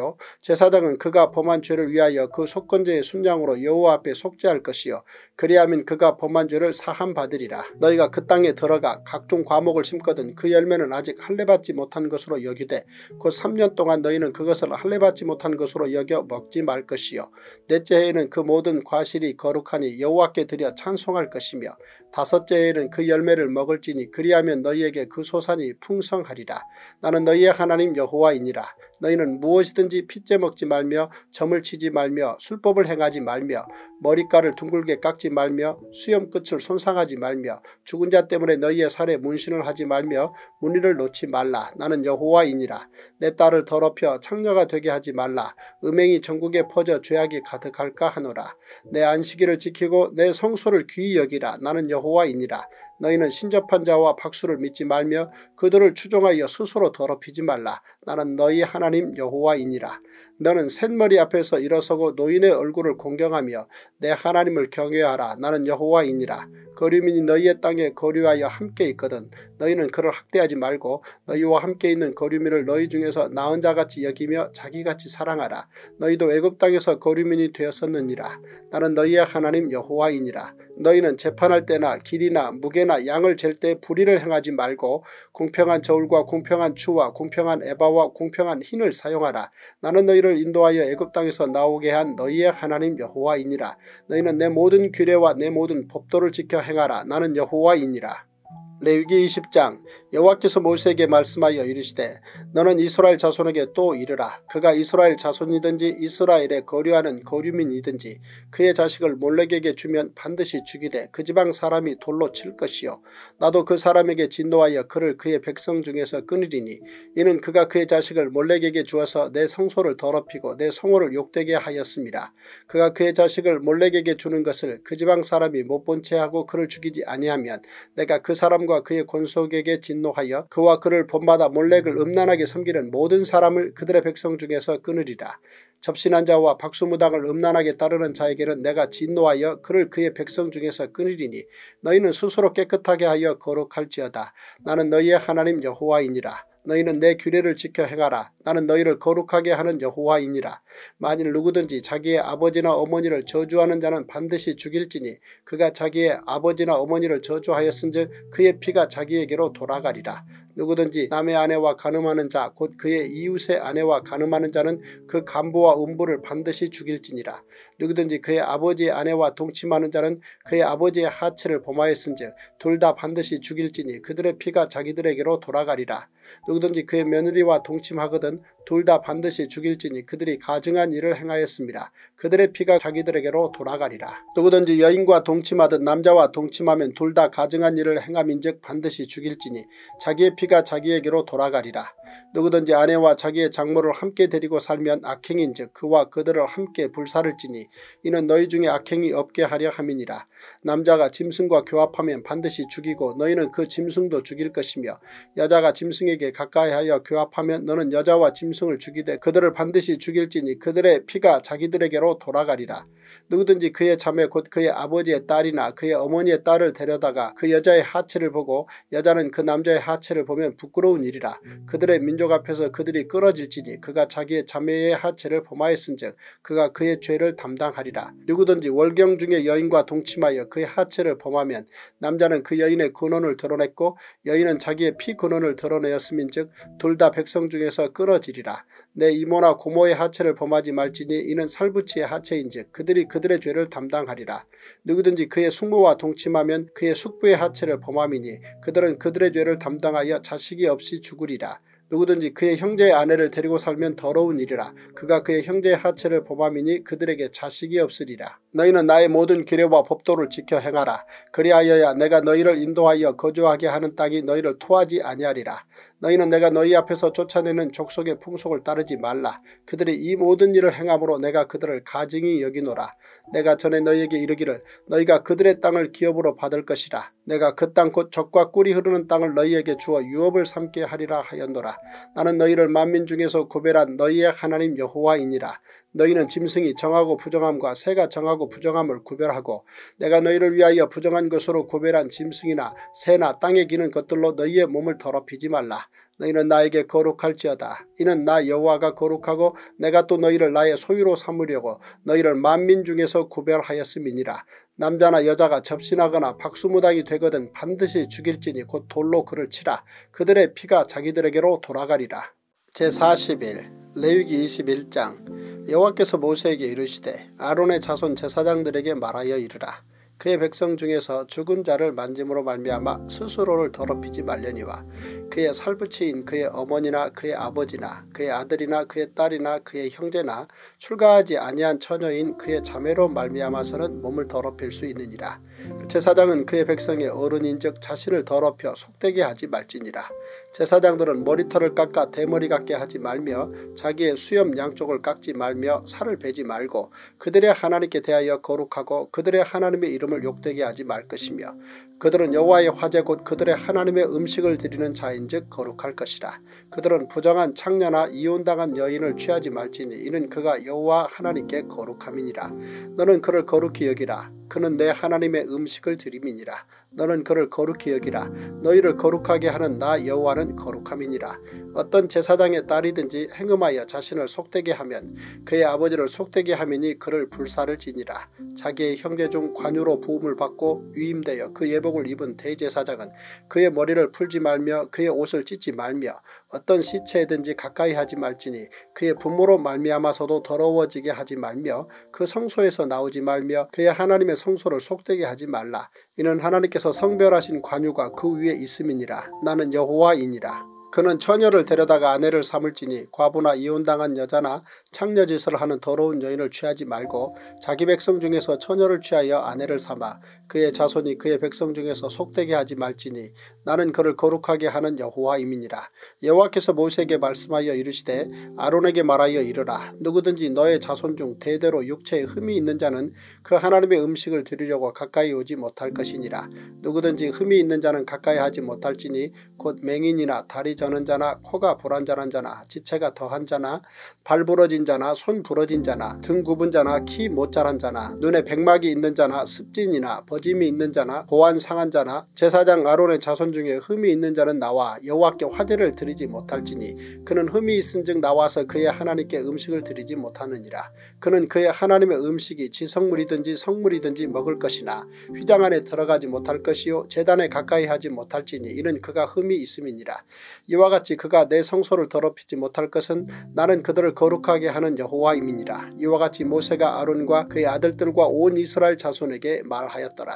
것이요 제사장은 그가 범한 죄를 위하여 그 속건제의 순양으로 여호와 앞에 속죄할 것이요 그리하면 그가 범한 죄를 사함받으리라. 너희가 그 땅에 들어가 각종 과목을 심거든 그 열매는 아직 할례받지 못한 것으로 여기되 곧 삼 년 동안 너희는 그것을 할례받지 못한 것으로 여겨 먹지 말 것이요 넷째 해에는 그 모든 과실이 거룩하니 여호와께 드려 찬송할 것이며 다섯째 해에는 그 열매를 먹을지니 그리하면 너희에게 그 소산이 풍성하리라. 나는 너희의 하나님 여호와이니라. 너희는 무엇이든지 핏째 먹지 말며 점을 치지 말며 술법을 행하지 말며 머리카락을 둥글게 깎지 말며 수염 끝을 손상하지 말며 죽은 자 때문에 너희의 살에 문신을 하지 말며 무늬를 놓지 말라. 나는 여호와이니라. 내 딸을 더럽혀 창녀가 되게 하지 말라. 음행이 전국에 퍼져 죄악이 가득할까 하노라. 내 안식일을 지키고 내 성소를 귀히 여기라. 나는 여호와이니라. 너희는 신접한 자와 박수를 믿지 말며 그들을 추종하여 스스로 더럽히지 말라. 나는 너희 하나님 여호와이니라. 너는 셋머리 앞에서 일어서고 노인의 얼굴을 공경하며 내 하나님을 경외하라. 나는 여호와이니라. 거류민이 너희의 땅에 거류하여 함께 있거든 너희는 그를 학대하지 말고 너희와 함께 있는 거류민을 너희 중에서 나은 자같이 여기며 자기같이 사랑하라. 너희도 애굽 땅에서 거류민이 되었었느니라. 나는 너희의 하나님 여호와이니라. 너희는 재판할 때나 길이나 무게나 양을 잴 때 불의를 행하지 말고 공평한 저울과 공평한 추와 공평한 에바와 공평한 흰을 사용하라. 나는 너희를 인도하여 애굽 땅에서 나오게 한 너희의 하나님 여호와이니라. 너희는 내 모든 규례와 내 모든 법도를 지켜 행하라. 나는 여호와이니라. 레위기 이십 장 여호와께서 모세에게 말씀하여 이르시되 너는 이스라엘 자손에게 또 이르라. 그가 이스라엘 자손이든지 이스라엘에 거류하는 거류민이든지 그의 자식을 몰렉에게 주면 반드시 죽이되 그 지방 사람이 돌로 칠 것이요 나도 그 사람에게 진노하여 그를 그의 백성 중에서 끊으리니 이는 그가 그의 자식을 몰렉에게 주어서 내 성소를 더럽히고 내 성호를 욕되게 하였습니다. 그가 그의 자식을 몰렉에게 주는 것을 그 지방 사람이 못 본 채 하고 그를 죽이지 아니하면 내가 그 사람 과 그의 권속에게 진노하여 그와 그를 본받아 몰렉을 음란하게 섬기는 모든 사람을 그들의 백성 중에서 끊으리라. 접신한 자와 박수무당을 음란하게 따르는 자에게는 내가 진노하여 그를 그의 백성 중에서 끊으리니 너희는 스스로 깨끗하게 하여 거룩할지어다. 나는 너희의 하나님 여호와이니라. 너희는 내 규례를 지켜 행하라. 나는 너희를 거룩하게 하는 여호와이니라. 만일 누구든지 자기의 아버지나 어머니를 저주하는 자는 반드시 죽일지니 그가 자기의 아버지나 어머니를 저주하였은즉 그의 피가 자기에게로 돌아가리라. 누구든지 남의 아내와 간음하는 자 곧 그의 이웃의 아내와 간음하는 자는 그 간부와 음부를 반드시 죽일지니라. 누구든지 그의 아버지의 아내와 동침하는 자는 그의 아버지의 하체를 범하였은즉 둘 다 반드시 죽일지니 그들의 피가 자기들에게로 돌아가리라. 누구든지 그의 며느리와 동침하거든 둘 다 반드시 죽일지니 그들이 가증한 일을 행하였습니다. 그들의 피가 자기들에게로 돌아가리라. 누구든지 여인과 동침하든 남자와 동침하면 둘 다 가증한 일을 행함인즉 반드시 죽일지니 자기의 피가 자기에게로 돌아가리라. 누구든지 아내와 자기의 장모를 함께 데리고 살면 악행인즉 그와 그들을 함께 불사를지니 이는 너희 중에 악행이 없게 하려 함이니라. 남자가 짐승과 교합하면 반드시 죽이고 너희는 그 짐승도 죽일 것이며 여자가 짐승에게 가까이하여 교합하면 너는 여자와 짐승을 죽이되 그들을 반드시 죽일지니 그들의 피가 자기들에게로 돌아가리라. 누구든지 그의 자매 곧 그의 아버지의 딸이나 그의 어머니의 딸을 데려다가 그 여자의 하체를 보고 여자는 그 남자의 하체를 보면 부끄러운 일이라. 그들의 민족 앞에서 그들이 끊어질지니 그가 자기의 자매의 하체를 범하였은즉 그가 그의 죄를 담당하리라. 누구든지 월경 중에 여인과 동침하여 그의 하체를 범하면 남자는 그 여인의 근원을 드러냈고 여인은 자기의 피 근원을 드러내었음인즉 둘 다 백성 중에서 끊어지리라. 내 이모나 고모의 하체를 범하지 말지니 이는 살부치의 하체인즉 그들이 그들의 죄를 담당하리라. 누구든지 그의 숙모와 동침하면 그의 숙부의 하체를 범함이니 그들은 그들의 죄를 담당하여 자식이 없이 죽으리라. 누구든지 그의 형제의 아내를 데리고 살면 더러운 일이라. 그가 그의 형제의 하체를 범함이니 그들에게 자식이 없으리라. 너희는 나의 모든 규례와 법도를 지켜 행하라. 그리하여야 내가 너희를 인도하여 거주하게 하는 땅이 너희를 토하지 아니하리라. 너희는 내가 너희 앞에서 쫓아내는 족속의 풍속을 따르지 말라. 그들이 이 모든 일을 행함으로 내가 그들을 가증히 여기노라. 내가 전에 너희에게 이르기를 너희가 그들의 땅을 기업으로 받을 것이라. 내가 그 땅 곧 젖과 꿀이 흐르는 땅을 너희에게 주어 유업을 삼게 하리라 하였노라. 나는 너희를 만민 중에서 구별한 너희의 하나님 여호와이니라. 너희는 짐승이 정하고 부정함과 새가 정하고 부정함을 구별하고 내가 너희를 위하여 부정한 것으로 구별한 짐승이나 새나 땅에 기는 것들로 너희의 몸을 더럽히지 말라. 너희는 나에게 거룩할지어다. 이는 나 여호와가 거룩하고 내가 또 너희를 나의 소유로 삼으려고 너희를 만민 중에서 구별하였음이니라. 남자나 여자가 접신하거나 박수무당이 되거든 반드시 죽일지니 곧 돌로 그를 치라. 그들의 피가 자기들에게로 돌아가리라. 제사십 일 레위기 이십일 장. 여호와께서 모세에게 이르시되 아론의 자손 제사장들에게 말하여 이르라. 그의 백성 중에서 죽은 자를 만짐으로 말미암아 스스로를 더럽히지 말려니와 그의 살부치인 그의 어머니나 그의 아버지나 그의 아들이나 그의 딸이나 그의 형제나 출가하지 아니한 처녀인 그의 자매로 말미암아서는 몸을 더럽힐 수 있느니라. 제사장은 그의 백성의 어른인즉 자신을 더럽혀 속되게 하지 말지니라. 제사장들은 머리털을 깎아 대머리 같게 하지 말며 자기의 수염 양쪽을 깎지 말며 살을 베지 말고 그들의 하나님께 대하여 거룩하고 그들의 하나님의 이름을 욕되게 하지 말 것이며 그들은 여호와의 화제 곧 그들의 하나님의 음식을 드리는 자인즉 거룩할 것이라. 그들은 부정한 창녀나 이혼당한 여인을 취하지 말지니 이는 그가 여호와 하나님께 거룩함이니라. 너는 그를 거룩히 여기라. 그는 내 하나님의 음식을 드림이니라. 너는 그를 거룩히 여기라. 너희를 거룩하게 하는 나 여호와는 거룩함이니라. 어떤 제사장의 딸이든지 행음하여 자신을 속되게 하면 그의 아버지를 속되게 하미니 그를 불사를 지니라. 자기의 형제 중 관유로 부음을 받고 위임되어 그 예복을 입은 대제사장은 그의 머리를 풀지 말며 그의 옷을 찢지 말며 어떤 시체에든지 가까이 하지 말지니 그의 부모로 말미암아서도 더러워지게 하지 말며 그 성소에서 나오지 말며 그의 하나님의 성소를 속되게 하지 말라. 이는 하나님께서 성별하신 관유가 그 위에 있음이니라. 나는 여호와이니라. 그는 처녀를 데려다가 아내를 삼을지니 과부나 이혼당한 여자나 창녀짓을 하는 더러운 여인을 취하지 말고 자기 백성 중에서 처녀를 취하여 아내를 삼아 그의 자손이 그의 백성 중에서 속되게 하지 말지니 나는 그를 거룩하게 하는 여호와임이니라. 여호와께서 모세에게 말씀하여 이르시되 아론에게 말하여 이르라. 누구든지 너의 자손 중 대대로 육체에 흠이 있는 자는 그 하나님의 음식을 드리려고 가까이 오지 못할 것이니라. 누구든지 흠이 있는 자는 가까이 하지 못할지니 곧 맹인이나 다리 저는 자나 코가 불안전한 자나 지체가 더한 자나 발 부러진 자나 손 부러진 자나 등 굽은 자나 키 못 자란 자나 눈에 백막이 있는 자나 습진이나 버짐이 있는 자나 고안 상한 자나 제사장 아론의 자손 중에 흠이 있는 자는 나와 여호와께 화제를 드리지 못할지니 그는 흠이 있은즉 나와서 그의 하나님께 음식을 드리지 못하느니라. 그는 그의 하나님의 음식이 지성물이든지 성물이든지 먹을 것이나 휘장 안에 들어가지 못할 것이요 제단에 가까이 하지 못할지니 이는 그가 흠이 있음이니라. 이와 같이 그가 내 성소를 더럽히지 못할 것은 나는 그들을 거룩하게 하는 여호와임이니라. 이와 같이 모세가 아론과 그의 아들들과 온 이스라엘 자손에게 말하였더라.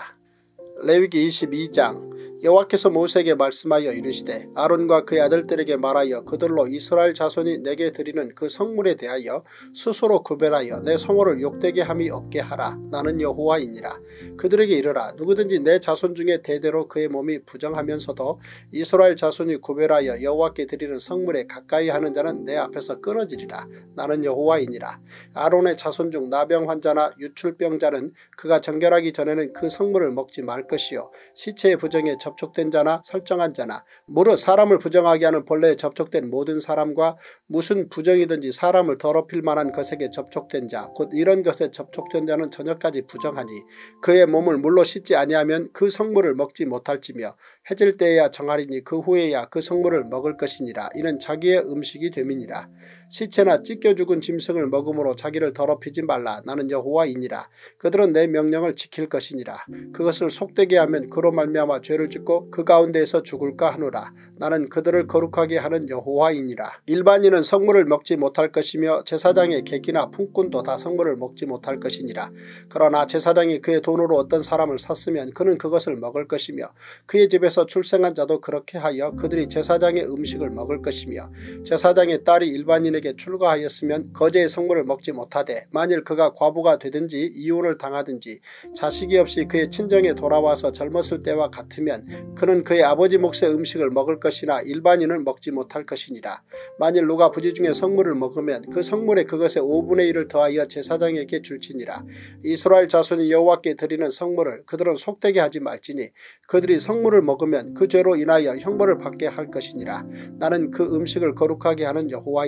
레위기 이십이 장. 여호와께서 모세에게 말씀하여 이르시되 아론과 그의 아들들에게 말하여 그들로 이스라엘 자손이 내게 드리는 그 성물에 대하여 스스로 구별하여 내 성호를 욕되게 함이 없게 하라. 나는 여호와이니라. 그들에게 이르라. 누구든지 내 자손 중에 대대로 그의 몸이 부정하면서도 이스라엘 자손이 구별하여 여호와께 드리는 성물에 가까이 하는 자는 내 앞에서 끊어지리라. 나는 여호와이니라. 아론의 자손 중 나병 환자나 유출병자는 그가 정결하기 전에는 그 성물을 먹지 말 것이요 시체의 부정에 접촉된 자나 설정한 자나 무릇 사람을 부정하게 하는 벌레에 접촉된 모든 사람과 무슨 부정이든지 사람을 더럽힐 만한 것에게 접촉된 자 곧 이런 것에 접촉된 자는 저녁까지 부정하니 그의 몸을 물로 씻지 아니하면 그 성물을 먹지 못할지며 해질 때에야 정하리니 그 후에야 그 성물을 먹을 것이니라. 이는 자기의 음식이 됨이니라. 시체나 찢겨 죽은 짐승을 먹음으로 자기를 더럽히지 말라. 나는 여호와이니라. 그들은 내 명령을 지킬 것이니라. 그것을 속되게 하면 그로 말미암아 죄를 짓고 그 가운데에서 죽을까 하노라. 나는 그들을 거룩하게 하는 여호와이니라. 일반인은 성물을 먹지 못할 것이며 제사장의 객이나 품꾼도 다 성물을 먹지 못할 것이니라. 그러나 제사장이 그의 돈으로 어떤 사람을 샀으면 그는 그것을 먹을 것이며 그의 집에서 출생한 자도 그렇게 하여 그들이 제사장의 음식을 먹을 것이며 제사장의 딸이 일반인에게 출가하였으면 거제의 성물을 먹지 못하되 만일 그가 과부가 되든지 이혼을 당하든지 자식이 없이 그의 친정에 돌아와서 젊었을 때와 같으면 그는 그의 아버지 몫의 음식을 먹을 것이나 일반인은 먹지 못할 것이니라. 만일 누가 부지 중에 성물을 먹으면 그 성물에 그것의 오분의 일을 더하여 제사장에게 줄지니라. 이스라엘 자손이 여호와께 드리는 성물을 그들은 속되게 하지 말지니 그들이 성물을 먹으면 그 죄로 인하여 형벌을 받게 할 것이니라. 나는 그 음식을 거룩하게 하는 여호와이니라.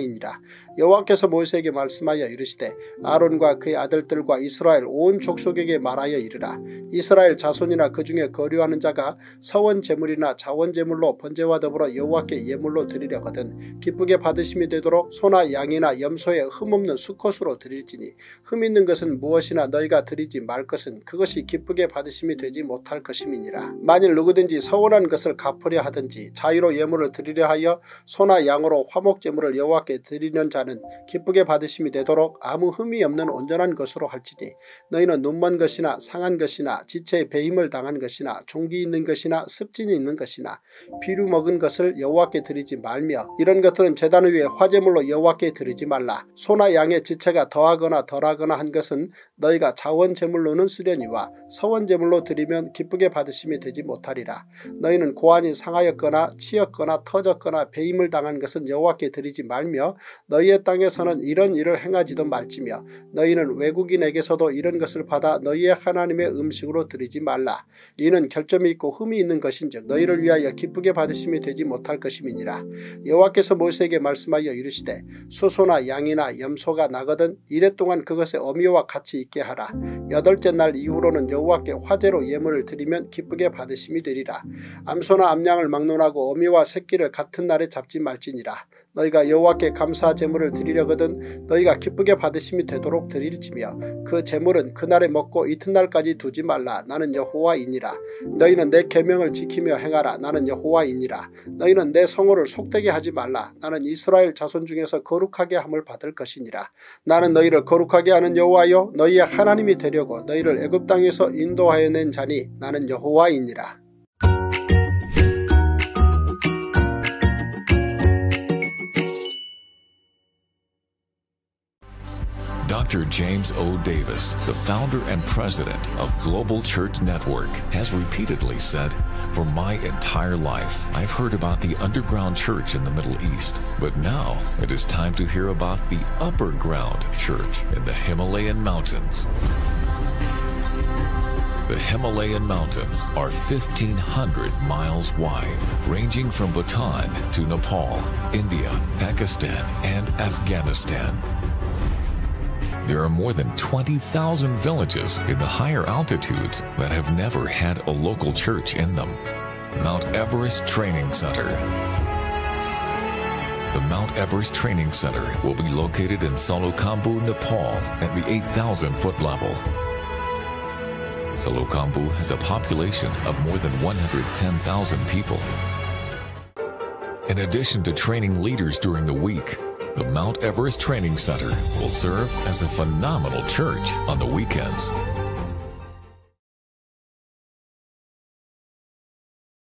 여호와께서 모세에게 말씀하여 이르시되 아론과 그의 아들들과 이스라엘 온 족속에게 말하여 이르라. 이스라엘 자손이나 그 중에 거류하는 자가 서원 제물이나 자원 제물로 번제와 더불어 여호와께 예물로 드리려거든 기쁘게 받으심이 되도록 소나 양이나 염소에 흠없는 수컷으로 드릴지니 흠 있는 것은 무엇이나 너희가 드리지 말 것은 그것이 기쁘게 받으심이 되지 못할 것임이니라. 만일 누구든지 서원한 것을 갚으려 하든지 자유로 예물을 드리려 하여 소나 양으로 화목 제물을 여호와께 드리는 자는 기쁘게 받으심이 되도록 아무 흠이 없는 온전한 것으로 할지니 너희는 눈먼 것이나 상한 것이나 지체에 배임을 당한 것이나 종기 있는 것이나 습진이 있는 것이나 비루 먹은 것을 여호와께 드리지 말며 이런 것들은 제단 위에 화제물로 여호와께 드리지 말라. 소나 양의 지체가 더하거나 덜하거나 한 것은 너희가 자원 제물로는 쓰려니와 서원 제물로 드리면 기쁘게 받으심이 되지 못하리라. 너희는 고환이 상하였거나 치였거나 터졌거나 배임을 당한 것은 여호와께 드리지 말며 너희의 땅에서는 이런 일을 행하지도 말지며 너희는 외국인에게서도 이런 것을 받아 너희의 하나님의 음식으로 드리지 말라. 이는 결점이 있고 흠이 있는 것인즉 너희를 위하여 기쁘게 받으심이 되지 못할 것임이니라. 여호와께서 모세에게 말씀하여 이르시되 수소나 양이나 염소가 나거든 이래 동안 그것의 어미와 같이 있게 하라. 여덟째 날 이후로는 여호와께 화제로 예물을 드리면 기쁘게 받으심이 되리라. 암소나 암양을 막론하고 어미와 새끼를 같은 날에 잡지 말지니라. 너희가 여호와께 감사 제물을 드리려거든 너희가 기쁘게 받으심이 되도록 드릴지며 그 제물은 그날에 먹고 이튿날까지 두지 말라. 나는 여호와이니라. 너희는 내 계명을 지키며 행하라. 나는 여호와이니라. 너희는 내 성호를 속되게 하지 말라. 나는 이스라엘 자손 중에서 거룩하게 함을 받을 것이니라. 나는 너희를 거룩하게 하는 여호와여 너희의 하나님이 되려고 너희를 애굽 땅에서 인도하여 낸 자니 나는 여호와이니라. Doctor James O. Davis, the founder and president of Global Church Network, has repeatedly said, "For my entire life, I've heard about the underground church in the Middle East, but now it is time to hear about the upper ground church in the Himalayan mountains." The Himalayan mountains are fifteen hundred miles wide, ranging from Bhutan to Nepal, India, Pakistan, and Afghanistan. There are more than twenty thousand villages in the higher altitudes that have never had a local church in them. Mount Everest Training Center. The Mount Everest Training Center will be located in Salokhambu, Nepal at the eight thousand foot level. Salokhambu has a population of more than one hundred ten thousand people. In addition to training leaders during the week, the Mount Everest Training Center will serve as a phenomenal church on the weekends.